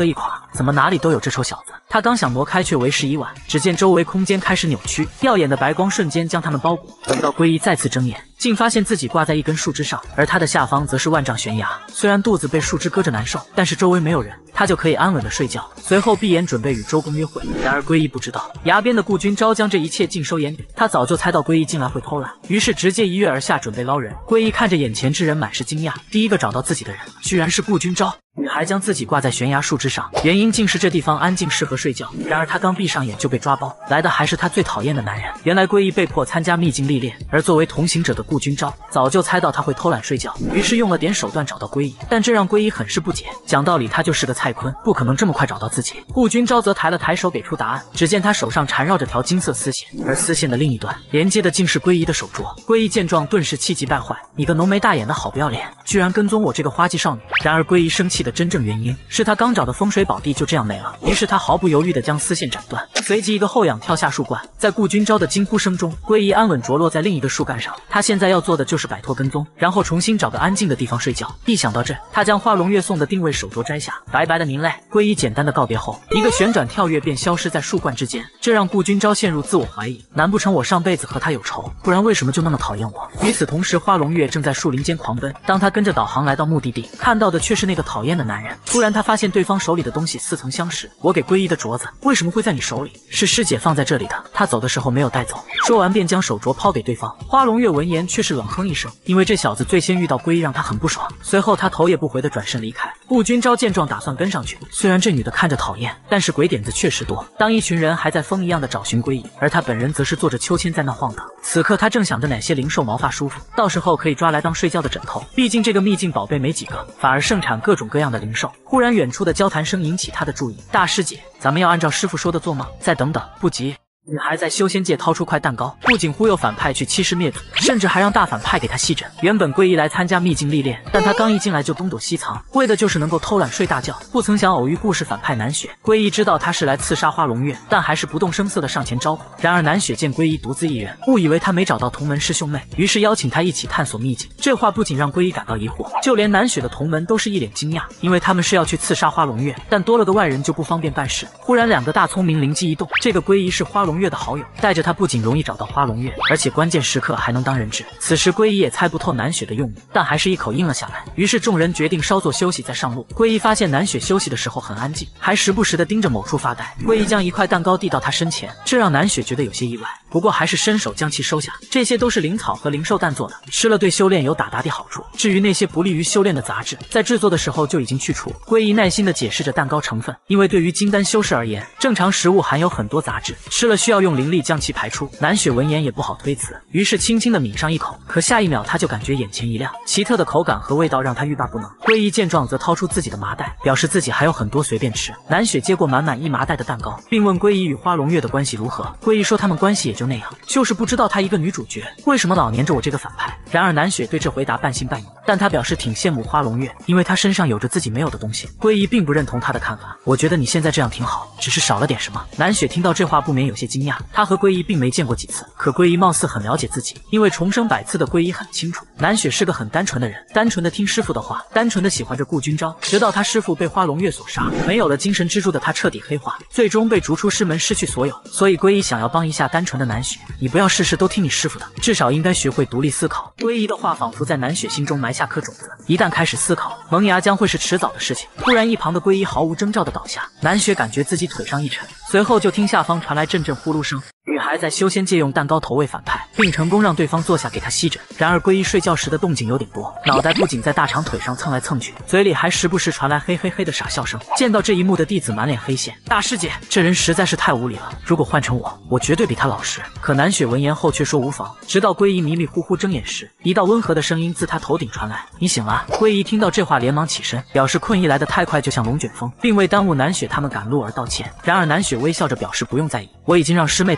Speaker 1: 怎么哪里都有这臭小子？他刚想挪开，却为时已晚。只见周围空间开始扭曲，耀眼的白光瞬间将他们包裹。等到龟一再次睁眼，竟发现自己挂在一根树枝上，而他的下方则是万丈悬崖。虽然肚子被树枝割着难受，但是周围没有人，他就可以安稳的睡觉。随后闭眼准备与周公约会。然而龟一不知道，崖边的顾君昭将这一切尽收眼底。他早就猜到龟一进来会偷懒，于是直接一跃而下准备捞人。龟一看着眼前之人，满是惊讶。第一个找到自己的人，居然是顾君昭。女孩将自己挂在悬崖树枝上，原因竟是这地方安静适合睡觉。然而她刚闭上眼就被抓包，来的还是她最讨厌的男人。原来龟一被迫参加秘境历练，而作为同行者的顾君昭早就猜到他会偷懒睡觉，于是用了点手段找到龟一，但这让龟一很是不解。讲道理他就是个蔡坤，不可能这么快找到自己。顾君昭则抬了抬手给出答案，只见他手上缠绕着条金色丝线，而丝线的另一端连接的竟是龟一的手镯。龟一见状顿时气急败坏，你个浓眉大眼的好不要脸，居然跟踪我这个花季少女！然而龟一生气的真正原因是他刚找的风水宝地就这样没了，于是他毫不犹豫地将丝线斩断，随即一个后仰跳下树冠。在顾君昭的惊呼声中，龟一安稳着落在另一个树干上。他现在要做的就是摆脱跟踪，然后重新找个安静的地方睡觉。一想到这，他将花龙月送的定位手镯摘下，白白的明泪。龟一简单的告别后，一个旋转跳跃便消失在树冠之间，这让顾君昭陷入自我怀疑，难不成我上辈子和他有仇，不然为什么就那么讨厌我？与此同时，花龙月正在树林间狂奔，当他跟着导航来到目的地，看到的却是那个讨厌的男人。突然他发现对方手里的东西似曾相识，我给龟一的镯子为什么会在你手里？是师姐放在这里的，她走的时候没有带走。说完便将手镯抛给对方。花龙月闻言却是冷哼一声，因为这小子最先遇到龟一让他很不爽。随后他头也不回的转身离开。顾君昭见状打算跟上去，虽然这女的看着讨厌，但是鬼点子确实多。当一群人还在疯一样的找寻龟一，而他本人则是坐着秋千在那晃荡。此刻他正想着哪些灵兽毛发舒服，到时候可以抓来当睡觉的枕头。毕竟这个秘境宝贝没几个，反而盛产各种各样的灵兽。忽然远处的交谈声引起他的注意，大师姐，咱们要按照师傅说的做吗？再等等，不急。女孩在修仙界掏出块蛋糕，不仅忽悠反派去欺师灭祖，甚至还让大反派给她吸枕。原本龟一来参加秘境历练，但他刚一进来就东躲西藏，为的就是能够偷懒睡大觉。不曾想偶遇故事反派南雪。龟一知道他是来刺杀花龙月，但还是不动声色的上前招呼。然而南雪见龟一独自一人，误以为他没找到同门师兄妹，于是邀请他一起探索秘境。这话不仅让龟一感到疑惑，就连南雪的同门都是一脸惊讶，因为他们是要去刺杀花龙月，但多了个外人就不方便办事。忽然两个大聪明灵机一动，这个龟一是花龙月的好友，带着他不仅容易找到花龙月，而且关键时刻还能当人质。此时龟一也猜不透南雪的用意，但还是一口应了下来。于是众人决定稍作休息再上路。龟一发现南雪休息的时候很安静，还时不时的盯着某处发呆。龟一将一块蛋糕递到他身前，这让南雪觉得有些意外，不过还是伸手将其收下。这些都是灵草和灵兽蛋做的，吃了对修炼有大大的好处。至于那些不利于修炼的杂质，在制作的时候就已经去除。龟一耐心的解释着蛋糕成分，因为对于金丹修士而言，正常食物含有很多杂质，吃了需要用灵力将其排出。南雪闻言也不好推辞，于是轻轻的抿上一口，可下一秒他就感觉眼前一亮，奇特的口感和味道让他欲罢不能。龟一见状则掏出自己的麻袋，表示自己还有很多随便吃。南雪接过满满一麻袋的蛋糕，并问龟一与花龙月的关系如何。龟一说他们关系也就那样，就是不知道她一个女主角为什么老黏着我这个反派。然而南雪对这回答半信半疑，但她表示挺羡慕花龙月，因为她身上有着自己没有的东西。龟一并不认同她的看法，我觉得你现在这样挺好，只是少了点什么。南雪听到这话不免有些惊讶，她和龟一并没见过几次，可龟一貌似很了解自己，因为重生百次的龟一很清楚，南雪是个很单纯的人，单纯的听师傅的话，单纯的喜欢着顾君昭，直到他师傅被花龙月所杀，没有了精神支柱的他彻底黑化，最终被逐出师门，失去所有。所以龟一想要帮一下单纯的南雪，你不要事事都听你师傅的，至少应该学会独立思考。龟一的话仿佛在南雪心中埋下颗种子，一旦开始思考，萌芽将会是迟早的事情。突然一旁的龟一毫无征兆的倒下，南雪感觉自己腿上一沉，随后就听下方传来阵阵呼噜声。女孩在修仙界用蛋糕投喂反派，并成功让对方坐下给她吸枕。然而龟一睡觉时的动静有点多，脑袋不仅在大长腿上蹭来蹭去，嘴里还时不时传来嘿嘿嘿的傻笑声。见到这一幕的弟子满脸黑线，大师姐，这人实在是太无理了，如果换成我，我绝对比他老实。可南雪闻言后却说无妨，直到龟一迷迷糊糊睁眼时，一道温和的声音自他头顶传来，你醒了。龟一听到这话连忙起身，表示困意来得太快就像龙卷风，并为耽误南雪他们赶路而道歉。然而南雪微笑着表示不用在意，我已经让师妹他们先走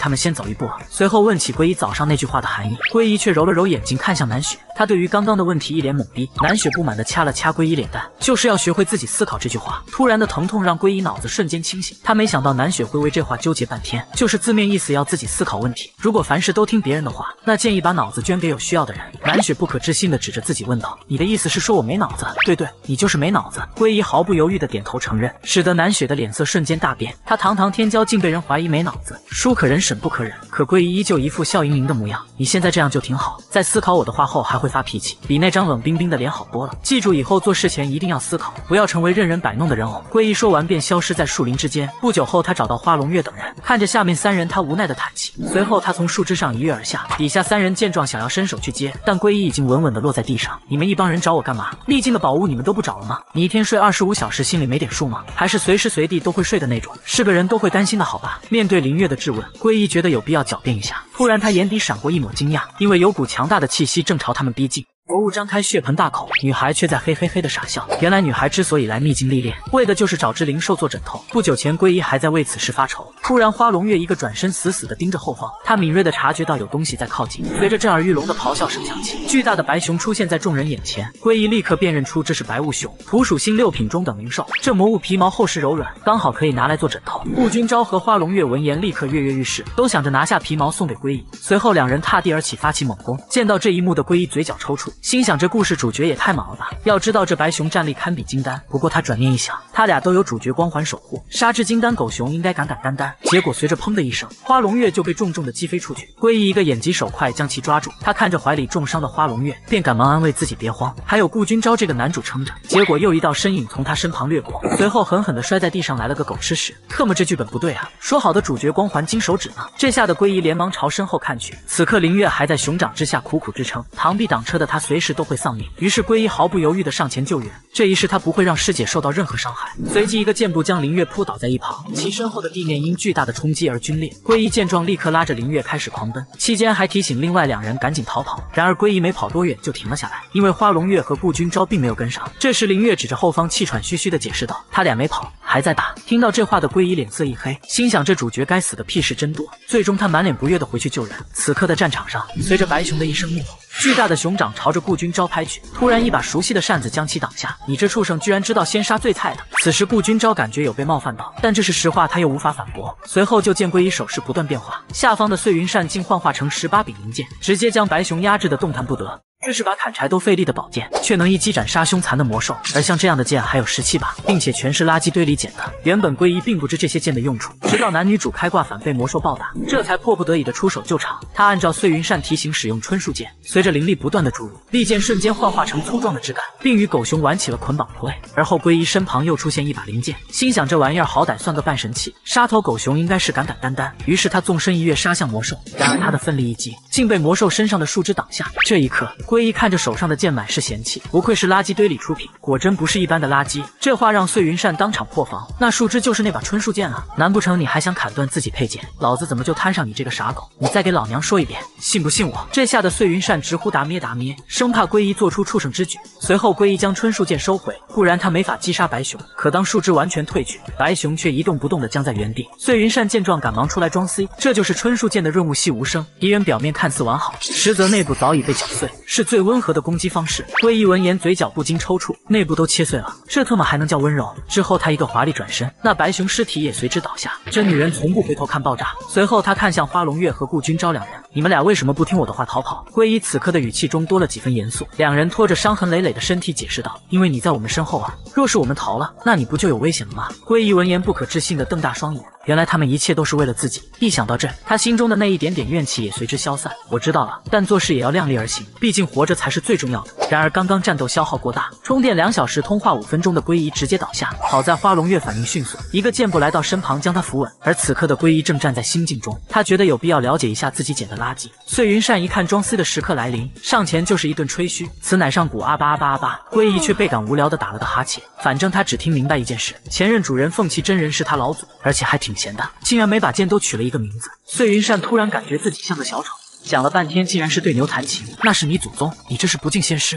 Speaker 1: 走一步了，随后问起归一早上那句话的含义。归一却揉了揉眼睛，看向南雪。他对于刚刚的问题一脸懵逼。南雪不满地掐了掐归一脸蛋，就是要学会自己思考这句话。突然的疼痛让归一脑子瞬间清醒，他没想到南雪会为这话纠结半天，就是字面意思要自己思考问题。如果凡事都听别人的话，那建议把脑子捐给有需要的人。南雪不可置信地指着自己问道：“你的意思是说我没脑子？”“对对，你就是没脑子。”归一毫不犹豫地点头承认，使得南雪的脸色瞬间大变。他堂堂天骄竟被人怀疑没脑子，书可忍，审不可忍。可归一依旧一副笑盈盈的模样。你现在这样就挺好，在思考我的话后还会发脾气，比那张冷冰冰的脸好多了。记住以后做事前一定要思考，不要成为任人摆弄的人偶。归一说完便消失在树林之间。不久后，他找到花龙月等人，看着下面三人，他无奈的叹气。随后他从树枝上一跃而下，底下三人见状想要伸手去接，但归一已经稳稳的落在地上。你们一帮人找我干嘛？秘境的宝物你们都不找了吗？你一天睡二十五小时，心里没点数吗？还是随时随地都会睡的那种？是个人都会担心的好吧？面对林月的质问，归一觉得有必要狡辩一下。突然他眼底闪过一抹惊讶，因为有股强大的气息正朝他们逼近。魔物张开血盆大口，女孩却在嘿嘿嘿的傻笑。原来女孩之所以来秘境历练，为的就是找只灵兽做枕头。不久前，归一还在为此事发愁。突然，花龙月一个转身，死死地盯着后方。他敏锐地察觉到有东西在靠近。随着震耳欲聋的咆哮声响起，巨大的白熊出现在众人眼前。归一立刻辨认出这是白雾熊，土属性六品中等灵兽。这魔物皮毛厚实柔软，刚好可以拿来做枕头。顾君昭和花龙月闻言立刻跃跃欲试，都想着拿下皮毛送给归一。随后两人踏地而起，发起猛攻。见到这一幕的归一嘴角抽搐，心想这故事主角也太莽了吧！要知道这白熊战力堪比金丹，不过他转念一想，他俩都有主角光环守护，杀只金丹狗熊应该敢敢担担。结果随着砰的一声，花龙月就被重重的击飞出去。归一一个眼疾手快将其抓住，他看着怀里重伤的花龙月，便赶忙安慰自己别慌，还有顾君昭这个男主撑着。结果又一道身影从他身旁掠过，随后狠狠地摔在地上，来了个狗吃屎。特么这剧本不对啊！说好的主角光环金手指呢？这下的归一连忙朝身后看去，此刻林月还在熊掌之下苦苦支撑，螳臂挡车的他随时都会丧命。于是归一毫不犹豫地上前救援，这一世他不会让师姐受到任何伤害。随即一个箭步将林月扑倒在一旁，其身后的地面因巨大的冲击而皲裂。归一见状立刻拉着林月开始狂奔，期间还提醒另外两人赶紧逃跑。然而归一没跑多远就停了下来，因为花龙月和顾君昭并没有跟上。这时林月指着后方气喘吁吁地解释道：“他俩没跑，还在打。”听到这话的归一脸色一黑，心想这主角该死的屁事真多。最终他满脸不悦地回去救人。此刻的战场上，随着白熊的一声怒吼，巨大的熊掌朝着顾君昭拍去。突然一把熟悉的扇子将其挡下。你这畜生居然知道先杀最菜的！此时顾君昭感觉有被冒犯到，但这是实话，他又无法反驳。随后就见归一手势不断变化，下方的碎云扇竟幻化成十八柄银剑，直接将白熊压制的动弹不得。这是把砍柴都费力的宝剑，却能一击斩杀凶残的魔兽。而像这样的剑还有十七把，并且全是垃圾堆里捡的。原本归一并不知这些剑的用处，直到男女主开挂反被魔兽暴打，这才迫不得已的出手救场。他按照碎云扇提醒使用春树剑，随着灵力不断的注入，利剑瞬间幻化成粗壮的质感，并与狗熊玩起了捆绑 play。而后归一身旁又出现一把灵剑，心想这玩意儿好歹算个半神器，杀头狗熊应该是敢敢担担。于是他纵身一跃杀向魔兽，然而他的奋力一击竟被魔兽身上的树枝挡下。这一刻，归一看着手上的剑满是嫌弃，不愧是垃圾堆里出品，果真不是一般的垃圾。这话让碎云扇当场破防，那树枝就是那把春树剑啊！难不成你还想砍断自己佩剑？老子怎么就摊上你这个傻狗？你再给老娘说一遍，信不信我？这下的碎云扇直呼达咩达咩，生怕归一做出畜生之举。随后归一将春树剑收回，不然他没法击杀白熊。可当树枝完全退去，白熊却一动不动地僵在原地。碎云扇见状赶忙出来装 C， 这就是春树剑的润物细无声，敌人表面看似完好，实则内部早已被搅碎，是最温和的攻击方式。归一闻言嘴角不禁抽搐，内部都切碎了，这特么还能叫温柔？之后他一个华丽转身，那白熊尸体也随之倒下。这女人从不回头看爆炸。随后他看向花龙月和顾君昭两人，你们俩为什么不听我的话逃跑？归一此刻的语气中多了几分严肃。两人拖着伤痕累累的身体解释道：因为你在我们身后啊，若是我们逃了，那你不就有危险了吗？归一闻言不可置信地瞪大双眼，原来他们一切都是为了自己。一想到这，他心中的那一点点怨气也随之消散。我知道了，但做事也要量力而行，毕竟活着才是最重要的。然而刚刚战斗消耗过大，充电两小时通话五分钟的归一直接倒下。好在花龙月反应迅速，一个箭步来到身旁将他扶稳。而此刻的归一正站在心境中，他觉得有必要了解一下自己捡的垃圾。碎云扇一看装 C 的时刻来临，上前就是一顿吹嘘，此乃上古阿巴阿巴阿巴。归一却倍感无聊的打了个哈欠，反正他只听明白一件事，前任主人凤岐真人是他老祖，而且还挺闲的，竟然每把剑都取了一个名字。碎云扇突然感觉自己像个小丑，讲了半天竟然是对牛弹琴，那是你祖宗，你这是不敬先师。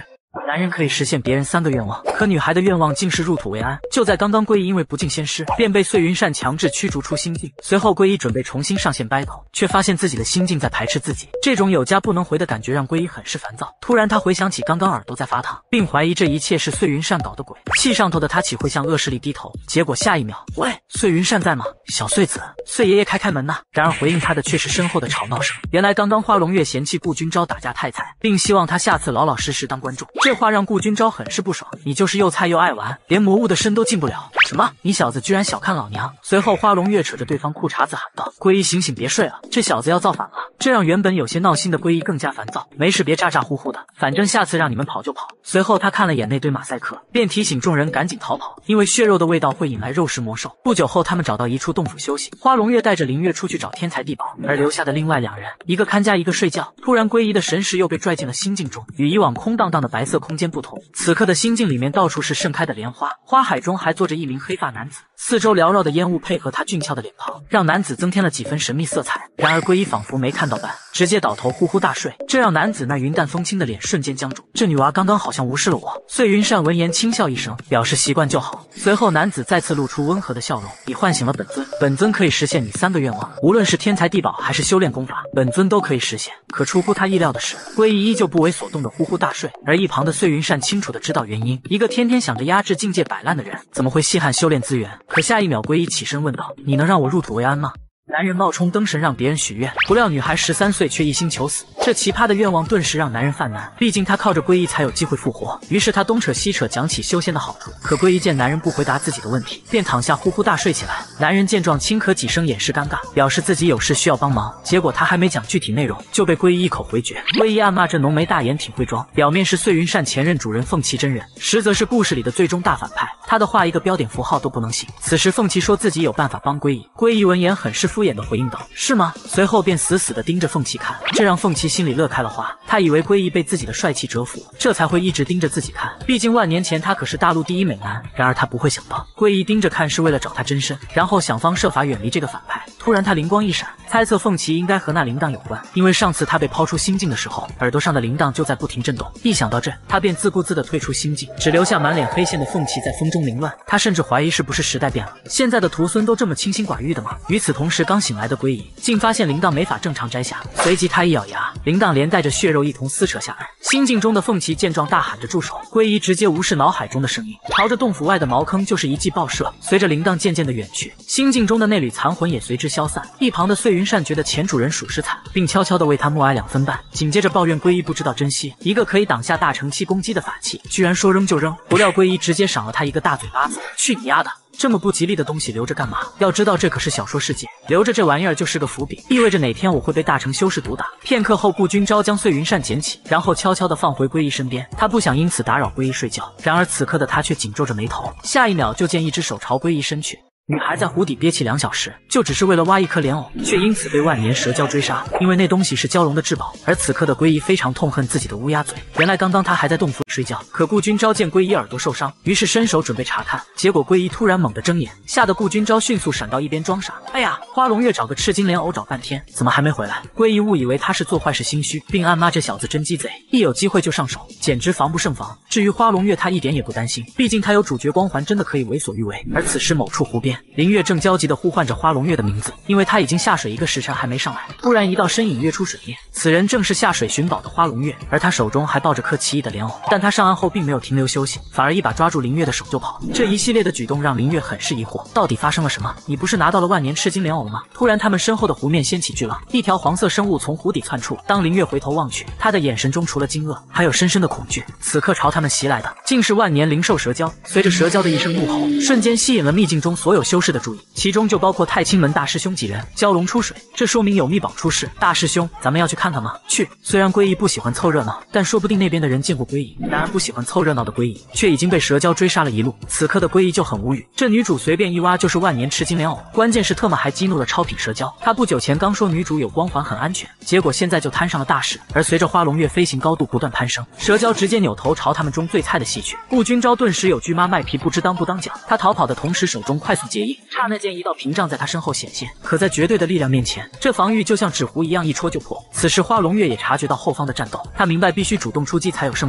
Speaker 1: 男人可以实现别人三个愿望，可女孩的愿望竟是入土为安。就在刚刚，归一因为不敬先师，便被碎云善强制驱逐出心境。随后，归一准备重新上线 battle， 却发现自己的心境在排斥自己。这种有家不能回的感觉让归一很是烦躁。突然，他回想起刚刚耳朵在发烫，并怀疑这一切是碎云善搞的鬼。气上头的他岂会向恶势力低头？结果下一秒，喂，碎云善在吗？小碎子，碎爷爷开开门呐！然而回应他的却是身后的吵闹声。原来刚刚花龙月嫌弃顾君昭打架太菜，并希望他下次老老实实当观众。这话让顾君昭很是不爽，你就是又菜又爱玩，连魔物的身都进不了。什么？你小子居然小看老娘！随后花龙月扯着对方裤衩子喊道：“归一醒醒，别睡了，这小子要造反了！”这让原本有些闹心的归一更加烦躁。没事别咋咋呼呼的，反正下次让你们跑就跑。随后他看了眼那堆马赛克，便提醒众人赶紧逃跑，因为血肉的味道会引来肉食魔兽。不久后，他们找到一处洞府休息。花龙月带着林月出去找天才地宝，而留下的另外两人，一个看家，一个睡觉。突然，归一的神识又被拽进了心境中，与以往空荡荡的白色空间不同，此刻的心境里面到处是盛开的莲花，花海中还坐着一名黑发男子，四周缭绕的烟雾配合他俊俏的脸庞，让男子增添了几分神秘色彩。然而，归一仿佛没看到般，直接倒头呼呼大睡，这让男子那云淡风轻的脸瞬间僵住。这女娃刚刚好像无视了我。碎云善闻言轻笑一声，表示习惯就好。随后，男子再次露出温和的笑容，已唤醒了本尊。本尊可以实现你三个愿望，无论是天才地宝还是修炼功法，本尊都可以实现。可出乎他意料的是，归一依旧不为所动的呼呼大睡，而一旁的碎云善清楚的知道原因。一个天天想着压制境界摆烂的人，怎么会稀罕修炼资源？可下一秒，归一起身问道：“你能让我入土为安吗？”男人冒充灯神让别人许愿，不料女孩十三岁却一心求死，这奇葩的愿望顿时让男人犯难。毕竟他靠着归一才有机会复活，于是他东扯西扯讲起修仙的好处。可归一见男人不回答自己的问题，便躺下呼呼大睡起来。男人见状轻咳几声掩饰尴尬，表示自己有事需要帮忙。结果他还没讲具体内容，就被归一一口回绝。归一暗骂这浓眉大眼挺会装，表面是碎云善前任主人凤岐真人，实则是故事里的最终大反派。他的话一个标点符号都不能信。此时凤岐说自己有办法帮归一，归一闻言很是敷衍的回应道：“是吗？”随后便死死地盯着凤岐看，这让凤岐心里乐开了花。他以为归一被自己的帅气折服，这才会一直盯着自己看。毕竟万年前他可是大陆第一美男。然而他不会想到，归一盯着看是为了找他真身，然后想方设法远离这个反派。突然他灵光一闪，猜测凤岐应该和那铃铛有关，因为上次他被抛出心境的时候，耳朵上的铃铛就在不停震动。一想到这，他便自顾自地退出心境，只留下满脸黑线的凤岐在风中凌乱。他甚至怀疑是不是时代变了，现在的徒孙都这么清心寡欲的吗？与此同时，刚醒来的归一竟发现铃铛没法正常摘下，随即他一咬牙，铃铛连带着血肉一同撕扯下来。心境中的凤岐见状大喊着住手，归一直接无视脑海中的声音，朝着洞府外的茅坑就是一记爆射。随着铃铛渐渐的远去，心境中的那缕残魂也随之消散。一旁的碎云善觉得前主人属实惨，并悄悄地为他默哀两分半，紧接着抱怨归一不知道珍惜，一个可以挡下大乘期攻击的法器，居然说扔就扔。不料归一直接赏了他一个大嘴巴子，去你丫的！这么不吉利的东西留着干嘛？要知道这可是小说世界，留着这玩意儿就是个伏笔，意味着哪天我会被大成修士毒打。片刻后，顾君昭将碎云善捡起，然后悄悄地放回归一身边。他不想因此打扰归一睡觉，然而此刻的他却紧皱着眉头，下一秒就见一只手朝归一伸去。女孩在湖底憋气两小时，就只是为了挖一颗莲藕，却因此被万年蛇蛟追杀。因为那东西是蛟龙的至宝，而此刻的归一非常痛恨自己的乌鸦嘴。原来刚刚他还在洞府里睡觉，可顾君昭见归一耳朵受伤，于是伸手准备查看，结果归一突然猛地睁眼，吓得顾君昭迅速闪到一边装傻。哎呀，花龙月找个赤金莲藕找半天，怎么还没回来？归一误以为他是做坏事心虚，并暗骂这小子真鸡贼，一有机会就上手，简直防不胜防。至于花龙月，他一点也不担心，毕竟他有主角光环，真的可以为所欲为。而此时某处湖边，林月正焦急地呼唤着花龙月的名字，因为他已经下水一个时辰还没上来。突然一道身影跃出水面，此人正是下水寻宝的花龙月，而他手中还抱着颗奇异的莲藕。但他上岸后并没有停留休息，反而一把抓住林月的手就跑。这一系列的举动让林月很是疑惑，到底发生了什么？你不是拿到了万年赤金莲藕了吗？突然他们身后的湖面掀起巨浪，一条黄色生物从湖底窜出。当林月回头望去，他的眼神中除了惊愕，还有深深的恐惧。此刻朝他们袭来的竟是万年灵兽蛇蛟。随着蛇蛟的一声怒吼，瞬间吸引了秘境中所有修士的注意，其中就包括太清门大师兄几人。蛟龙出水，这说明有秘宝出世。大师兄，咱们要去看看吗？去。虽然归一不喜欢凑热闹，但说不定那边的人见过归一。然而不喜欢凑热闹的归一，却已经被蛇蛟追杀了一路。此刻的归一就很无语，这女主随便一挖就是万年赤金莲藕，关键是特么还激怒了超品蛇蛟。他不久前刚说女主有光环很安全，结果现在就摊上了大事。而随着花龙月飞行高度不断攀升，蛇蛟直接扭头朝他们中最菜的袭去。顾君昭顿时有句妈卖皮不知当不当讲，他逃跑的同时手中快速结印，刹那间一道屏障在他身后显现。可在绝对的力量面前，这防御就像纸糊一样一戳就破。此时花龙月也察觉到后方的战斗，他明白必须主动出击才有胜算，于是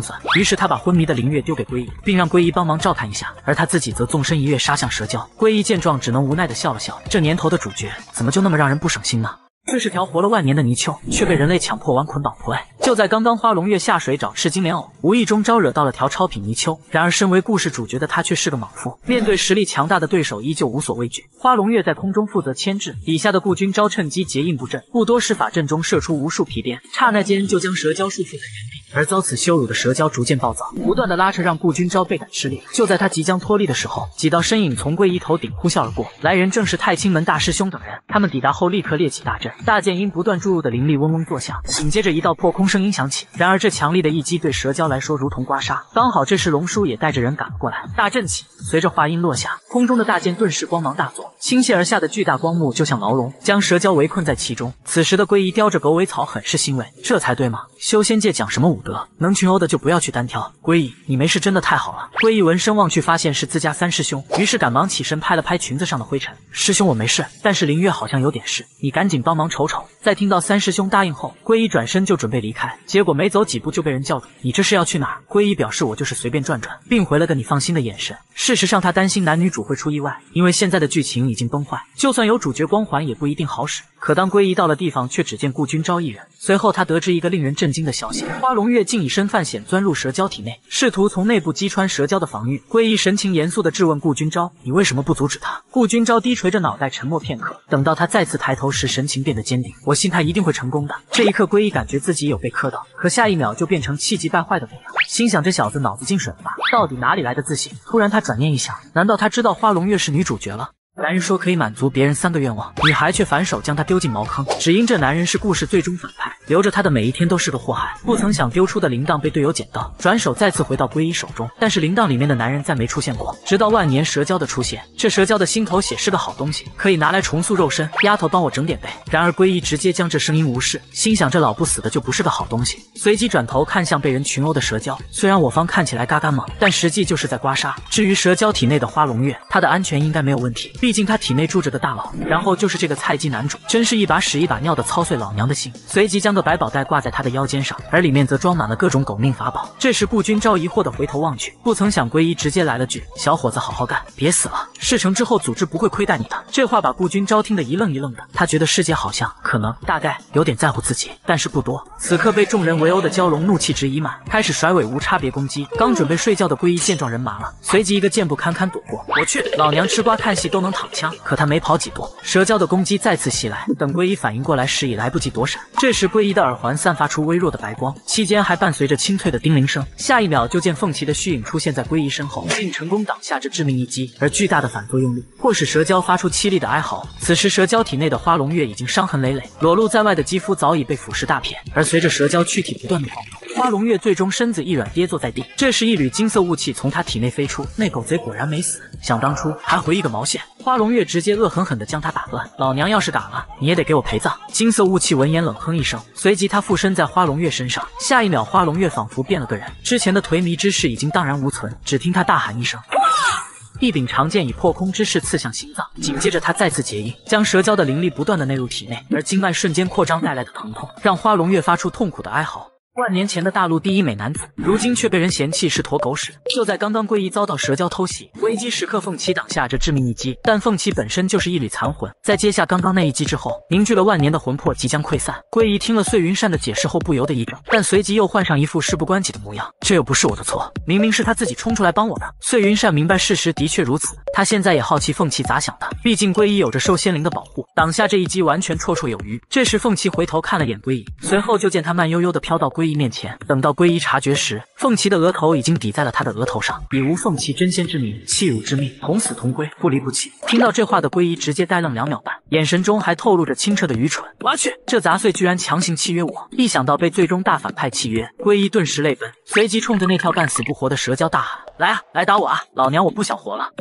Speaker 1: 实他把昏迷的林月丢给归一，并让归一帮忙照看一下，而他自己则纵身一跃杀向蛇胶。归一见状，只能无奈的笑了笑，这年头的主角怎么就那么让人不省心呢？这是条活了万年的泥鳅，却被人类强迫玩捆绑破案。就在刚刚，花龙月下水找赤金莲藕，无意中招惹到了条超品泥鳅。然而，身为故事主角的他却是个莽夫，面对实力强大的对手，依旧无所畏惧。花龙月在空中负责牵制，底下的顾军招趁机结印布阵，不多时法阵中射出无数皮鞭，刹那间就将蛇胶束缚在原地。而遭此羞辱的蛇胶逐渐暴躁，不断的拉扯，让顾军招倍感吃力。就在他即将脱力的时候，几道身影从归一头顶呼啸而过，来人正是太清门大师兄等人。他们抵达后，立刻列起大阵，大剑因不断注入的灵力嗡嗡作响，紧接着一道破空声音响起。然而这强力的一击对蛇胶来说如同刮痧。刚好这时龙叔也带着人赶了过来，大阵起，随着话音落下，空中的大剑顿时光芒大作，倾泻而下的巨大光幕就像牢笼，将蛇胶围困在其中。此时的归一叼着狗尾草，很是欣慰，这才对嘛，修仙界讲什么武德，能群殴的就不要去单挑。归一，你没事真的太好了。归一闻声望去，发现是自家三师兄，于是赶忙起身拍了拍裙子上的灰尘，师兄我没事，但是林月好像有点事，你赶紧帮忙瞅瞅。在听到三师兄答应后，归一转身就准备离开，结果没走几步就被人叫住，你这是要去哪儿？归一表示我就是随便转转，并回了个你放心的眼神。事实上他担心男女主会出意外，因为现在的剧情已经崩坏，就算有主角光环也不一定好使。可当归一到了地方，却只见顾军招一人。随后他得知一个令人震惊的消息，花龙月竟以身犯险钻入蛇胶体内，试图从内部击穿蛇胶的防御。归一神情严肃地质问顾军招，你为什么不阻止他？顾军招低垂着脑袋沉默片刻，等到他再次抬头时，神情变得坚定，我信他一定会成功的。这一刻归一感觉自己有被磕到，可下一秒就变成气急败坏的模样，心想这小子脑子进水了吧，到底哪里来的自信？突然他转念一想，难道他知道花龙月是女主角了？男人说可以满足别人三个愿望，女孩却反手将他丢进茅坑，只因这男人是故事最终反派，留着他的每一天都是个祸害。不曾想丢出的铃铛被队友捡到，转手再次回到归一手中，但是铃铛里面的男人再没出现过，直到万年蛇胶的出现。这蛇胶的心头血是个好东西，可以拿来重塑肉身，丫头帮我整点呗。然而归一直接将这声音无视，心想这老不死的就不是个好东西，随即转头看向被人群殴的蛇胶。虽然我方看起来嘎嘎猛，但实际就是在刮痧。至于蛇胶体内的花龙月，他的安全应该没有问题，毕竟他体内住着的大佬。然后就是这个菜鸡男主，真是一把屎一把尿的操碎老娘的心。随即将个百宝袋挂在他的腰间上，而里面则装满了各种狗命法宝。这时顾军招疑惑的回头望去，不曾想归一直接来了句，小伙子好好干，别死了，事成之后组织不会亏待你的。这话把顾军招听得一愣一愣的，他觉得师姐好像可能大概有点在乎自己，但是不多。此刻被众人围殴的蛟龙怒气值已满，开始甩尾无差别攻击。刚准备睡觉的归一见状人麻了，随即一个箭步堪堪躲过。我去，老娘吃瓜看戏都能躺枪。可他没跑几步，蛇胶的攻击再次袭来，等归一反应过来时已来不及躲闪。这时归一的耳环散发出微弱的白光，期间还伴随着清脆的叮铃声。下一秒就见凤琪的虚影出现在归一身后，并成功挡下这致命一击。而巨大的反作用力迫使蛇胶发出凄厉的哀嚎。此时蛇胶体内的花龙月已经伤痕累累，裸露在外的肌肤早已被腐蚀大片。而随着蛇胶躯体不断的晃动，花龙月最终身子一软跌坐在地。这时一缕金色雾气从他体内飞出，那狗贼果然没死，想当初还回一个毛线。花龙月直接恶狠狠地将他打断，老娘要是打了你也得给我陪葬。金色雾气闻言冷哼一声，随即他附身在花龙月身上。下一秒花龙月仿佛变了个人，之前的颓靡之势已经荡然无存，只听他大喊一声，一柄长剑以破空之势刺向心脏，紧接着他再次结印，将蛇胶的灵力不断的内入体内，而经脉瞬间扩张带来的疼痛，让花龙月发出痛苦的哀嚎。万年前的大陆第一美男子，如今却被人嫌弃是坨狗屎。就在刚刚归一遭到蛇胶偷袭，危机时刻凤琪挡下这致命一击，但凤琪本身就是一缕残魂，在接下刚刚那一击之后，凝聚了万年的魂魄即将溃散。归一听了碎云善的解释后不由得一怔，但随即又换上一副事不关己的模样，这又不是我的错，明明是他自己冲出来帮我的。碎云善明白事实的确如此，他现在也好奇凤琪咋想的，毕竟归一有着兽仙灵的保护，挡下这一击完全绰绰有余。这时凤琪回头看了眼归一，随后就见他慢悠悠地飘到归一面前。等到归一察觉时，凤琪的额头已经抵在了他的额头上，彼无凤琪真仙之名，弃汝之命，同死同归，不离不弃。听到这话的归一直接呆愣两秒半，眼神中还透露着清澈的愚蠢。我去，这杂碎居然强行契约我！一想到被最终大反派契约，归一顿时泪奔，随即冲着那条半死不活的蛇胶大喊，来啊，来打我啊，老娘我不想活了。另一边蛇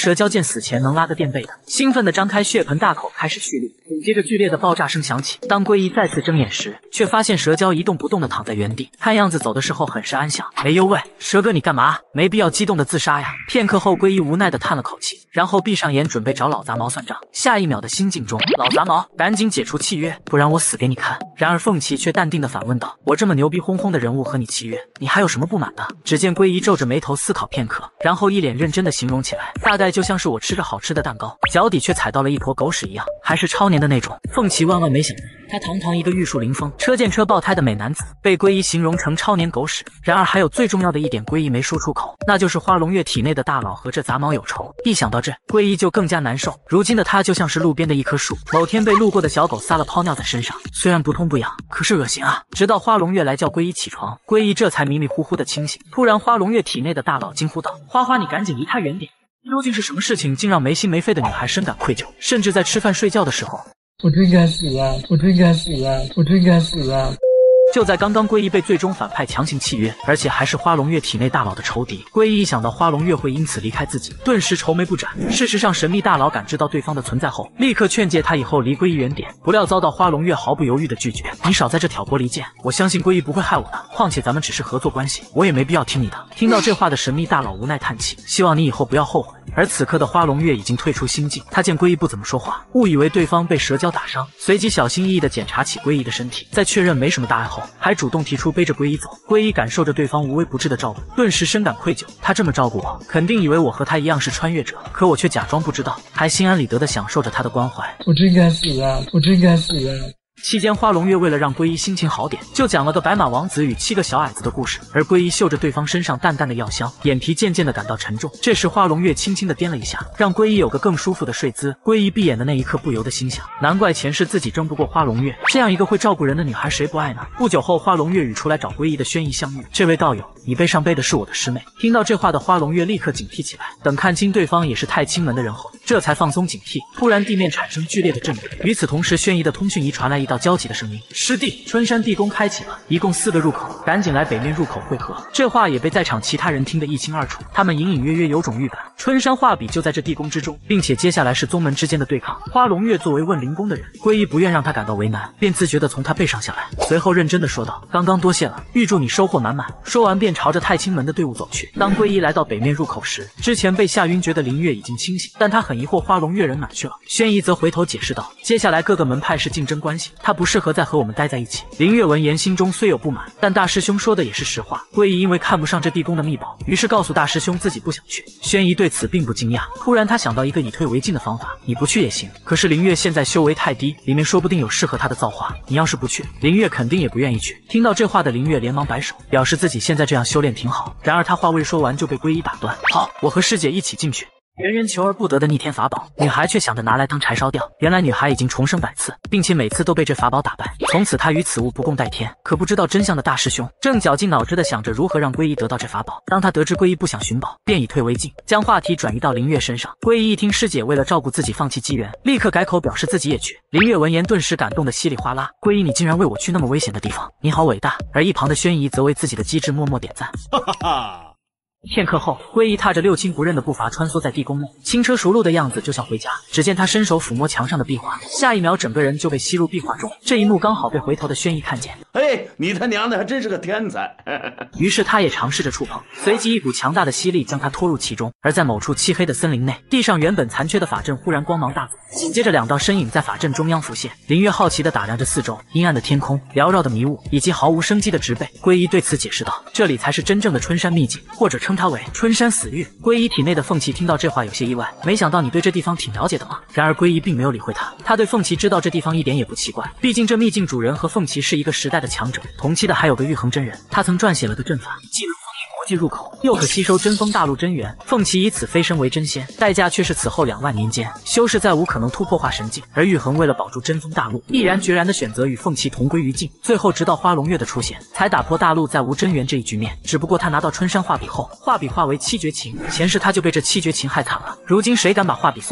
Speaker 1: 蛇胶见死前能拉个垫背的，兴奋地张开血盆大口开始蓄力。紧接着剧烈的爆炸声响起，当龟一再次睁眼时，却发现蛇胶一动不动地躺在原地，看样子走的时候很是安详。哎呦喂，蛇哥你干嘛？没必要激动的自杀呀！片刻后，龟一无奈地叹了口气，然后闭上眼准备找老杂毛算账。下一秒的心境中，老杂毛，赶紧解除契约，不然我死给你看。然而凤琪却淡定地反问道：我这么牛逼哄哄的人物和你契约，你还有什么不满的？只见龟一皱着眉头思考片刻，然后一脸认真地形容起来，大概就像是我吃着好吃的蛋糕，脚底却踩到了一坨狗屎一样，还是超黏的那种。凤琪万万没想到，他堂堂一个玉树临风、车见车爆胎的美男子，被龟一形容成超黏狗屎。然而还有最重要的一点，龟一没说出口，那就是花龙月体内的大佬和这杂毛有仇。一想到这，龟一就更加难受。如今的他就像是路边的一棵树，某天被路过的小狗撒了泡尿在身上，虽然不痛不痒，可是恶心啊！直到花龙月来叫龟一起床，龟一这才迷迷糊糊的清醒。突然，花龙月体内的大佬惊呼道：花花，你赶紧离他远点！究竟是什么事情，竟让没心没肺的女孩深感愧疚，甚至在吃饭睡觉的时候，
Speaker 2: 我真该死啊！我真该死啊！我真该死啊！
Speaker 1: 就在刚刚，龟一被最终反派强行契约，而且还是花龙月体内大佬的仇敌。龟一一想到花龙月会因此离开自己，顿时愁眉不展。事实上，神秘大佬感知到对方的存在后，立刻劝诫他以后离龟一远点，不料遭到花龙月毫不犹豫的拒绝。你少在这挑拨离间，我相信龟一不会害我的，况且咱们只是合作关系，我也没必要听你的。听到这话的神秘大佬无奈叹气，希望你以后不要后悔。而此刻的花龙月已经退出心境，他见龟一不怎么说话，误以为对方被蛇胶打伤，随即小心翼翼地检查起龟一的身体，在确认没什么大碍后，还主动提出背着龟一走。龟一感受着对方无微不至的照顾，顿时深感愧疚。他这么照顾我，肯定以为我和他一样是穿越者，可我却假装不知道，还心安理得地享受着他的关怀。
Speaker 2: 我真该死啊！我真该死啊！
Speaker 1: 期间，花龙月为了让龟一心情好点，就讲了个白马王子与七个小矮子的故事。而龟一嗅着对方身上淡淡的药香，眼皮渐渐的感到沉重。这时，花龙月轻轻的掂了一下，让龟一有个更舒服的睡姿。龟一闭眼的那一刻，不由得心想：难怪前世自己争不过花龙月，这样一个会照顾人的女孩，谁不爱呢？不久后，花龙月与出来找龟一的宣仪相遇。这位道友，你背上背的是我的师妹。听到这话的花龙月立刻警惕起来，等看清对方也是太清门的人后，这才放松警惕。突然，地面产生剧烈的震动。与此同时，宣仪的通讯仪传来一道焦急的声音：师弟，春山地宫开启了，一共四个入口，赶紧来北面入口汇合。这话也被在场其他人听得一清二楚，他们隐隐约约有种预感，春山画笔就在这地宫之中，并且接下来是宗门之间的对抗。花龙月作为问灵宫的人，龟一不愿让他感到为难，便自觉地从他背上下来，随后认真地说道：刚刚多谢了，预祝你收获满满。说完便朝着太清门的队伍走去。当龟一来到北面入口时，之前被吓晕厥的林月已经清醒，但他很疑惑花龙月人哪去了。宣仪则回头解释道：接下来各个门派是竞争关系，他不适合再和我们待在一起。林月闻言心中虽有不满，但大师兄说的也是实话。龟一因为看不上这地宫的秘宝，于是告诉大师兄自己不想去。宣仪对此并不惊讶，突然他想到一个以退为进的方法：你不去也行，可是林月现在修为太低，里面说不定有适合他的造化，你要是不去，林月肯定也不愿意去。听到这话的林月连忙摆手，表示自己现在这样修炼挺好。然而他话未说完就被龟一打断：好，我和师姐一起进去。人人求而不得的逆天法宝，女孩却想着拿来当柴烧掉。原来女孩已经重生百次，并且每次都被这法宝打败，从此她与此物不共戴天。可不知道真相的大师兄正绞尽脑汁的想着如何让龟一得到这法宝。当他得知龟一不想寻宝，便以退为进，将话题转移到林月身上。龟一一听师姐为了照顾自己放弃机缘，立刻改口表示自己也去。林月闻言顿时感动的稀里哗啦：龟一，你竟然为我去那么危险的地方，你好伟大。而一旁的宣仪则为自己的机智默默点赞。哈哈哈。片刻后，龟一踏着六亲不认的步伐穿梭在地宫内，轻车熟路的样子就像回家。只见他伸手抚摸墙上的壁画，下一秒整个人就被吸入壁画中。这一幕刚好被回头的宣仪看见。
Speaker 3: 哎，你他娘的还真是个天才！
Speaker 1: 于是他也尝试着触碰，随即一股强大的吸力将他拖入其中。而在某处漆黑的森林内，地上原本残缺的法阵忽然光芒大作，紧接着两道身影在法阵中央浮现。林月好奇地打量着四周，阴暗的天空、缭绕的迷雾以及毫无生机的植被。龟一对此解释道：这里才是真正的春山秘境，或者称它为春山死域。龟一体内的凤琪听到这话有些意外，没想到你对这地方挺了解的嘛。然而龟一并没有理会他，他对凤琪知道这地方一点也不奇怪，毕竟这秘境主人和凤琪是一个时代的强者。同期的还有个玉衡真人，他曾撰写了个阵法，既能封印国际入口，又可吸收真风大陆真元。凤琪以此飞升为真仙，代价却是此后两万年间修士再无可能突破化神境。而玉衡为了保住真风大陆，毅然决然的选择与凤琪同归于尽。最后直到花龙月的出现，才打破大陆再无真元这一局面。只不过他拿到春山画笔后，画笔化为七绝琴，前世他就被这七绝琴害惨了，如今谁敢把画笔送给他？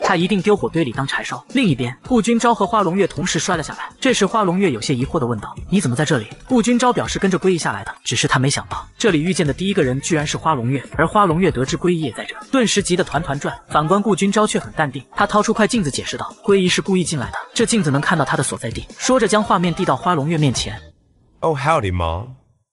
Speaker 1: 他一定丢火堆里当柴烧。另一边，顾君昭和花龙月同时摔了下来。这时花龙月有些疑惑地问道：“你怎么在这里？”顾君昭表示跟着归一下来的，只是他没想到这里遇见的第一个人居然是花龙月，而花龙月得知归一也在这，顿时急得团团转。反观顾君昭却很淡定，他掏出块镜子解释道：“归一是故意进来的，这镜子能看到他的所在地。”说着将画面递到花龙月面前。
Speaker 4: Oh, howdy, Mom.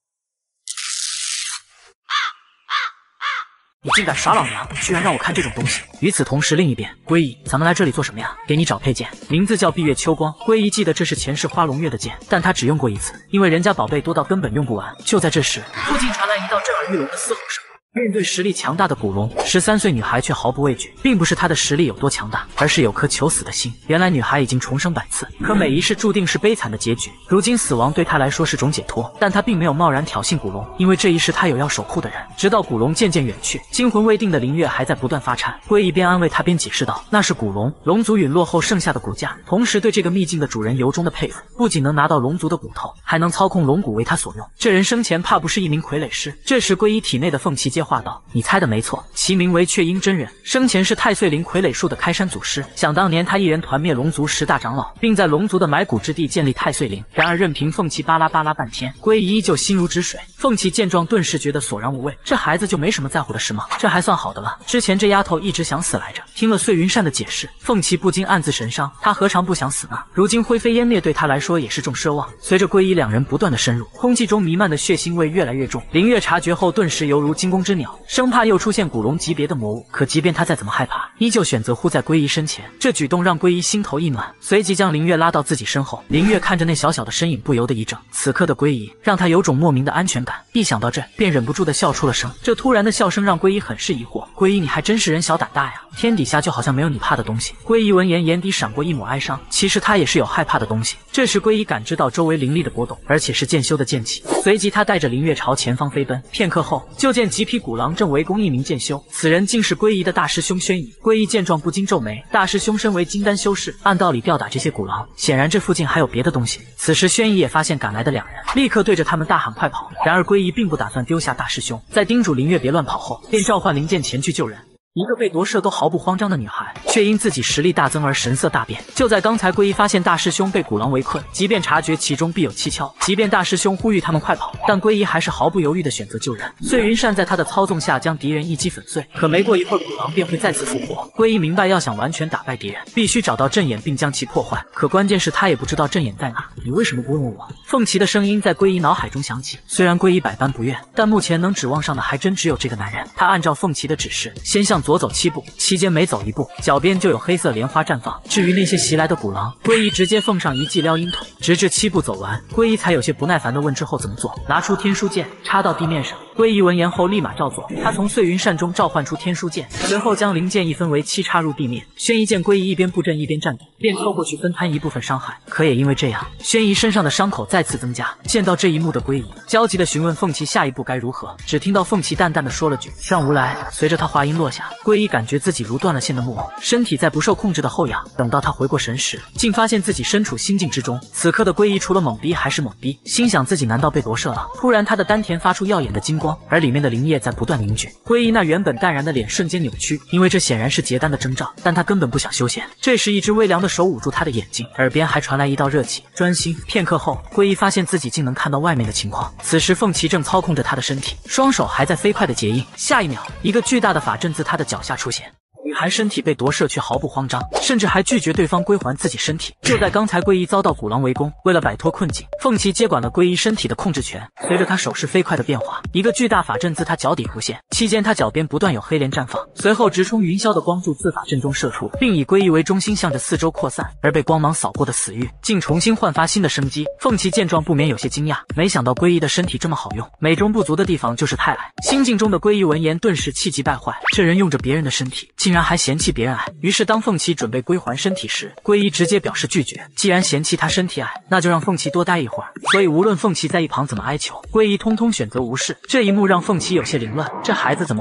Speaker 1: 你竟敢耍老娘，居然让我看这种东西！与此同时，另一边，归一，咱们来这里做什么呀？给你找配件，名字叫闭月秋光。归一记得这是前世花龙月的剑，但他只用过一次，因为人家宝贝多到根本用不完。就在这时，附近传来一道震耳欲聋的嘶吼声。 面对实力强大的古龙，十三岁女孩却毫不畏惧，并不是她的实力有多强大，而是有颗求死的心。原来女孩已经重生百次，可每一世注定是悲惨的结局。如今死亡对她来说是种解脱，但她并没有贸然挑衅古龙，因为这一世她有要守护的人。直到古龙渐渐远去，惊魂未定的灵月还在不断发颤。归一边安慰她边解释道：“那是古龙，龙族陨落后剩下的骨架。”同时对这个秘境的主人由衷的佩服，不仅能拿到龙族的骨头，还能操控龙骨为他所用。这人生前怕不是一名傀儡师。这时归一体内的凤琪接话道：“你猜。” 的没错，其名为雀鹰真人，生前是太岁灵傀儡术的开山祖师。想当年，他一人团灭龙族十大长老，并在龙族的埋骨之地建立太岁灵。然而，任凭凤琪巴拉巴拉半天，归一依旧心如止水。凤琪见状，顿时觉得索然无味。这孩子就没什么在乎的事吗？这还算好的了。之前这丫头一直想死来着。听了碎云善的解释，凤琪不禁暗自神伤。她何尝不想死呢？如今灰飞烟灭对她来说也是重奢望。随着归一两人不断的深入，空气中弥漫的血腥味越来越重。灵月察觉后，顿时犹如惊弓之鸟，生怕又出现古龙级别的魔物，可即便他再怎么害怕，依旧选择护在归一身前。这举动让归一心头一暖，随即将灵月拉到自己身后。灵月看着那小小的身影，不由得一怔。此刻的归一让他有种莫名的安全感，一想到这，便忍不住的笑出了声。这突然的笑声让归一很是疑惑：“归一，你还真是人小胆大呀！天底下就好像没有你怕的东西。”归一闻言，眼底闪过一抹哀伤。其实他也是有害怕的东西。这时归一感知到周围灵力的波动，而且是渐修的剑气。随即他带着灵月朝前方飞奔。片刻后，就见几匹古狼正围攻一名剑修。此人竟是归一的大师兄轩轾。归一见状不禁皱眉，大师兄身为金丹修士，按道理吊打这些古狼，显然这附近还有别的东西。此时轩轾也发现赶来的两人，立刻对着他们大喊快跑。然而归一并不打算丢下大师兄，在叮嘱灵月别乱跑后，便召唤灵剑前去救人。一个被夺舍都毫不慌张的女孩，却因自己实力大增而神色大变。就在刚才，归一发现大师兄被古狼围困，即便察觉其中必有蹊跷，即便大师兄呼吁他们快跑，但归一还是毫不犹豫地选择救人。碎云善在他的操纵下将敌人一击粉碎，可没过一会儿，古狼便会再次复活。归一明白，要想完全打败敌人，必须找到阵眼并将其破坏。可关键是他也不知道阵眼在哪。你为什么不问我？凤琪的声音在归一脑海中响起。虽然归一百般不愿，但目前能指望上的还真只有这个男人。他按照凤琪的指示，先向左走七步。期间每走一步，脚边就有黑色莲花绽放。至于那些袭来的古狼，归一直接奉上一记撩阴腿，直至七步走完，归一才有些不耐烦地问之后怎么做。拿出天书剑，插到地面上。归一闻言后立马照做，他从碎云扇中召唤出天书剑，随后将灵剑一分为七插入地面。轩轾见归一一边布阵一边战斗，便凑过去分摊一部分伤害。可也因为这样，轩轾身上的伤口再次增加。见到这一幕的归一焦急地询问凤琪下一步该如何，只听到凤琪淡淡地说了句让无来。随着他话音落下，归一感觉自己如断了线的木偶，身体在不受控制的后仰。等到他回过神时，竟发现自己身处心境之中。此刻的归一除了懵逼还是懵逼，心想自己难道被夺舍了？突然他的丹田发出耀眼的金光，而里面的灵液在不断凝聚。归一那原本淡然的脸瞬间扭曲，因为这显然是结丹的征兆，但他根本不想休闲。这时一只微凉的手捂住他的眼睛，耳边还传来一道热气。专心片刻后，归一发现自己竟能看到外面的情况。此时凤琪正操控着他的身体，双手还在飞快的结印。下一秒，一个巨大的法阵自他的脚下出现。女孩身体被夺舍，却毫不慌张，甚至还拒绝对方归还自己身体。就在刚才，归一遭到古狼围攻，为了摆脱困境，凤琪接管了归一身体的控制权。随着他手势飞快的变化，一个巨大法阵自他脚底浮现，期间他脚边不断有黑莲绽放，随后直冲云霄的光柱自法阵中射出，并以归一为中心向着四周扩散。而被光芒扫过的死域，竟重新焕发新的生机。凤琪见状不免有些惊讶，没想到归一的身体这么好用，美中不足的地方就是太矮。心境中的归一闻言顿时气急败坏，这人用着别人的身体，竟然还嫌弃别人矮。于是当凤琪准备归还身体时，归一直接表示拒绝，既然嫌弃他身体矮，那就让凤琪多待一会儿。所以无论凤琪在一旁怎么哀求，归一通通选择无视。这一幕让凤琪有些凌乱，这孩子怎么回事？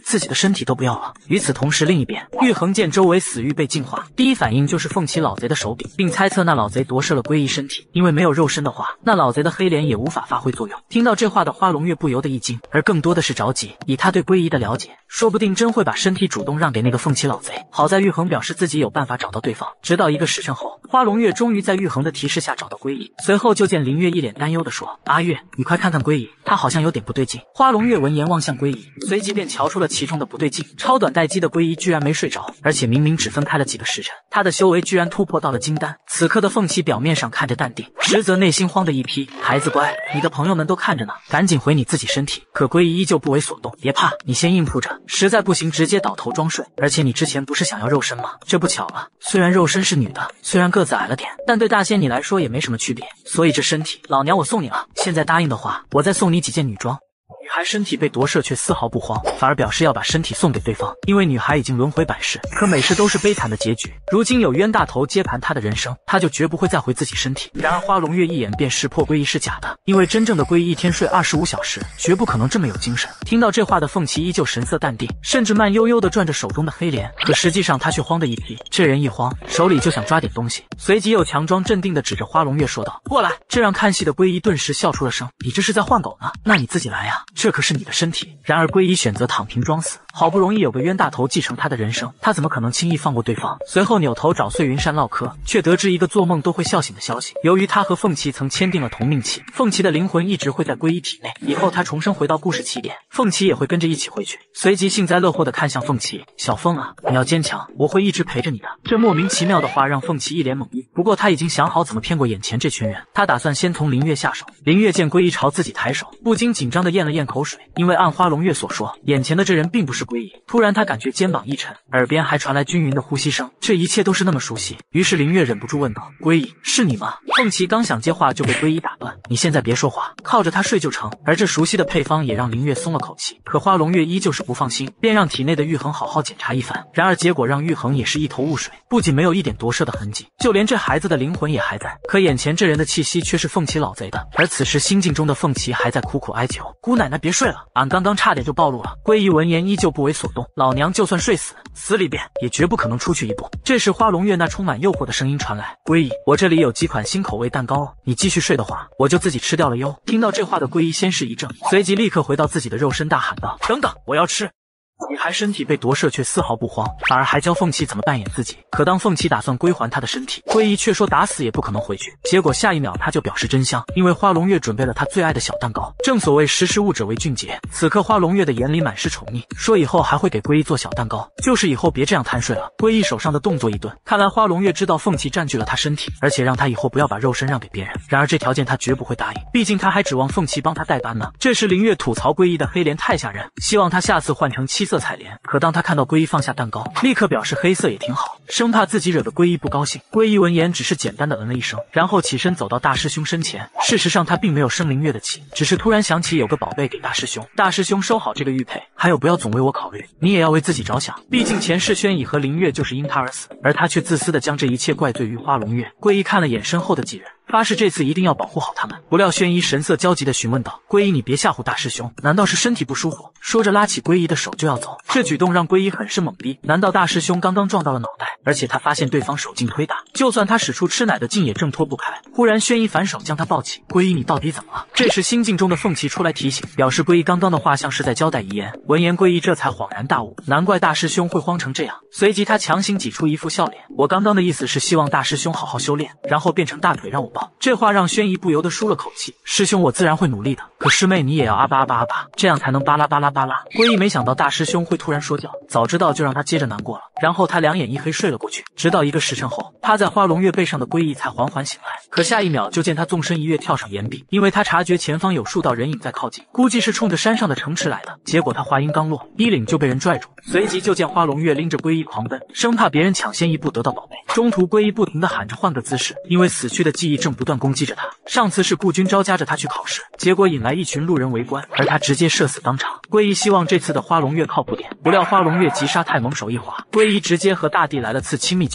Speaker 1: 自己的身体都不要了。与此同时，另一边，玉衡见周围死域被净化，第一反应就是凤起老贼的手柄，并猜测那老贼夺舍了归一身体，因为没有肉身的话，那老贼的黑莲也无法发挥作用。听到这话的花龙月不由得一惊，而更多的是着急。以他对归一的了解，说不定真会把身体主动让给那个凤起老贼。好在玉衡表示自己有办法找到对方。直到一个时辰后，花龙月终于在玉衡的提示下找到归一，随后就见林月一脸担忧地说：“阿月，你快看看归一，他好像有点不对劲。”花龙月闻言望向归一，随即便瞧出了其中的不对劲。超短待机的归一居然没睡着，而且明明只分开了几个时辰，他的修为居然突破到了金丹。此刻的凤起表面上看着淡定，实则内心慌的一批。孩子乖，你的朋友们都看着呢，赶紧回你自己身体。可归一依旧不为所动，别怕，你先应付着，实在不行直接倒头装睡。而且你之前不是想要肉身吗？这不巧了，虽然肉身是女的，虽然个子矮了点，但对大仙你来说也没什么区别，所以这身体老娘我送你了。现在答应的话，我再送你几件女装。女孩身体被夺舍，却丝毫不慌，反而表示要把身体送给对方。因为女孩已经轮回百世，可每世都是悲惨的结局。如今有冤大头接盘她的人生，她就绝不会再回自己身体。然而花龙月一眼便识破归一是假的，因为真正的归一一天睡二十五小时，绝不可能这么有精神。听到这话的凤起依旧神色淡定，甚至慢悠悠地转着手中的黑莲，可实际上她却慌得一批。这人一慌，手里就想抓点东西，随即又强装镇定地指着花龙月说道：“过来！”这让看戏的归一顿时笑出了声：“你这是在换狗呢？那你自己来呀！这可是你的身体。”然而归一选择躺平装死，好不容易有个冤大头继承他的人生，他怎么可能轻易放过对方？随后扭头找碎云山唠嗑，却得知一个做梦都会笑醒的消息。由于他和凤起曾签订了同命契，凤起的灵魂一直会在归一体内，以后他重生回到故事起点，凤起也会跟着一起回去。随即幸灾乐祸地看向凤起：“小凤啊，你要坚强，我会一直陪着你的。”这莫名其妙的话让凤起一脸懵逼，不过他已经想好怎么骗过眼前这群人，他打算先从林月下手。林月见归一朝自己抬手，不禁紧张地咽了咽口水，因为按花龙月所说，眼前的这人并不是归一。突然他感觉肩膀一沉，耳边还传来均匀的呼吸声，这一切都是那么熟悉。于是林月忍不住问道：“归一，是你吗？”凤起刚想接话就被归一打断：“你现在别说话，靠着他睡就成。”而这熟悉的配方也让林月松了口气。可花龙月依旧是不放心，便让体内的玉衡好好检查一番。然而结果让玉衡也是一头雾水，不仅没有一点夺舍的痕迹，就连这孩子的灵魂也还在。可眼前这人的气息却是凤起老贼的。而此时心境中的凤起还在苦苦哀求：“姑奶奶别睡了，俺刚刚差点就暴露了。”归一闻言依旧不为所动：“老娘就算睡死，死里边也绝不可能出去一步。”这时花龙月那充满诱惑的声音传来：“归一，我这里有几款新口味蛋糕哦，你继续睡的话，我就自己吃掉了哟。”听到这话的归一先是一怔，随即立刻回到自己的肉身，大喊道：“等等，我要吃！”女孩身体被夺舍，却丝毫不慌，反而还教凤起怎么扮演自己。可当凤起打算归还她的身体，归一却说打死也不可能回去。结果下一秒他就表示真相，因为花龙月准备了他最爱的小蛋糕。正所谓识时务者为俊杰，此刻花龙月的眼里满是宠溺，说以后还会给归一做小蛋糕，就是以后别这样贪睡了。归一手上的动作一顿，看来花龙月知道凤起占据了他身体，而且让他以后不要把肉身让给别人。然而这条件他绝不会答应，毕竟他还指望凤起帮他代班呢。这时林月吐槽归一的黑莲太吓人，希望他下次换成七色彩莲。可当他看到归一放下蛋糕，立刻表示黑色也挺好，生怕自己惹得归一不高兴。归一闻言只是简单的嗯了一声，然后起身走到大师兄身前。事实上他并没有生林月的气，只是突然想起有个宝贝给大师兄。大师兄收好这个玉佩，还有不要总为我考虑，你也要为自己着想，毕竟前世轩乙和林月就是因他而死，而他却自私的将这一切怪罪于花龙月。归一看了眼身后的几人，发誓这次一定要保护好他们。不料轩一神色焦急地询问道：“归一，你别吓唬大师兄，难道是身体不舒服？”说着拉起归一的手就要走，这举动让归一很是懵逼。难道大师兄刚刚撞到了脑袋？而且他发现对方手劲忒大，就算他使出吃奶的劲也挣脱不开。忽然轩一反手将他抱起：“归一，你到底怎么了？”这时心境中的凤起出来提醒，表示归一刚刚的话像是在交代遗言。闻言归一这才恍然大悟，难怪大师兄会慌成这样。随即他强行挤出一副笑脸：“我刚刚的意思是希望大师兄好好修炼，然后变成大腿让我抱。”这话让轩一不由得舒了口气：“师兄我自然会努力的，可师妹你也要阿巴阿巴阿巴，这样才能巴拉巴拉巴拉。”归一没想到大师兄会突然说教，早知道就让他接着难过了。然后他两眼一黑睡了过去，直到一个时辰后，趴在花龙月背上的归一才缓缓醒来。可下一秒就见他纵身一跃跳上岩壁，因为他察觉前方有数道人影在靠近，估计是冲着山上的城池来的。结果他话音刚落，衣领就被人拽住，随即就见花龙月拎着归一狂奔，生怕别人抢先一步得到宝贝。中途归一不停地喊着换个姿势，因为死去的记忆正不断攻击着他。上次是顾军招加着他去考试，结果引来一群路人围观，而他直接社死当场。归一希望这次的花龙月靠谱点，不料花龙月急刹太猛，手一滑，归一直接和大地来了次亲密接触。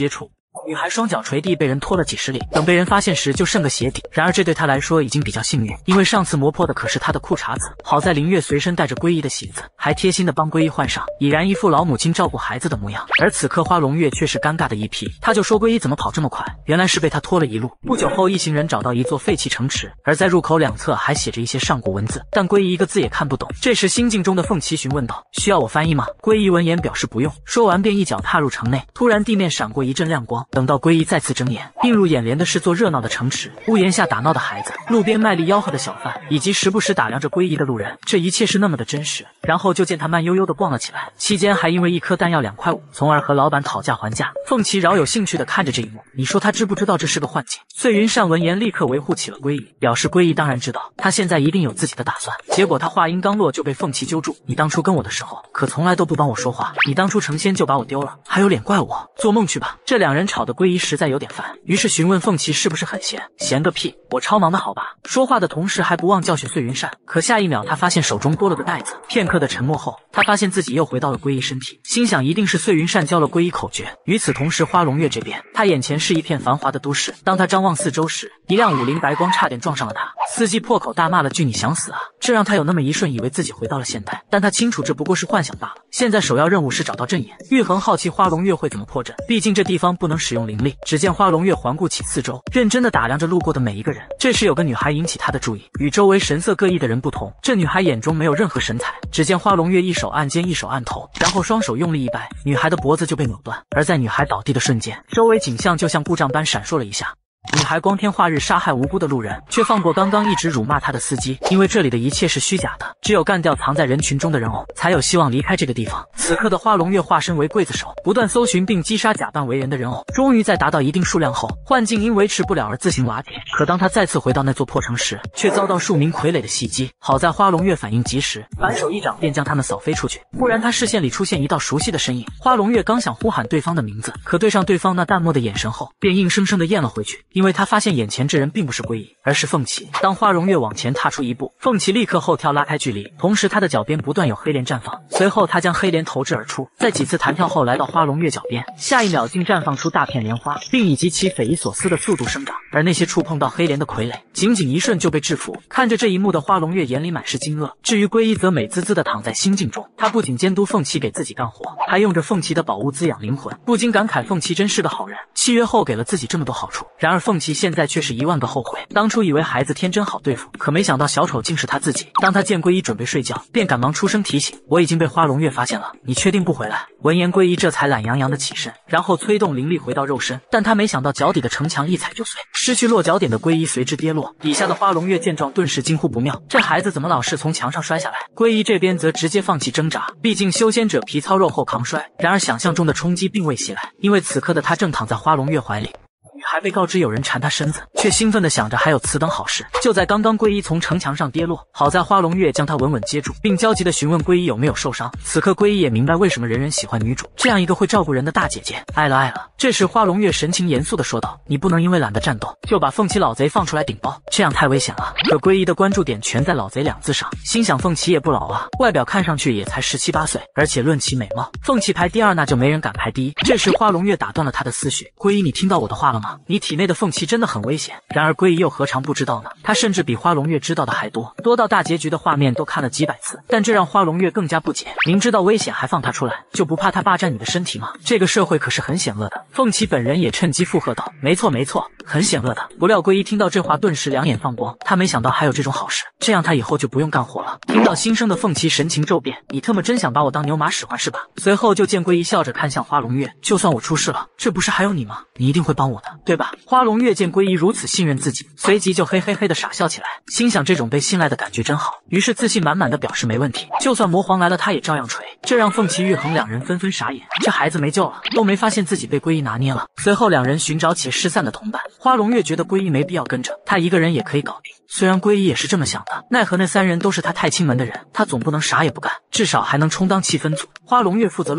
Speaker 1: 女孩双脚垂地，被人拖了几十里，等被人发现时就剩个鞋底。然而这对她来说已经比较幸运，因为上次磨破的可是她的裤衩子。好在林月随身带着归一的鞋子，还贴心的帮归一换上，已然一副老母亲照顾孩子的模样。而此刻花龙月却是尴尬的一批，他就说归一怎么跑这么快，原来是被他拖了一路。不久后，一行人找到一座废弃城池，而在入口两侧还写着一些上古文字，但归一一个字也看不懂。这时心境中的凤琪询问道：“需要我翻译吗？”归一闻言表示不用，说完便一脚踏入城内。突然地面闪过一阵亮光，等到归一再次睁眼，映入眼帘的是座热闹的城池，屋檐下打闹的孩子，路边卖力吆喝的小贩，以及时不时打量着归一的路人。这一切是那么的真实。然后就见他慢悠悠地逛了起来，期间还因为一颗蛋要两块五，从而和老板讨价还价。凤琪饶有兴趣地看着这一幕，你说他知不知道这是个幻境？碎云善闻言立刻维护起了归一，表示归一当然知道，他现在一定有自己的打算。结果他话音刚落就被凤琪揪住，你当初跟我的时候可从来都不帮我说话，你当初成仙就把我丢了，还有脸怪我？做梦去吧！这两人吵得归一实在有点烦，于是询问凤琪是不是很闲。闲个屁，我超忙的好吧。说话的同时还不忘教训碎云善，可下一秒他发现手中多了个袋子。片刻的沉默后，他发现自己又回到了归一身体，心想一定是碎云善教了归一口诀。与此同时，花龙月这边，他眼前是一片繁华的都市。当他张望四周时，一辆五菱白光差点撞上了他，司机破口大骂了句你想死啊，这让他有那么一瞬以为自己回到了现代，但他清楚这不过是幻想罢了。现在首要任务是找到阵眼。玉衡好奇花龙月会怎么破阵，毕竟这地方不能使用灵力。只见花龙月环顾起四周，认真地打量着路过的每一个人。这时有个女孩引起他的注意，与周围神色各异的人不同，这女孩眼中没有任何神采。只见花龙月一手按肩，一手按头，然后双手用力一掰，女孩的脖子就被扭断。而在女孩倒地的瞬间，周围景象就像故障般闪烁了一下。女孩光天化日杀害无辜的路人，却放过刚刚一直辱骂她的司机，因为这里的一切是虚假的，只有干掉藏在人群中的人偶，才有希望离开这个地方。此刻的花龙月化身为刽子手，不断搜寻并击杀假扮为人的人偶，终于在达到一定数量后，幻境因维持不了而自行瓦解。可当他再次回到那座破城时，却遭到数名傀儡的袭击。好在花龙月反应及时，反手一掌便将他们扫飞出去。忽然他视线里出现一道熟悉的身影，花龙月刚想呼喊对方的名字，可对上对方那淡漠的眼神后，便硬生生的咽了回去，因为他发现眼前这人并不是归一，而是凤琪。当花荣月往前踏出一步，凤琪立刻后跳拉开距离，同时他的脚边不断有黑莲绽放。随后他将黑莲投掷而出，在几次弹跳后来到花荣月脚边，下一秒竟绽放出大片莲花，并以极其匪夷所思的速度生长。而那些触碰到黑莲的傀儡，仅仅一瞬就被制服。看着这一幕的花荣月眼里满是惊愕，至于归一则美滋滋的躺在心境中。他不仅监督凤琪给自己干活，还用着凤琪的宝物滋养灵魂，不禁感慨凤琪真是个好人，契约后给了自己这么多好处。然而凤琪现在却是一万个后悔，当初以为孩子天真好对付，可没想到小丑竟是他自己。当他见归一准备睡觉，便赶忙出声提醒，我已经被花龙月发现了，你确定不回来？闻言归一这才懒洋洋的起身，然后催动灵力回到肉身，但他没想到脚底的城墙一踩就碎，失去落脚点的归一随之跌落。底下的花龙月见状顿时惊呼不妙，这孩子怎么老是从墙上摔下来？归一这边则直接放弃挣扎，毕竟修仙者皮糙肉厚抗摔。然而想象中的冲击并未袭来，因为此刻的他正躺在花龙月怀里。女孩被告知有人缠她身子，却兴奋地想着还有此等好事。就在刚刚，归一从城墙上跌落，好在花龙月将她稳稳接住，并焦急地询问归一有没有受伤。此刻归一也明白为什么人人喜欢女主，这样一个会照顾人的大姐姐，爱了爱了。这时花龙月神情严肃地说道，你不能因为懒得战斗，就把凤琪老贼放出来顶包，这样太危险了。可归一的关注点全在老贼两字上，心想凤琪也不老啊，外表看上去也才十七八岁，而且论其美貌，凤琪排第二那就没人敢排第一。这时花龙月打断了他的思绪，归一你听到我的话了吗？你体内的凤琪真的很危险。然而归一又何尝不知道呢？他甚至比花龙月知道的还多，多到大结局的画面都看了几百次。但这让花龙月更加不解，明知道危险还放他出来，就不怕他霸占你的身体吗？这个社会可是很险恶的。凤琪本人也趁机附和道，没错没错，很险恶的。不料归一听到这话顿时两眼放光，他没想到还有这种好事，这样他以后就不用干活了。听到心声的凤琪神情骤变，你特么真想把我当牛马使唤是吧？随后就见归一笑着看向花龙月，就算我出事了，这不是还有你吗？你一定会帮我的，对吧？花龙月见归一如此信任自己，随即就嘿嘿嘿的傻笑起来，心想这种被信赖的感觉真好，于是自信满满的表示没问题，就算魔皇来了他也照样锤。这让凤琪玉衡两人纷纷傻眼，这孩子没救了，都没发现自己被归一拿捏了。随后两人寻找起失散的同伴，花龙月觉得归一没必要跟着，他一个人也可以搞定。虽然归一也是这么想的，奈何那三人都是他太亲门的人，他总不能啥也不干，至少还能充当气氛组。花龙月负责乱杀，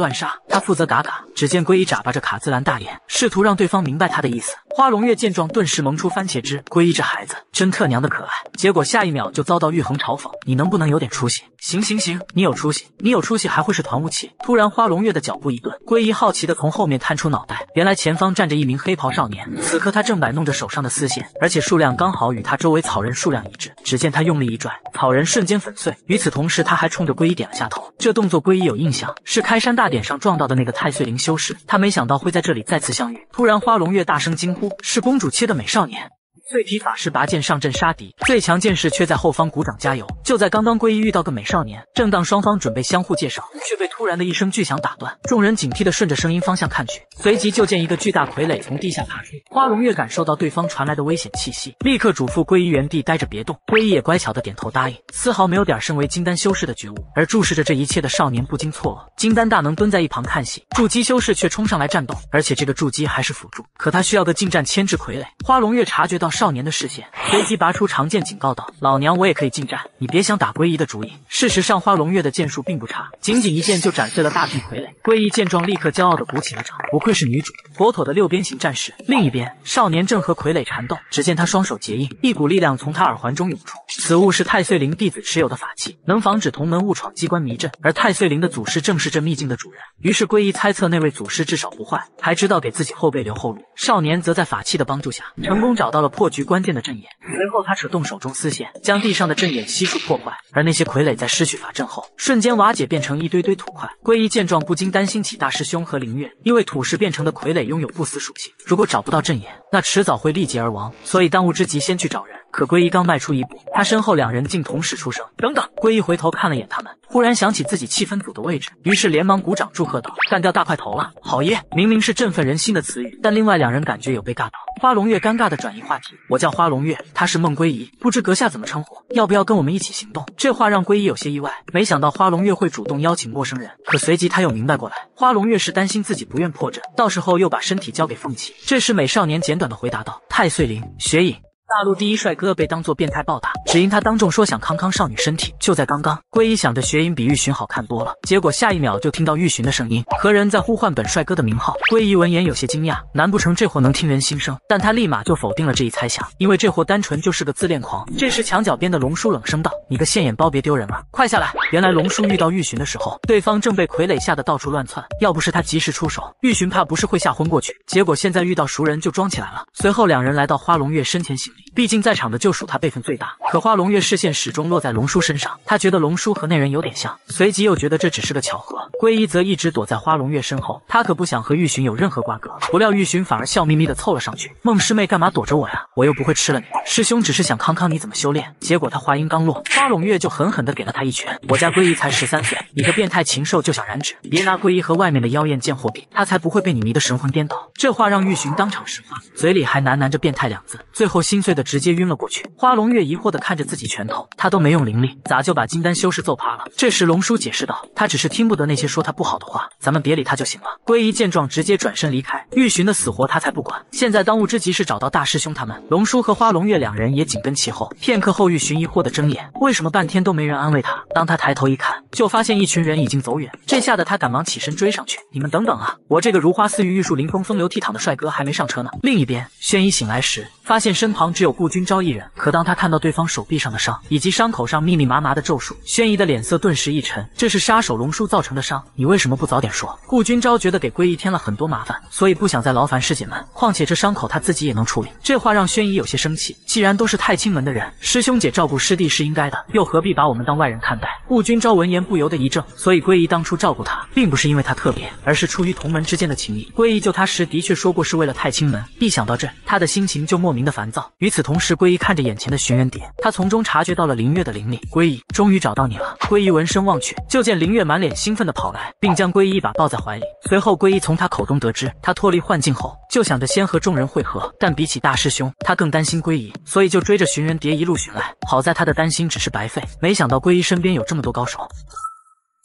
Speaker 1: 他负责嘎嘎。只见龟一眨巴着卡姿兰大眼，试图让对方明白他的意思。花龙月见状，顿时萌出番茄汁，龟一这孩子真特娘的可爱。结果下一秒就遭到玉衡嘲讽：“你能不能有点出息？行行行，你有出息，你有出息还会是团雾器。”突然，花龙月的脚步一顿，龟一好奇的从后面探出脑袋，原来前方站着一名黑袍少年，此刻他正摆弄着手上的丝线，而且数量刚好与他周围草人数量一致。只见他用力一拽，草人瞬间粉碎。与此同时，他还冲着龟一点了下头，这动作龟一有印象，是开山大典上撞到的那个太岁灵修士。他没想到会在这里再次相遇。突然，花龙月大声惊呼：“是公主切的美少年！”碎体法师拔剑上阵杀敌，最强剑士却在后方鼓掌加油。就在刚刚，龟一遇到个美少年，正当双方准备相互介绍，却被突然的一声巨响打断。众人警惕地顺着声音方向看去，随即就见一个巨大傀儡从地下爬出。花龙月感受到对方传来的危险气息，立刻嘱咐龟一原地待着别动。龟一也乖巧地点头答应，丝毫没有点身为金丹修士的觉悟。而注视着这一切的少年不禁错愕，金丹大能蹲在一旁看戏，筑基修士却冲上来战斗，而且这个筑基还是辅助，可他需要个近战牵制傀儡。花龙月察觉到少年的视线，随即拔出长剑警告道：“老娘我也可以近战，你别想打龟一的主意。”事实上，花龙月的剑术并不差，仅仅一剑就斩碎了大批傀儡。龟一见状，立刻骄傲地鼓起了掌，不愧是女主，妥妥的六边形战士。另一边，少年正和傀儡缠斗，只见他双手结印，一股力量从他耳环中涌出。此物是太岁灵弟子持有的法器，能防止同门误闯机关迷阵，而太岁灵的祖师正是这秘境的主人。于是龟一猜测那位祖师至少不坏，还知道给自己后辈留后路。少年则在法器的帮助下，成功找到了破局关键的阵眼。随后他扯动手中丝线，将地上的阵眼悉数破坏，而那些傀儡在失去法阵后，瞬间瓦解，变成一堆堆土块。龟一见状，不禁担心起大师兄和灵月，因为土石变成的傀儡拥有不死属性，如果找不到阵眼，那迟早会力竭而亡，所以当务之急先去找人。可龟一刚迈出一步，他身后两人竟同时出声：“等等！”龟一回头看了眼他们，忽然想起自己气氛组的位置，于是连忙鼓掌祝贺道：“干掉大块头了，好耶！”明明是振奋人心的词语，但另外两人感觉有被尬到。花龙月尴尬的转移话题：“我叫花龙月，他是孟归仪，不知阁下怎么称呼？要不要跟我们一起行动？”这话让龟一有些意外，没想到花龙月会主动邀请陌生人。可随即他又明白过来，花龙月是担心自己不愿破阵，到时候又把身体交给凤起。这时美少年简短的回答道：“太岁灵，雪影。”大陆第一帅哥被当作变态暴打，只因他当众说想康康少女身体。就在刚刚，龟一想着雪影比玉寻好看多了，结果下一秒就听到玉寻的声音，何人在呼唤本帅哥的名号。龟一闻言有些惊讶，难不成这货能听人心声？但他立马就否定了这一猜想，因为这货单纯就是个自恋狂。这时墙角边的龙叔冷声道：“你个现眼包别丢人了，快下来！”原来龙叔遇到玉寻的时候，对方正被傀儡吓得到处乱窜，要不是他及时出手，玉寻怕不是会吓昏过去。结果现在遇到熟人就装起来了。随后两人来到花龙月身前行礼，毕竟在场的就属他辈分最大。可花龙月视线始终落在龙叔身上，他觉得龙叔和那人有点像，随即又觉得这只是个巧合。龟一则一直躲在花龙月身后，他可不想和玉寻有任何瓜葛。不料玉寻反而笑眯眯的凑了上去：“孟师妹干嘛躲着我呀？我又不会吃了你，师兄只是想康康你怎么修炼。”结果他话音刚落，花龙月就狠狠的给了他一拳：“我家龟一才十三岁，你个变态禽兽就想染指，别拿龟一和外面的妖艳贱货比，他才不会被你迷得神魂颠倒。”这话让玉寻当场石化，嘴里还喃喃着变态两字，最后心碎的直接晕了过去。花龙月疑惑的看着自己拳头，他都没用灵力，咋就把金丹修士揍趴了？这时龙叔解释道：“他只是听不得那些说他不好的话，咱们别理他就行了。”龟一见状直接转身离开，玉寻的死活他才不管，现在当务之急是找到大师兄他们。龙叔和花龙月两人也紧跟其后。片刻后，玉寻疑惑的睁眼，为什么半天都没人安慰他？当他抬头一看，就发现一群人已经走远，这吓得他赶忙起身追上去：“你们等等啊，我这个如花似玉、玉树临风、风流倜傥的帅哥还没上车呢。”另一边，轩一醒来时，发现身旁只有顾君朝一人，可当他看到对方手臂上的伤以及伤口上密密麻麻的咒术，轩一的脸色顿时一沉：“这是杀手龙叔造成的伤，你为什么不早点说？”顾君朝觉得给龟一添了很多麻烦，所以不想再劳烦师姐们，况且这伤口他自己也能处理。这话让轩一有些生气，既然都是太清门的人，师兄姐照顾师弟是应该的，又何必把我们当外人看待？顾君朝闻言不由得一怔，所以龟一当初照顾他，并不是因为他特别，而是出于同门之间的情谊。龟一救他时的确说过是为了太清门，一想到这，他的心情就莫名的烦躁。与此同时，龟一看着眼前的寻人蝶，他从中察觉到了灵月的灵力。龟一，终于找到你了。龟一闻声望去，就见灵月满脸兴奋的跑来，并将龟一一把抱在怀里。随后龟一从他口中得知，他脱离幻境后就想着先和众人会合，但比起大师兄，他更担心龟一，所以就追着寻人蝶一路寻来。好在他的担心只是白费，没想到龟一身边有这么多高手。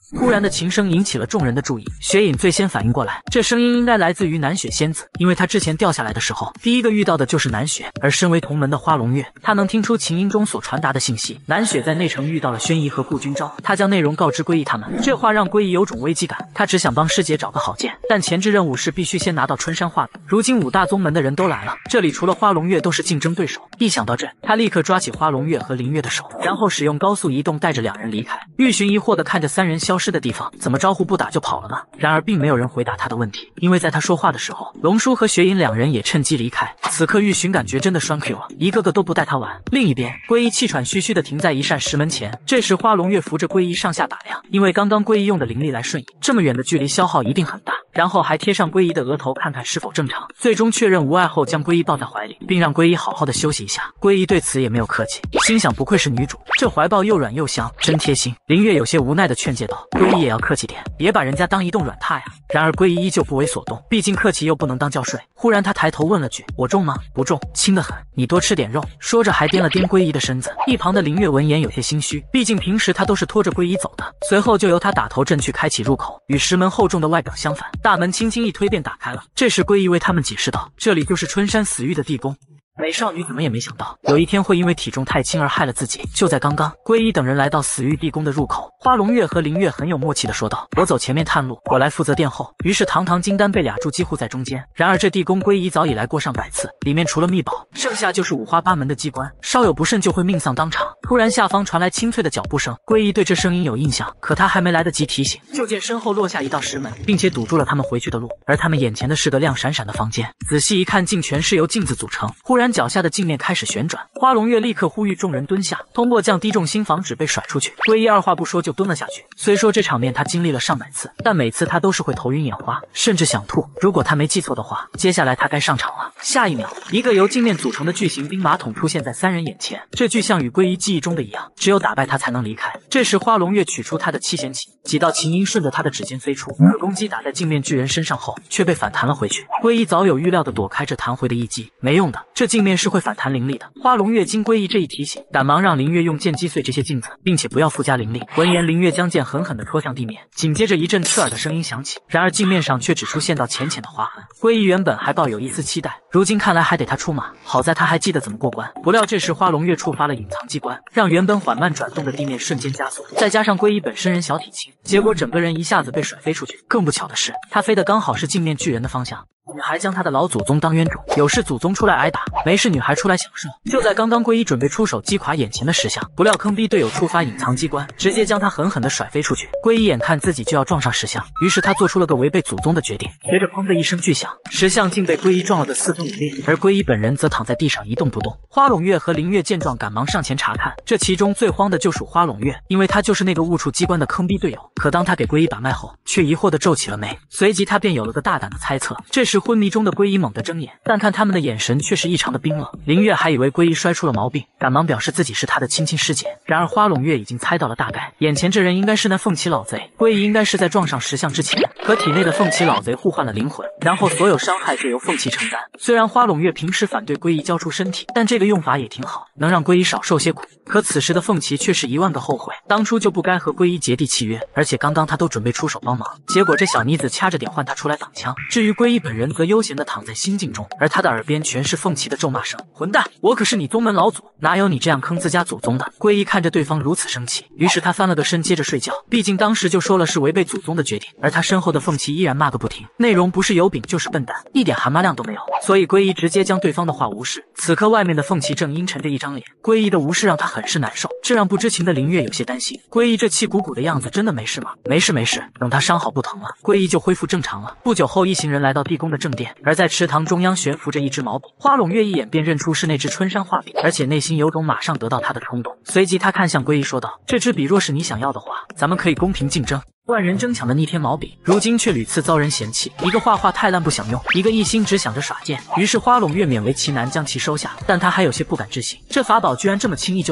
Speaker 1: 突然的琴声引起了众人的注意，雪隐最先反应过来，这声音应该来自于南雪仙子，因为她之前掉下来的时候，第一个遇到的就是南雪。而身为同门的花龙月，她能听出琴音中所传达的信息。南雪在内城遇到了宣仪和顾君昭，她将内容告知归一他们，这话让归一有种危机感。他只想帮师姐找个好剑，但前置任务是必须先拿到春山画笔。如今五大宗门的人都来了，这里除了花龙月都是竞争对手。一想到这，他立刻抓起花龙月和林月的手，然后使用高速移动带着两人离开。玉寻疑惑地看着三人消失的地方，怎么招呼不打就跑了呢？然而并没有人回答他的问题，因为在他说话的时候，龙叔和雪隐两人也趁机离开。此刻玉寻感觉真的双 Q 了，一个个都不带他玩。另一边，归一气喘吁吁地停在一扇石门前，这时花龙月扶着归一上下打量，因为刚刚归一用的灵力来瞬移，这么远的距离消耗一定很大。然后还贴上归一的额头看看是否正常，最终确认无碍后将归一抱在怀里，并让归一好好的休息一下。归一对此也没有客气，心想不愧是女主，这怀抱又软又香，真贴心。林月有些无奈的劝诫道，归一也要客气点，别把人家当移动软榻呀。然而归一依旧不为所动，毕竟客气又不能当觉睡。忽然他抬头问了句，我重吗？不重，轻得很，你多吃点肉。说着还掂了掂归一的身子。一旁的林月闻言有些心虚，毕竟平时他都是拖着归一走的。随后就由他打头阵去开启入口，与石门厚重的外表相反，大门轻轻一推便打开了。这时归一为他们解释道，这里就是春山死狱的地宫。美少女怎么也没想到，有一天会因为体重太轻而害了自己。就在刚刚，归一等人来到死狱地宫的入口，花龙月和林月很有默契的说道：“我走前面探路，我来负责殿后。”于是堂堂金丹被俩住几乎在中间。然而这地宫归一早已来过上百次，里面除了秘宝，剩下就是五花八门的机关，稍有不慎就会命丧当场。突然下方传来清脆的脚步声，归一对这声音有印象，可他还没来得及提醒，就见身后落下一道石门，并且堵住了他们回去的路。而他们眼前的是个亮闪闪的房间，仔细一看，竟全是由镜子组成。忽然脚下的镜面开始旋转，花龙月立刻呼吁众人蹲下，通过降低重心防止被甩出去。归一二话不说就蹲了下去。虽说这场面他经历了上百次，但每次他都是会头晕眼花，甚至想吐。如果他没记错的话，接下来他该上场了。下一秒，一个由镜面组成的巨型冰马桶出现在三人眼前，这具象与归一记忆中的一样，只有打败他才能离开。这时花龙月取出他的七弦琴，几道琴音顺着他的指尖飞出，可攻击打在镜面巨人身上后却被反弹了回去。归一早有预料的躲开这弹回的一击，没用的，这镜面是会反弹灵力的。花龙月经归一这一提醒，赶忙让林月用剑击碎这些镜子，并且不要附加灵力。闻言，林月将剑狠狠地戳向地面，紧接着一阵刺耳的声音响起，然而镜面上却只出现到浅浅的划痕。归一原本还抱有一丝期待，如今看来还得他出马，好在他还记得怎么过关。不料这时花龙月触发了隐藏机关，让原本缓慢转动的地面瞬间加速，再加上归一本身人小体轻，结果整个人一下子被甩飞出去。更不巧的是，他飞的刚好是镜面巨人的方向。女孩将她的老祖宗当冤种，有事祖宗出来挨打，没事女孩出来享受。就在刚刚归一准备出手击垮眼前的石像，不料坑逼队友触发隐藏机关，直接将他狠狠地甩飞出去。归一眼看自己就要撞上石像，于是他做出了个违背祖宗的决定。随着砰的一声巨响，石像竟被归一撞了个四分五裂，而归一本人则躺在地上一动不动。花龙月和林月见状赶忙上前查看，这其中最慌的就属花龙月，因为他就是那个误触机关的坑逼队友。可当他给归一把脉后，却疑惑地皱起了眉，随即他便有了个大胆的猜测。这时昏迷中的归一猛地睁眼，但看他们的眼神却是异常的冰冷。林月还以为归一摔出了毛病，赶忙表示自己是他的亲亲师姐。然而花龙月已经猜到了大概，眼前这人应该是那凤起老贼。归一应该是在撞上石像之前，和体内的凤起老贼互换了灵魂，然后所有伤害就由凤起承担。虽然花龙月平时反对归一交出身体，但这个用法也挺好，能让归一少受些苦。可此时的凤起却是一万个后悔，当初就不该和归一结缔契约，而且刚刚他都准备出手帮忙，结果这小妮子掐着点换他出来挡枪。至于归一本人则悠闲地躺在心境中，而他的耳边全是凤起的咒骂声：“混蛋，我可是你宗门老祖，哪有你这样坑自家祖宗的？”归一看着对方如此生气，于是他翻了个身接着睡觉，毕竟当时就说了是违背祖宗的决定。而他身后的凤起依然骂个不停，内容不是有饼就是笨蛋，一点蛤蟆量都没有。所以归一直接将对方的话无视。此刻外面的凤起正阴沉着一张脸，归一的无视让他很是难受，这让不知情的林月有些担心，归一这气鼓鼓的样子真的没事吗？没事没事，等他伤好不疼了，归一就恢复正常了。不久后，一行人来到地宫的正殿，而在池塘中央悬浮着一支毛笔，花龙月一眼便认出是那支春山画笔，而且内心有种马上得到它的冲动。随即他看向归一说道：“这支笔若是你想要的话，咱们可以公平竞争。”万人争抢的逆天毛笔，如今却屡次遭人嫌弃。一个画画太烂不想用，一个一心只想着耍剑。于是花龙月勉为其难将其收下，但他还有些不敢置信，这法宝居然这么轻易就到手。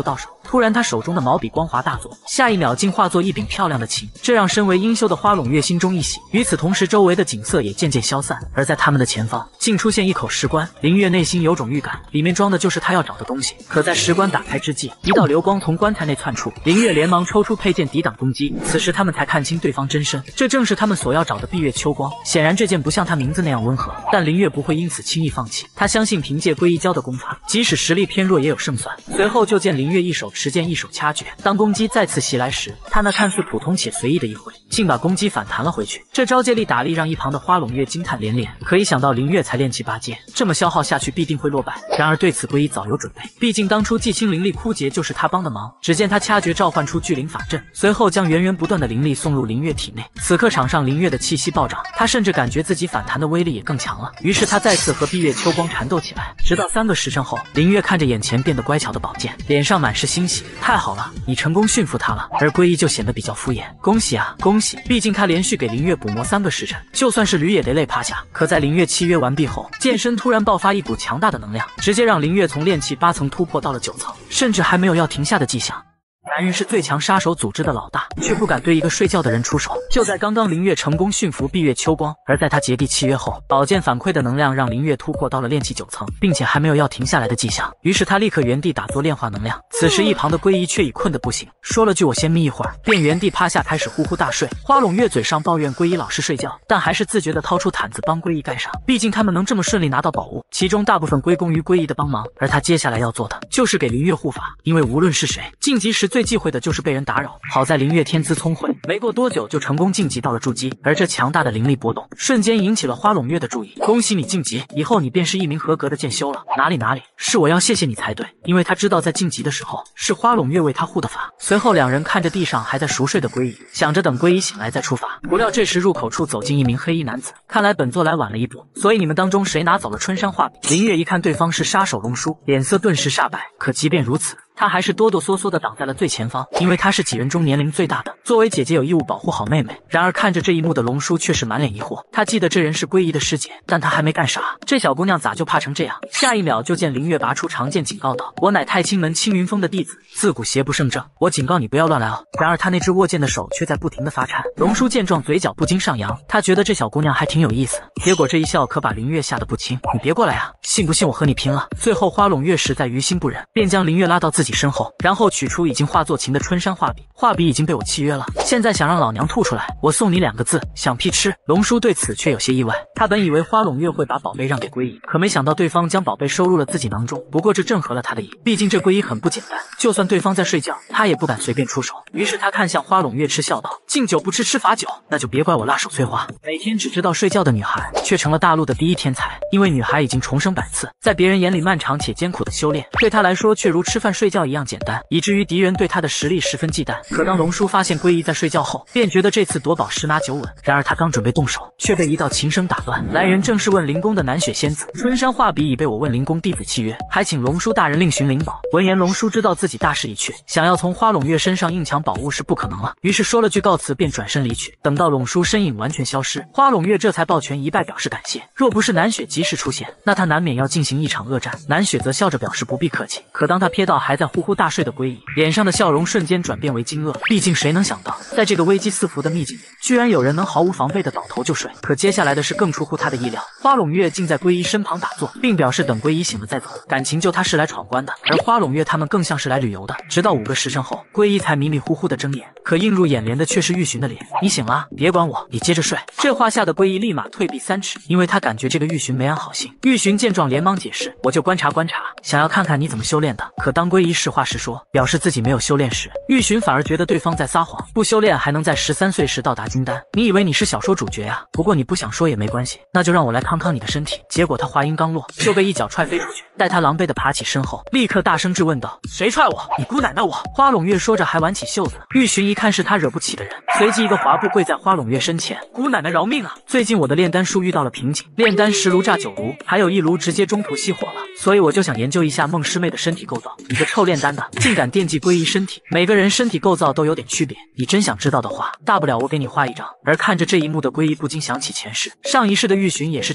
Speaker 1: 突然他手中的毛笔光华大作，下一秒竟化作一柄漂亮的琴，这让身为英秀的花拢月心中一喜。与此同时，周围的景色也渐渐消散，而在他们的前方竟出现一口石棺。林月内心有种预感，里面装的就是他要找的东西。可在石棺打开之际，一道流光从棺材内窜出，林月连忙抽出佩剑抵挡攻击。此时他们才看清对方真身，这正是他们所要找的闭月秋光。显然这剑不像他名字那样温和，但林月不会因此轻易放弃。他相信凭借归一教的功法，即使实力偏弱也有胜算。随后就见林月一手持剑，一手掐诀。当攻击再次袭来时，他那看似普通且随意的一挥，竟把攻击反弹了回去。这招借力打力让一旁的花拢月惊叹连连。可一想到林月才练气八阶，这么消耗下去必定会落败。然而对此归一早有准备，毕竟当初季青灵力枯竭就是他帮的忙。只见他掐诀召唤出巨灵法阵，随后将源源不断的灵力送入林月体内。此刻场上林月的气息暴涨，他甚至感觉自己反弹的威力也更强了。于是他再次和闭月秋光缠斗起来，直到三个时辰后，林月看着眼前变得乖巧的宝剑，脸上满是欣喜。太好了，你成功驯服他了。而归一就显得比较敷衍，恭喜啊，恭喜！毕竟他连续给林月补魔三个时辰，就算是驴也得累趴下。可在林月契约完毕后，剑身突然爆发一股强大的能量，直接让林月从炼气八层突破到了九层，甚至还没有要停下的迹象。男人是最强杀手组织的老大，却不敢对一个睡觉的人出手。就在刚刚，林月成功驯服闭月秋光，而在他结缔契约后，宝剑反馈的能量让林月突破到了炼气九层，并且还没有要停下来的迹象。于是他立刻原地打坐炼化能量。此时一旁的归一却已困得不行，说了句我先眯一会儿，便原地趴下开始呼呼大睡。花拢月嘴上抱怨归一老是睡觉，但还是自觉地掏出毯子帮归一盖上。毕竟他们能这么顺利拿到宝物，其中大部分归功于归一的帮忙，而他接下来要做的就是给林月护法，因为无论是谁，晋级时最忌讳的就是被人打扰。好在林月天资聪慧，没过多久就成功晋级到了筑基，而这强大的灵力波动瞬间引起了花拢月的注意。恭喜你晋级，以后你便是一名合格的剑修了。哪里哪里，是我要谢谢你才对，因为他知道在晋级的时候是花拢月为他护的法。随后两人看着地上还在熟睡的归一，想着等归一醒来再出发。不料这时入口处走进一名黑衣男子，看来本座来晚了一步，所以你们当中谁拿走了春山画笔？林月一看对方是杀手龙叔，脸色顿时煞白。可即便如此，他还是哆哆嗦嗦地挡在了最前方，因为他是几人中年龄最大的，作为姐姐有义务保护好妹妹。然而看着这一幕的龙叔却是满脸疑惑，他记得这人是归一的师姐，但他还没干啥，这小姑娘咋就怕成这样？下一秒就见林月拔出长剑警告道：我乃太清门青云峰的弟子，自古邪不胜正，我警告你不要乱来哦。然而他那只握剑的手却在不停地发颤。龙叔见状嘴角不禁上扬，他觉得这小姑娘还挺有意思，结果这一笑可把林月吓得不轻。你别过来啊，信不信我和你拼了？最后花拢月实在于心不忍，便将林月拉到自己身后，然后取出已经化作琴的春山画笔。画笔已经被我契约了，现在想让老娘吐出来，我送你两个字，想屁吃。龙叔对此却有些意外，他本以为花拢月会把宝贝让给归一，可没想到对方将宝贝收入了自己囊中。不过这正合了他的意，毕竟这归一很不简单，就算对方在睡觉，他也不敢随便出手。于是他看向花拢月嗤笑道：敬酒不吃吃罚酒，那就别怪我辣手摧花。每天只知道睡觉的女孩，却成了大陆的第一天才。因为女孩已经重生百次，在别人眼里漫长且艰苦的修炼，对她来说却如吃饭睡觉一样简单，以至于敌人对她的实力十分忌惮。可当龙叔发现归一在睡觉后，便觉得这次夺宝十拿九稳。然而他刚准备动手，却被一道琴声打断。来人正是问灵宫的南雪仙子，春山画笔已被我问灵宫弟子契约，还请龙叔大人另寻灵宝。闻言，龙叔知道自己大势已去，想要从花拢月身上硬抢宝物是不可能了，于是说了句告辞便转身离去。等到龙叔身影完全消失，花拢月这才抱拳一拜表示感谢。若不是南雪及时出现，那他难免要进行一场恶战。南雪则笑着表示不必客气。可当他瞥到还在呼呼大睡的归一，脸上的笑容瞬间转变为惊愕。毕竟谁能想到，在这个危机四伏的秘境里，居然有人能毫无防备的倒头就睡。可接下来的事更出乎他的意料，花拢月竟在归一身旁打坐，并表示等归一醒了再走。感情就他是来闯关的，而花拢月他们更像是来旅游的。直到五个时辰后，归一才迷迷糊糊的睁眼，可映入眼帘的却是玉寻的脸。你醒了，别管我，你接着睡。这话吓得归一立马退避三尺，因为他感觉这个玉寻没安好心。玉寻见状连忙解释，我就观察观察，想要看看你怎么修炼的。可当归一实话实说，表示自己没有修炼时，玉寻反而觉得对方在撒谎，不修炼还能在十三岁时到达金丹。你以为你是小说主角呀？不过你不想说也没关系，那就让我来康康你的身体。结果他话音刚落，就被一脚踹飞出去。待他狼狈地爬起身后，立刻大声质问道：谁踹我？你姑奶奶我！花拢月说着还挽起袖子。玉寻一看是他惹不起的人，随即一个滑步跪在花拢月身前：姑奶奶饶命啊！最近我的炼丹术遇到了瓶颈，炼丹十炉炸九炉，还有一炉直接中途熄火了，所以我就想研究一下孟师妹的身体构造。你个臭炼丹的，竟敢惦记归一身体！每个人身体构造都有点区别，你真想知道的话，大不了我给你画一张。而看着这一幕的归一不禁想起前世，上一世的玉寻也是这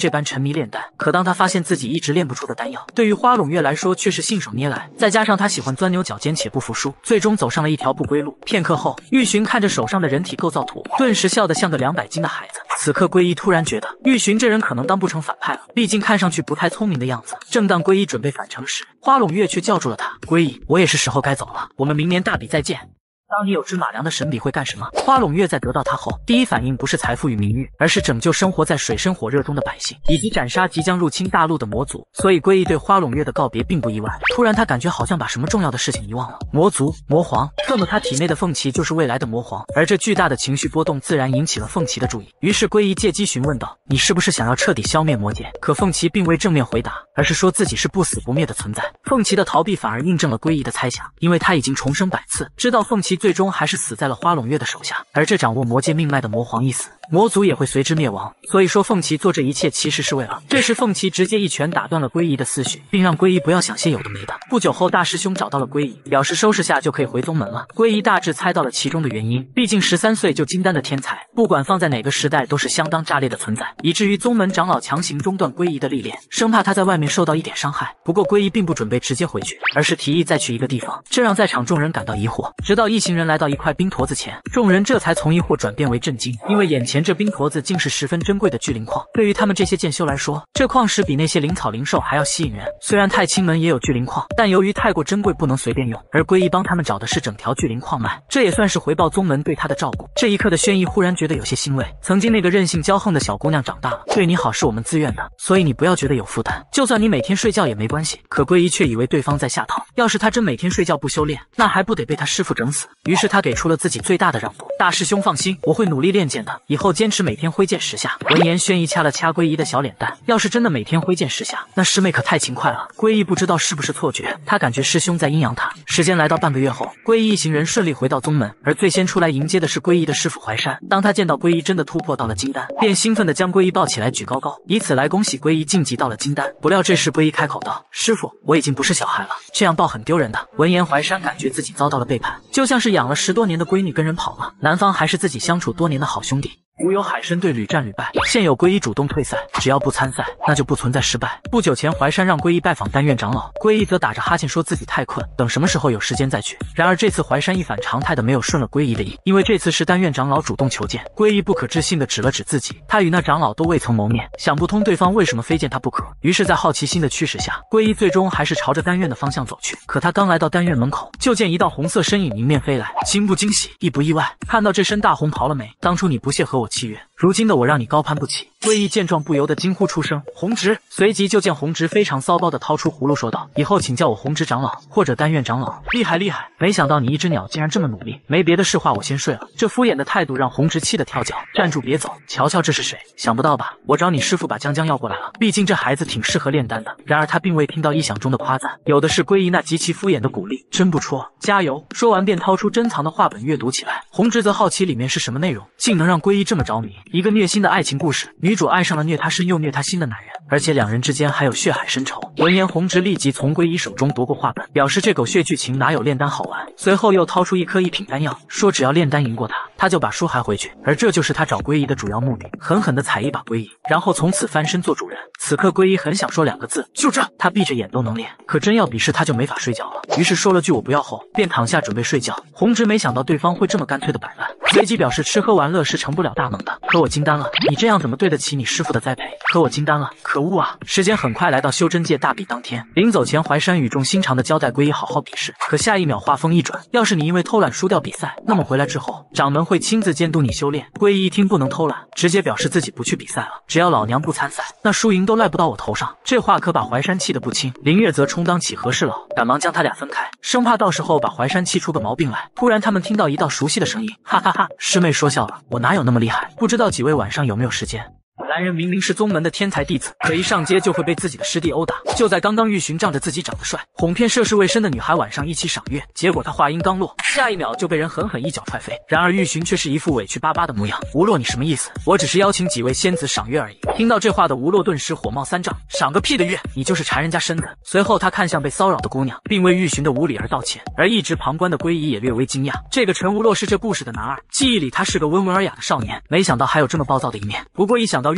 Speaker 1: 这般沉迷炼丹。可当他发现自己一直炼不出的丹药，对于花胧月来说却是信手拈来，再加上他喜欢钻牛角尖且不服输，最终走上了一条不归路。片刻后，玉寻看着手上的人体构造图，顿时笑得像个两百斤的孩子。此刻归一突然觉得玉寻这人可能当不成反派了，毕竟看上去不太聪明的样子。正当归一准备返程时，花胧月却叫住了他：“归一，我也是时候该走了，我们明年大比再见。”当你有只马良的神笔会干什么？花胧月在得到它后，第一反应不是财富与名誉，而是拯救生活在水深火热中的百姓，以及斩杀即将入侵大陆的魔族。所以归一对花胧月的告别并不意外。突然他感觉好像把什么重要的事情遗忘了。魔族、魔皇，那么他体内的凤旗就是未来的魔皇。而这巨大的情绪波动自然引起了凤旗的注意。于是归一借机询问道：“你是不是想要彻底消灭魔界？”可凤旗并未正面回答，而是说自己是不死不灭的存在。凤旗的逃避反而印证了归一的猜想，因为他已经重生百次，知道凤旗最终还是死在了花胧月的手下，而这掌握魔界命脉的魔皇一死，魔族也会随之灭亡。所以说凤旗做这一切其实是为了……这时凤旗直接一拳打断了归一的思绪，并让归一不要想些有的没的。不久后，大师兄找到了归一，表示收拾下就可以回宗门了。归一大致猜到了其中的原因，毕竟十三岁就金丹的天才，不管放在哪个时代都是相当炸裂的存在，以至于宗门长老强行中断归一的历练，生怕他在外面受到一点伤害。不过归一并不准备直接回去，而是提议再去一个地方，这让在场众人感到疑惑。直到一行人来到一块冰坨子前，众人这才从疑惑转变为震惊，因为眼前这冰坨子竟是十分珍贵的巨灵矿。对于他们这些剑修来说，这矿石比那些灵草灵兽还要吸引人。虽然太清门也有巨灵矿，但由于太过珍贵不能随便用，而归一帮他们找的是整条巨灵矿脉，这也算是回报宗门对他的照顾。这一刻的轩逸忽然觉得有些欣慰，曾经那个任性骄横的小姑娘长大了，对你好是我们自愿的，所以你不要觉得有负担，就算你每天睡觉也没关系。可归一却以为对方在下套，要是他真每天睡觉不修炼，那还不得被他师父整死。于是他给出了自己最大的让步：“大师兄放心，我会努力练剑的，以后坚持每天挥剑十下。”闻言，轩逸掐了掐归一的小脸蛋，要是真的每天挥剑十下，那师妹可太勤快了。归一不知道是不是错觉，他感觉师兄在阴阳他。时间来到半个月后，归一一行人顺利回到宗门，而最先出来迎接的是归一的师父怀山。当他见到归一真的突破到了金丹，便兴奋地将归一抱起来举高高，以此来恭喜归一晋级到了金丹。不料这时归一开口道：“师父，我已经不是小孩了，这样抱很丢人的。”闻言，怀山感觉自己遭到了背叛，就像是养了十多年的闺女跟人跑了，男方还是自己相处多年的好兄弟。无有海参队屡战屡败，现有归一主动退赛，只要不参赛，那就不存在失败。不久前，怀山让归一拜访丹院长老，归一则打着哈欠说自己太困，等什么时候有时间再去。然而这次怀山一反常态的没有顺了归一的意，因为这次是丹院长老主动求见。归一不可置信的指了指自己，他与那长老都未曾谋面，想不通对方为什么非见他不可。于是，在好奇心的驱使下，归一最终还是朝着丹院的方向走去。可他刚来到丹院门口，就见一道红色身影迎面飞来，惊不惊喜，意不意外？看到这身大红袍了没？当初你不屑和我契约，如今的我让你高攀不起。归一见状不由得惊呼出声：“红直！”随即就见红直非常骚包的掏出葫芦说道：“以后请叫我红直长老或者丹院长老。”厉害厉害！没想到你一只鸟竟然这么努力。没别的事话，我先睡了。这敷衍的态度让红直气得跳脚：“站住别走！瞧瞧这是谁？想不到吧？我找你师父把江江要过来了，毕竟这孩子挺适合炼丹的。”然而他并未听到意想中的夸赞，有的是归一那极其敷衍的鼓励：“真不错，加油！”说完便掏出珍藏的画本阅读起来。红直则好奇里面是什么内容，竟能让归一这么着迷。一个虐心的爱情故事，女主爱上了虐她身又虐她心的男人，而且两人之间还有血海深仇。闻言，红直立即从归一手中夺过画本，表示这狗血剧情哪有炼丹好玩。随后又掏出一颗一品丹药，说只要炼丹赢过他，他就把书还回去。而这就是他找归一的主要目的，狠狠地踩一把归一，然后从此翻身做主人。此刻归一很想说两个字：就这。他闭着眼都能练，可真要比试他就没法睡觉了。于是说了句我不要后，便躺下准备睡觉。红直没想到对方会这么干脆的摆烂，随即表示吃喝玩乐是成不了大梦的。可我金丹了，你这样怎么对得起你师父的栽培？可我金丹了，可恶啊！时间很快来到修真界大比当天，临走前怀山语重心长的交代归一好好比试。可下一秒话锋一转，要是你因为偷懒输掉比赛，那么回来之后掌门会亲自监督你修炼。归一一听不能偷懒，直接表示自己不去比赛了，只要老娘不参赛，那输赢都赖不到我头上。这话可把怀山气得不轻，林月则充当起和事佬，赶忙将他俩分开，生怕到时候把怀山气出个毛病来。突然他们听到一道熟悉的声音，哈哈哈哈！师妹说笑了，我哪有那么厉害？不知道几位晚上有没有时间？来人明明是宗门的天才弟子，可一上街就会被自己的师弟殴打。就在刚刚，玉寻仗着自己长得帅，哄骗涉世未深的女孩晚上一起赏月，结果他话音刚落，下一秒就被人狠狠一脚踹飞。然而玉寻却是一副委屈巴巴的模样：“吴洛，你什么意思？我只是邀请几位仙子赏月而已。”听到这话的吴洛顿时火冒三丈：“赏个屁的月，你就是馋人家身子。”随后他看向被骚扰的姑娘，并为玉寻的无礼而道歉。而一直旁观的归一也略微惊讶，这个陈吴洛是这故事的男二，记忆里他是个温文尔雅的少年，没想到还有这么暴躁的一面。不过一想到玉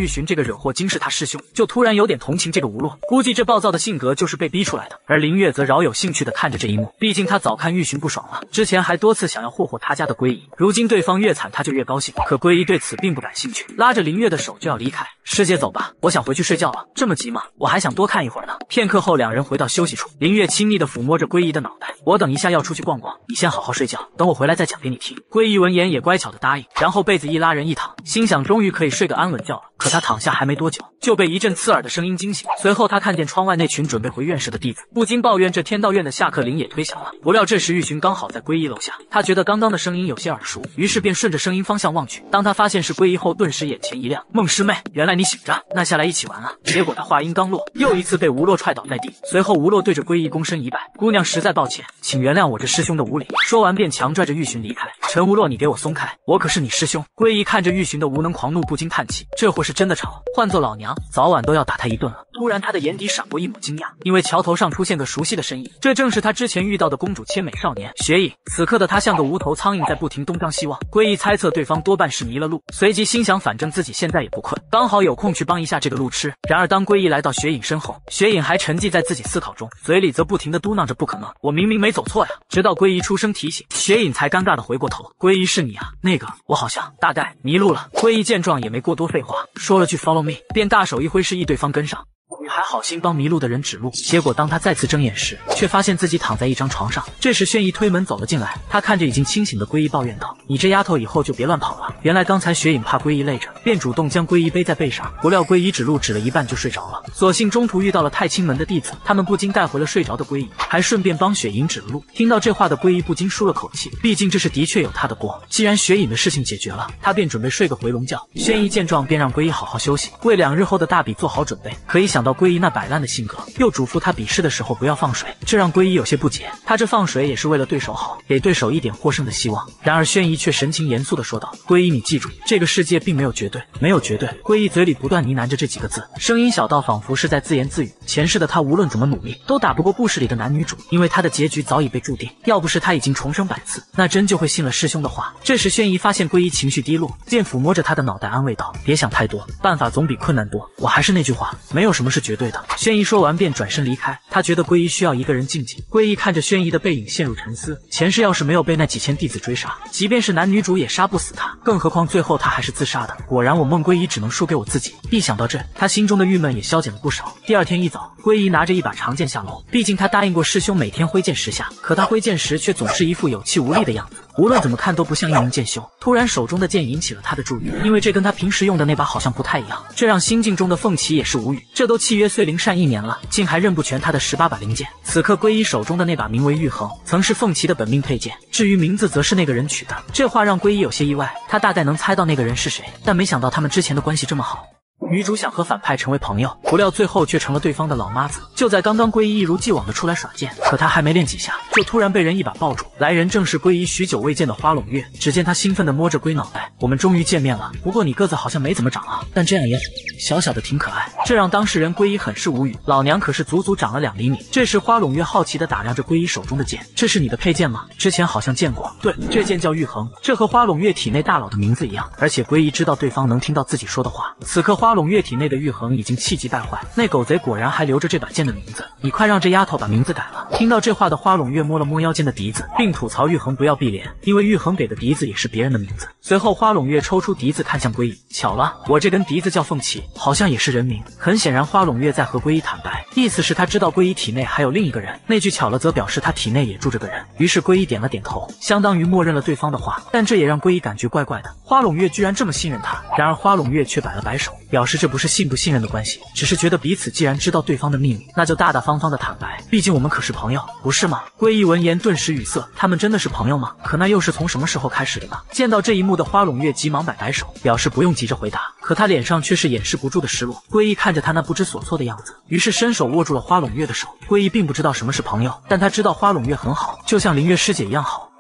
Speaker 1: 玉寻这个惹祸精是他师兄，就突然有点同情这个吴洛，估计这暴躁的性格就是被逼出来的。而林月则饶有兴趣的看着这一幕，毕竟他早看玉寻不爽了，之前还多次想要霍霍他家的归依，如今对方越惨他就越高兴。可归依对此并不感兴趣，拉着林月的手就要离开。师姐走吧，我想回去睡觉了。这么急吗？我还想多看一会儿呢。片刻后，两人回到休息处，林月亲昵的抚摸着归依的脑袋，我等一下要出去逛逛，你先好好睡觉，等我回来再讲给你听。归依闻言也乖巧的答应，然后被子一拉人一躺，心想终于可以睡个安稳觉了。可他躺下还没多久，就被一阵刺耳的声音惊醒。随后他看见窗外那群准备回院舍的弟子，不禁抱怨这天道院的下课铃也推响了。不料这时玉寻刚好在归依楼下，他觉得刚刚的声音有些耳熟，于是便顺着声音方向望去。当他发现是归依后，顿时眼前一亮，孟师妹，原来你醒着，那下来一起玩啊。结果他话音刚落，又一次被吴洛踹倒在地。随后吴洛对着归依躬身一拜，姑娘实在抱歉，请原谅我这师兄的无礼。说完便强拽着玉寻离开。陈吴洛，你给我松开，我可是你师兄。归依看着玉寻的无能狂怒，不禁叹气，这货是真的吵，换做老娘早晚都要打他一顿了。突然他的眼底闪过一抹惊讶，因为桥头上出现个熟悉的身影，这正是他之前遇到的公主千美少年雪影。此刻的他像个无头苍蝇，在不停东张西望。归依猜测对方多半是迷了路，随即心想反正自己现在也不困，刚好有空去帮一下这个路痴。然而当归依来到雪影身后，雪影还沉寂在自己思考中，嘴里则不停地嘟囔着不可能，我明明没走错呀。直到归依出声提醒，雪影才尴尬地回过头，归依是你啊，那个我好像大概迷路了。归依见状也没过多废话，说了句 follow me， 便大手一挥示意对方跟上。女孩好心帮迷路的人指路，结果当她再次睁眼时，却发现自己躺在一张床上。这时轩逸推门走了进来，她看着已经清醒的归依抱怨道，你这丫头以后就别乱跑了。原来刚才雪影怕归依累着，便主动将归依背在背上，不料归依指路指了一半就睡着了。所幸中途遇到了太清门的弟子，他们不禁带回了睡着的归依，还顺便帮雪影指了路。听到这话的归依不禁舒了口气，毕竟这是的确有她的锅。既然雪影的事情解决了，她便准备睡个回笼觉。轩逸见状便让归依好好休息，为两日后的大比做好准备。可一想到归依那摆烂的性格，又嘱咐他比试的时候不要放水，这让归依有些不解。他这放水也是为了对手好，给对手一点获胜的希望。然而轩逸却神情严肃地说道，归依你记住，这个世界并没有绝对，没有绝对。归依嘴里不断呢喃着这几个字，声音小到仿佛是在自言自语。前世的他无论怎么努力，都打不过故事里的男女主，因为他的结局早已被注定。要不是他已经重生百次，那真就会信了师兄的话。这时轩逸发现归依情绪低落，便抚摸着他的脑袋安慰道，别想太多，办法总比困难多。我还是那句话，没有什么是绝对的。轩逸说完便转身离开，他觉得归依需要一个人静静。归依看着轩逸的背影陷入沉思，前世要是没有被那几千弟子追杀，即便是男女主也杀不死他，更何况最后他还是自杀的。果然我孟归依只能输给我自己。一想到这，他心中的郁闷也消减了不少。第二天一早，归依拿着一把长剑下楼，毕竟他答应过师兄每天挥剑十下，可他挥剑时却总是一副有气无力的样子，无论怎么看都不像一名剑修。突然手中的剑引起了他的注意，因为这跟他平时用的那把好像不太一样，这让心境中的凤琪也是无语。这都契约碎灵善一年了，竟还认不全他的十八把灵剑。此刻归依手中的那把名为玉衡，曾是凤琪的本命佩剑，至于名字则是那个人取的。这话让归依有些意外，他大概能猜到那个人是谁，但没想到他们之前的关系这么好。女主想和反派成为朋友，不料最后却成了对方的老妈子。就在刚刚，归依一如既往的出来耍剑，可他还没练几下，就突然被人一把抱住。来人正是归依许久未见的花胧月。只见他兴奋地摸着龟脑袋，我们终于见面了，不过你个子好像没怎么长啊，但这样也小小的挺可爱。这让当事人归依很是无语，老娘可是足足长了两厘米。这时花胧月好奇地打量着归依手中的剑，这是你的佩剑吗？之前好像见过。对，这剑叫玉衡，这和花胧月体内大佬的名字一样，而且归依知道对方能听到自己说的话。此刻花胧月体内的玉衡已经气急败坏，那狗贼果然还留着这把剑的名字，你快让这丫头把名字改了。听到这话的花胧月摸了摸腰间的笛子，并吐槽玉衡不要闭脸，因为玉衡给的笛子也是别人的名字。随后花胧月抽出笛子看向归依，巧了，我这根笛子叫凤琪，好像也是人名。很显然花胧月在和归依坦白，意思是他知道归依体内还有另一个人，那句巧了则表示他体内也住着个人。于是归依点了点头，相当于默认了对方的话，但这也让归依感觉怪怪的，花胧月居然这么信任他。然而花胧月却摆了摆手，表示这不是信不信任的关系，只是觉得彼此既然知道对方的秘密，那就大大方方的坦白，毕竟我们可是朋友，不是吗？归依闻言顿时语塞，他们真的是朋友吗？可那又是从什么时候开始的呢？见到这一幕的花胧月急忙摆摆手，表示不用急着回答，可他脸上却是掩饰不住的失落。归依看着他那不知所措的样子，于是伸手握住了花胧月的手。归依并不知道什么是朋友，但他知道花胧月很好，就像林月师姐一样好。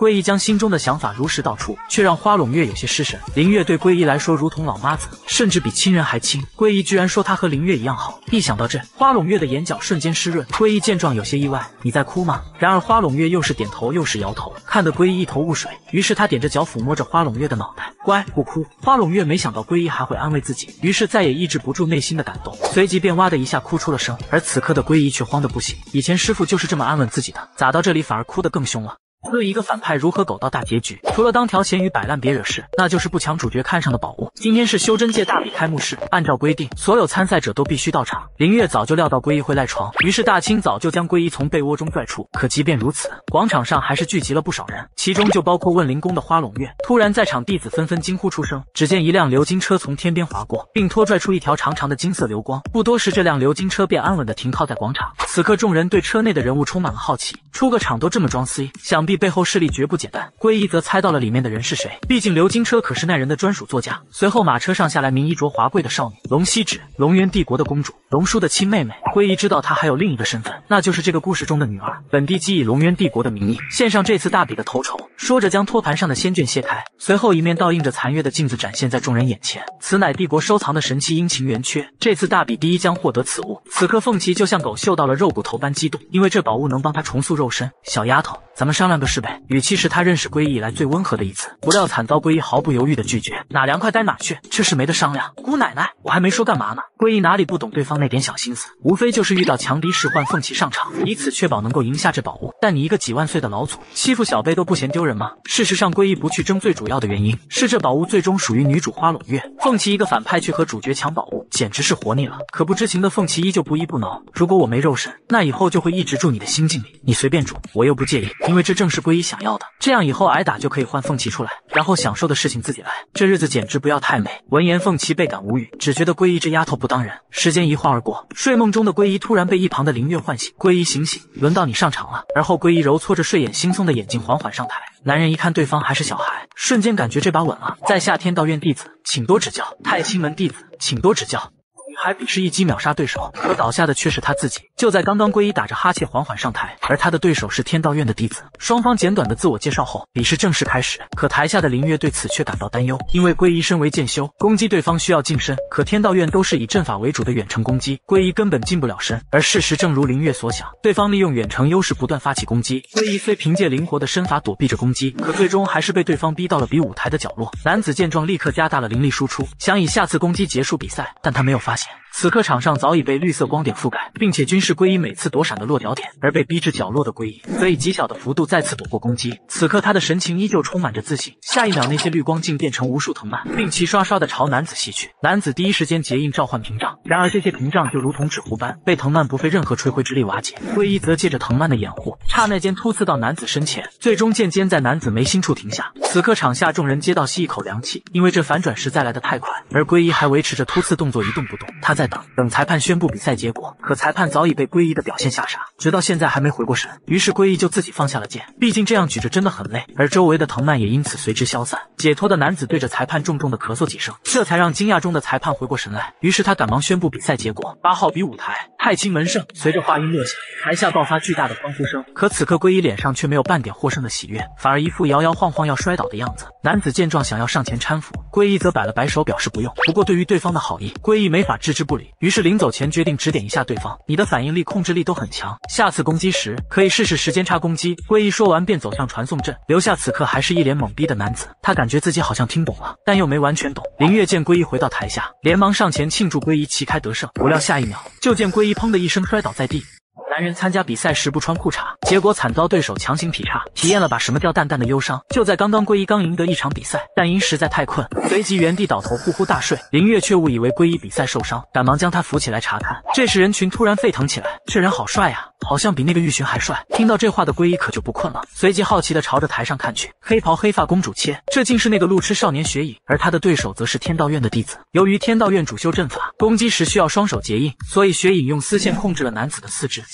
Speaker 1: 归一将心中的想法如实道出，却让花胧月有些失神。林月对归一来说如同老妈子，甚至比亲人还亲。归一居然说他和林月一样好，一想到这，花胧月的眼角瞬间湿润。归一见状有些意外，你在哭吗？然而花胧月又是点头又是摇头，看得归一一头雾水。于是他踮着脚抚摸着花胧月的脑袋，乖，不哭。花胧月没想到归一还会安慰自己，于是再也抑制不住内心的感动，随即便哇的一下哭出了声。而此刻的归一却慌得不行，以前师傅就是这么安稳自己的，咋到这里反而哭得更凶了？论一个反派如何苟到大结局，除了当条咸鱼摆烂别惹事，那就是不抢主角看上的宝物。今天是修真界大比开幕式，按照规定，所有参赛者都必须到场。林月早就料到归一会赖床，于是大清早就将归一从被窝中拽出。可即便如此，广场上还是聚集了不少人，其中就包括问灵宫的花胧月。突然，在场弟子纷纷惊呼出声。只见一辆鎏金车从天边划过，并拖拽出一条长长的金色流光。不多时，这辆鎏金车便安稳地停靠在广场。此刻，众人对车内的人物充满了好奇，出个场都这么装 C， 想必背后势力绝不简单。归一则猜到了里面的人是谁，毕竟鎏金车可是那人的专属座驾。随后马车上下来名衣着华贵的少女龙息芷，龙渊帝国的公主，龙叔的亲妹妹。归一知道她还有另一个身份，那就是这个故事中的女儿。本地即以龙渊帝国的名义献上这次大比的头筹，说着将托盘上的仙卷卸开，随后一面倒映着残月的镜子展现在众人眼前。此乃帝国收藏的神器阴晴圆缺，这次大比第一将获得此物。此刻凤琪就像狗嗅到了肉骨头般激动，因为这宝物能帮她重塑肉身。小丫头，咱们商量个事呗。语气是他认识归一以来最温和的一次，不料惨遭归一毫不犹豫的拒绝。哪凉快待哪去，这事没得商量。姑奶奶，我还没说干嘛呢。归一哪里不懂对方那点小心思，无非就是遇到强敌时换凤琪上场，以此确保能够赢下这宝物。但你一个几万岁的老祖，欺负小辈都不嫌丢人吗？事实上，归一不去争最主要的原因是这宝物最终属于女主花胧月，凤琪一个反派去和主角抢宝物，简直是活腻了。可不知情的凤琪依旧不依不挠，如果我没肉身，那以后就会一直住你的心境里，你随便住，我又不介意，因为这正是归一想要的。这样以后挨打就可以换凤琪出来，然后享受的事情自己来，这日子简直不要太美。闻言，凤琪倍感无语，只觉得归一这丫头不当人。时间一晃而过，睡梦中的归一突然被一旁的林月唤醒，归一醒醒，轮到你上场了。而后归一揉搓着睡眼惺忪的眼睛缓缓上台，男人一看对方还是小孩，瞬间感觉这把稳了。在下天道院弟子，请多指教；太清门弟子，请多指教。女孩比试一击秒杀对手，可倒下的却是他自己。就在刚刚，归一打着哈欠缓缓上台，而他的对手是天道院的弟子。双方简短的自我介绍后，比试正式开始。可台下的林月对此却感到担忧，因为归一身为剑修，攻击对方需要近身，可天道院都是以阵法为主的远程攻击，归一根本近不了身。而事实正如林月所想，对方利用远程优势不断发起攻击，归一虽凭借灵活的身法躲避着攻击，可最终还是被对方逼到了比武台的角落。男子见状立刻加大了灵力输出，想以下次攻击结束比赛，但他没有发现此刻场上早已被绿色光点覆盖，并且均是归一每次躲闪的落脚点，而被逼至角落的归一则以极小的幅度再次躲过攻击。此刻他的神情依旧充满着自信，下一秒那些绿光竟变成无数藤蔓，并齐刷刷地朝男子袭去。男子第一时间结印召唤屏障，然而这些屏障就如同纸糊般被藤蔓不费任何吹灰之力瓦解。归一则借着藤蔓的掩护，刹那间突刺到男子身前，最终渐渐在男子眉心处停下。此刻场下众人皆倒吸一口凉气，因为这反转实在来得太快，而归一还维持着突刺动作一动不动。他在等等裁判宣布比赛结果，可裁判早已被归一的表现吓傻，直到现在还没回过神。于是归一就自己放下了剑，毕竟这样举着真的很累，而周围的藤蔓也因此随之消散。解脱的男子对着裁判重重的咳嗽几声，这才让惊讶中的裁判回过神来。于是他赶忙宣布比赛结果：八号比武台，太清门胜。随着话音落下，台下爆发巨大的欢呼声。可此刻归一脸上却没有半点获胜的喜悦，反而一副摇摇晃晃要摔倒的样子。男子见状想要上前搀扶，归一则摆了摆手表示不用。不过对于对方的好意，归一没法置之不理，于是临走前决定指点一下对方：你的反应力控制力都很强，下次攻击时可以试试时间差攻击。归一说完便走向传送阵，留下此刻还是一脸懵逼的男子。他感觉自己好像听懂了，但又没完全懂。林月见归一回到台下，连忙上前庆祝归一旗开得胜，不料下一秒就见归一砰的一声摔倒在地。男人参加比赛时不穿裤衩，结果惨遭对手强行劈叉，体验了把什么叫淡淡的忧伤。就在刚刚，归一刚赢得一场比赛，但因实在太困，随即原地倒头呼呼大睡。林月却误以为归一比赛受伤，赶忙将他扶起来查看。这时人群突然沸腾起来，这人好帅呀，好像比那个玉寻还帅。听到这话的归一可就不困了，随即好奇地朝着台上看去。黑袍黑发公主切，这竟是那个路痴少年雪影，而他的对手则是天道院的弟子。由于天道院主修阵法，攻击时需要双手结印，所以雪影用丝线控制了男子的四肢。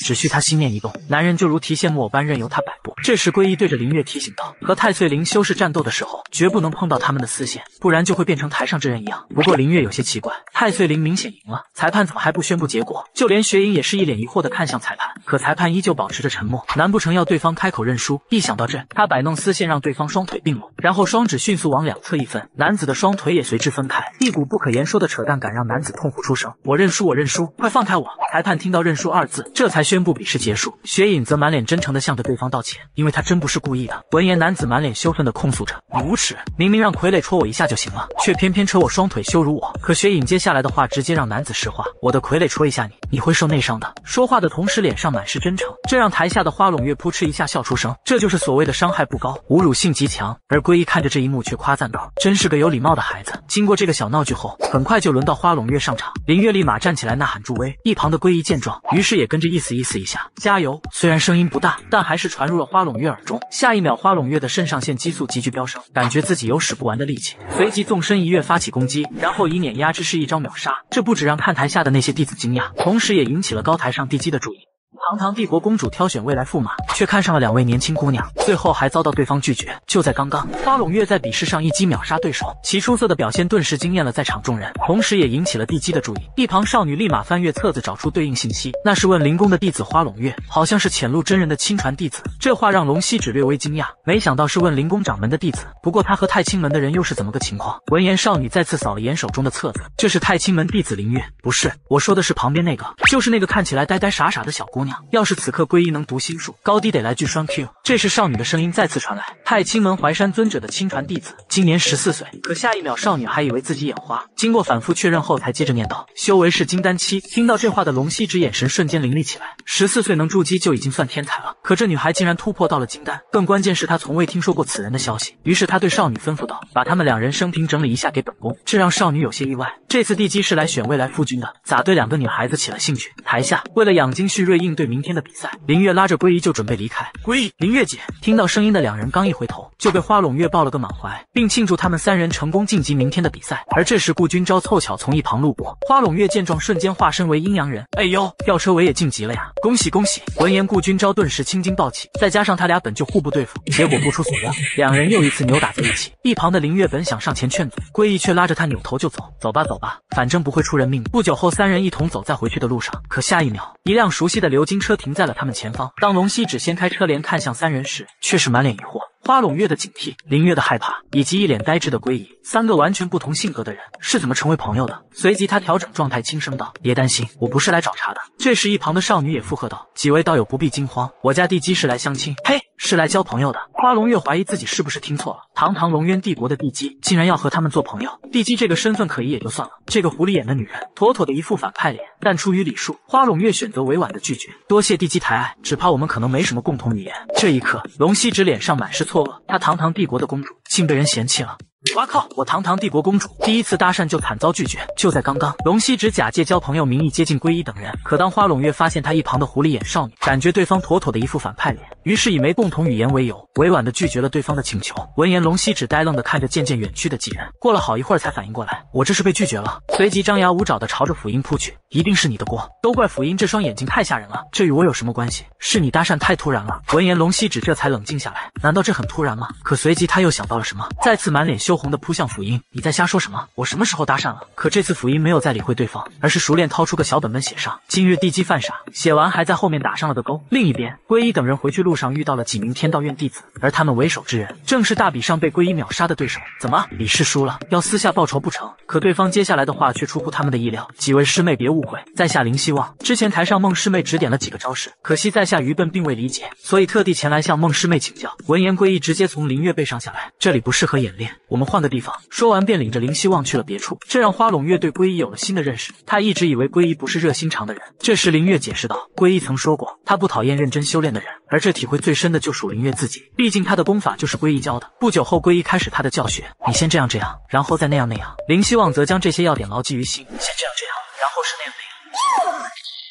Speaker 1: 只需他心念一动，男人就如提线木偶般任由他摆布。这时归一对着林月提醒道：“和太岁灵修士战斗的时候，绝不能碰到他们的丝线，不然就会变成台上之人一样。”不过林月有些奇怪，太岁灵明显赢了，裁判怎么还不宣布结果？就连雪影也是一脸疑惑地看向裁判，可裁判依旧保持着沉默。难不成要对方开口认输？一想到这，他摆弄丝线让对方双腿并拢，然后双指迅速往两侧一分，男子的双腿也随之分开。一股不可言说的扯淡感让男子痛呼出声：“我认输，我认输，快放开我！”裁判听到认输二字，这才宣布比试结束。雪影则满脸真诚地向着对方道歉，因为他真不是故意的。闻言，男子满脸羞愤地控诉着：“你无耻！明明让傀儡戳我一下就行了，却偏偏扯我双腿羞辱我。”可雪影接下来的话直接让男子石化：“我的傀儡戳一下你，你会受内伤的。”说话的同时脸上满是真诚，这让台下的花拢月扑哧一下笑出声。这就是所谓的伤害不高，侮辱性极强。而归一看着这一幕却夸赞道：“真是个有礼貌的孩子。”经过这个小闹剧后，很快就轮到花拢月上场。林月立马站起来呐喊助威，一旁的归一见状，于是也跟着意思意思一下，加油。虽然声音不大，但还是传入了花拢月耳中。下一秒，花拢月的肾上腺激素急剧飙升，感觉自己有使不完的力气，随即纵身一跃发起攻击，然后以碾压之势一招秒杀。这不止让看台下的那些弟子惊讶，同时也引起了高台上地基的注意。堂堂帝国公主挑选未来驸马，却看上了两位年轻姑娘，最后还遭到对方拒绝。就在刚刚，花拢月在比试上一击秒杀对手，其出色的表现顿时惊艳了在场众人，同时也引起了地基的注意。一旁少女立马翻阅册子找出对应信息，那是问灵宫的弟子花拢月，好像是浅露真人的亲传弟子。这话让龙熙只略微惊讶，没想到是问灵宫掌门的弟子。不过他和太清门的人又是怎么个情况？闻言，少女再次扫了眼手中的册子，这是太清门弟子灵月。不是，我说的是旁边那个，就是那个看起来呆呆傻傻的小姑娘。要是此刻归一能读心术，高低得来句双 Q。 这时少女的声音再次传来：“太清门淮山尊者的亲传弟子，今年十四岁。”可下一秒，少女还以为自己眼花，经过反复确认后才接着念道：“修为是金丹期。”听到这话的龙熙之眼神瞬间凌厉起来，十四岁能筑基就已经算天才了，可这女孩竟然突破到了金丹，更关键是她从未听说过此人的消息。于是他对少女吩咐道：“把他们两人生平整理一下给本宫。”这让少女有些意外，这次地基是来选未来夫君的，咋对两个女孩子起了兴趣？台下为了养精蓄锐应对明天的比赛，林月拉着归一就准备离开。归一，林月姐！听到声音的两人刚一回头，就被花拢月抱了个满怀，并庆祝他们三人成功晋级明天的比赛。而这时顾君昭凑巧从一旁路过，花拢月见状瞬间化身为阴阳人。哎呦，吊车尾也晋级了呀！恭喜恭喜！闻言顾君昭顿时青筋暴起，再加上他俩本就互不对付，结果不出所料，两人又一次扭打在一起。一旁的林月本想上前劝阻，归一却拉着他扭头就走。走吧走吧，反正不会出人命。不久后，三人一同走在回去的路上，可下一秒，一辆熟悉的鎏金车停在了他们前方。当龙熙只掀开车帘看向三人时，却是满脸疑惑。花拢月的警惕，林月的害怕，以及一脸呆滞的归一，三个完全不同性格的人是怎么成为朋友的？随即他调整状态，轻声道：“别担心，我不是来找茬的。”这时一旁的少女也附和道：“几位道友不必惊慌，我家地基是来相亲，嘿，是来交朋友的。”花龙月怀疑自己是不是听错了，堂堂龙渊帝国的地基竟然要和他们做朋友。地基这个身份可疑也就算了，这个狐狸眼的女人妥妥的一副反派脸。但出于礼数，花龙月选择委婉的拒绝：“多谢地基抬爱，只怕我们可能没什么共同语言。”这一刻，龙熙直脸上满是错愕，她堂堂帝国的公主竟被人嫌弃了。哇靠！我堂堂帝国公主第一次搭讪就惨遭拒绝。就在刚刚，龙熙只假借交朋友名义接近归一等人，可当花拢月发现他一旁的狐狸眼少女，感觉对方妥妥的一副反派脸，于是以没共同语言为由，委婉的拒绝了对方的请求。闻言，龙熙只呆愣的看着渐渐远去的几人，过了好一会儿才反应过来，我这是被拒绝了。随即张牙舞爪的朝着辅音扑去，一定是你的锅，都怪辅音这双眼睛太吓人了，这与我有什么关系？是你搭讪太突然了。闻言，龙熙只这才冷静下来，难道这很突然吗？可随即他又想到了什么，再次满脸羞红的扑向辅音，你在瞎说什么？我什么时候搭讪了？可这次辅音没有再理会对方，而是熟练掏出个小本本写上今日地基犯傻，写完还在后面打上了个勾。另一边，归一等人回去路上遇到了几名天道院弟子，而他们为首之人正是大比上被归一秒杀的对手。怎么比试输了要私下报仇不成？可对方接下来的话却出乎他们的意料，几位师妹别误会，在下林希望。之前台上孟师妹指点了几个招式，可惜在下愚笨并未理解，所以特地前来向孟师妹请教。闻言，归一直接从林月背上下来，这里不适合演练，我们换个地方。说完便领着林希望去了别处，这让花拢月对归一有了新的认识。他一直以为归一不是热心肠的人，这时林月解释道：归一曾说过，他不讨厌认真修炼的人，而这体会最深的就属林月自己，毕竟他的功法就是归一教的。不久后，归一开始他的教学，你先这样这样，然后再那样那样。林希望则将这些要点牢记于心，先这样这样，然后是那样那样。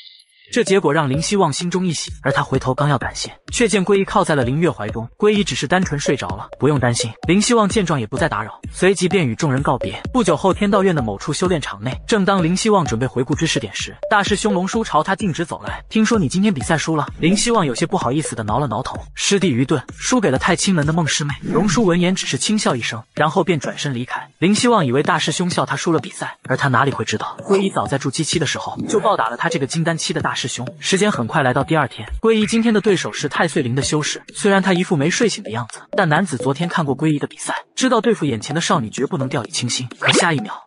Speaker 1: 这结果让林希望心中一喜，而他回头刚要感谢，却见归一靠在了林月怀中。归一只是单纯睡着了，不用担心。林希望见状也不再打扰，随即便与众人告别。不久后，天道院的某处修炼场内，正当林希望准备回顾知识点时，大师兄龙叔朝他径直走来。听说你今天比赛输了？林希望有些不好意思的挠了挠头，师弟愚钝，输给了太清门的孟师妹。龙叔闻言只是轻笑一声，然后便转身离开。林希望以为大师兄笑他输了比赛，而他哪里会知道，归一早在筑基期的时候就暴打了他这个金丹期的大师兄。时间很快来到第二天，归一今天的对手是太岁灵的修士，虽然他一副没睡醒的样子，但男子昨天看过归一的比赛，知道对付眼前的少女绝不能掉以轻心。可下一秒，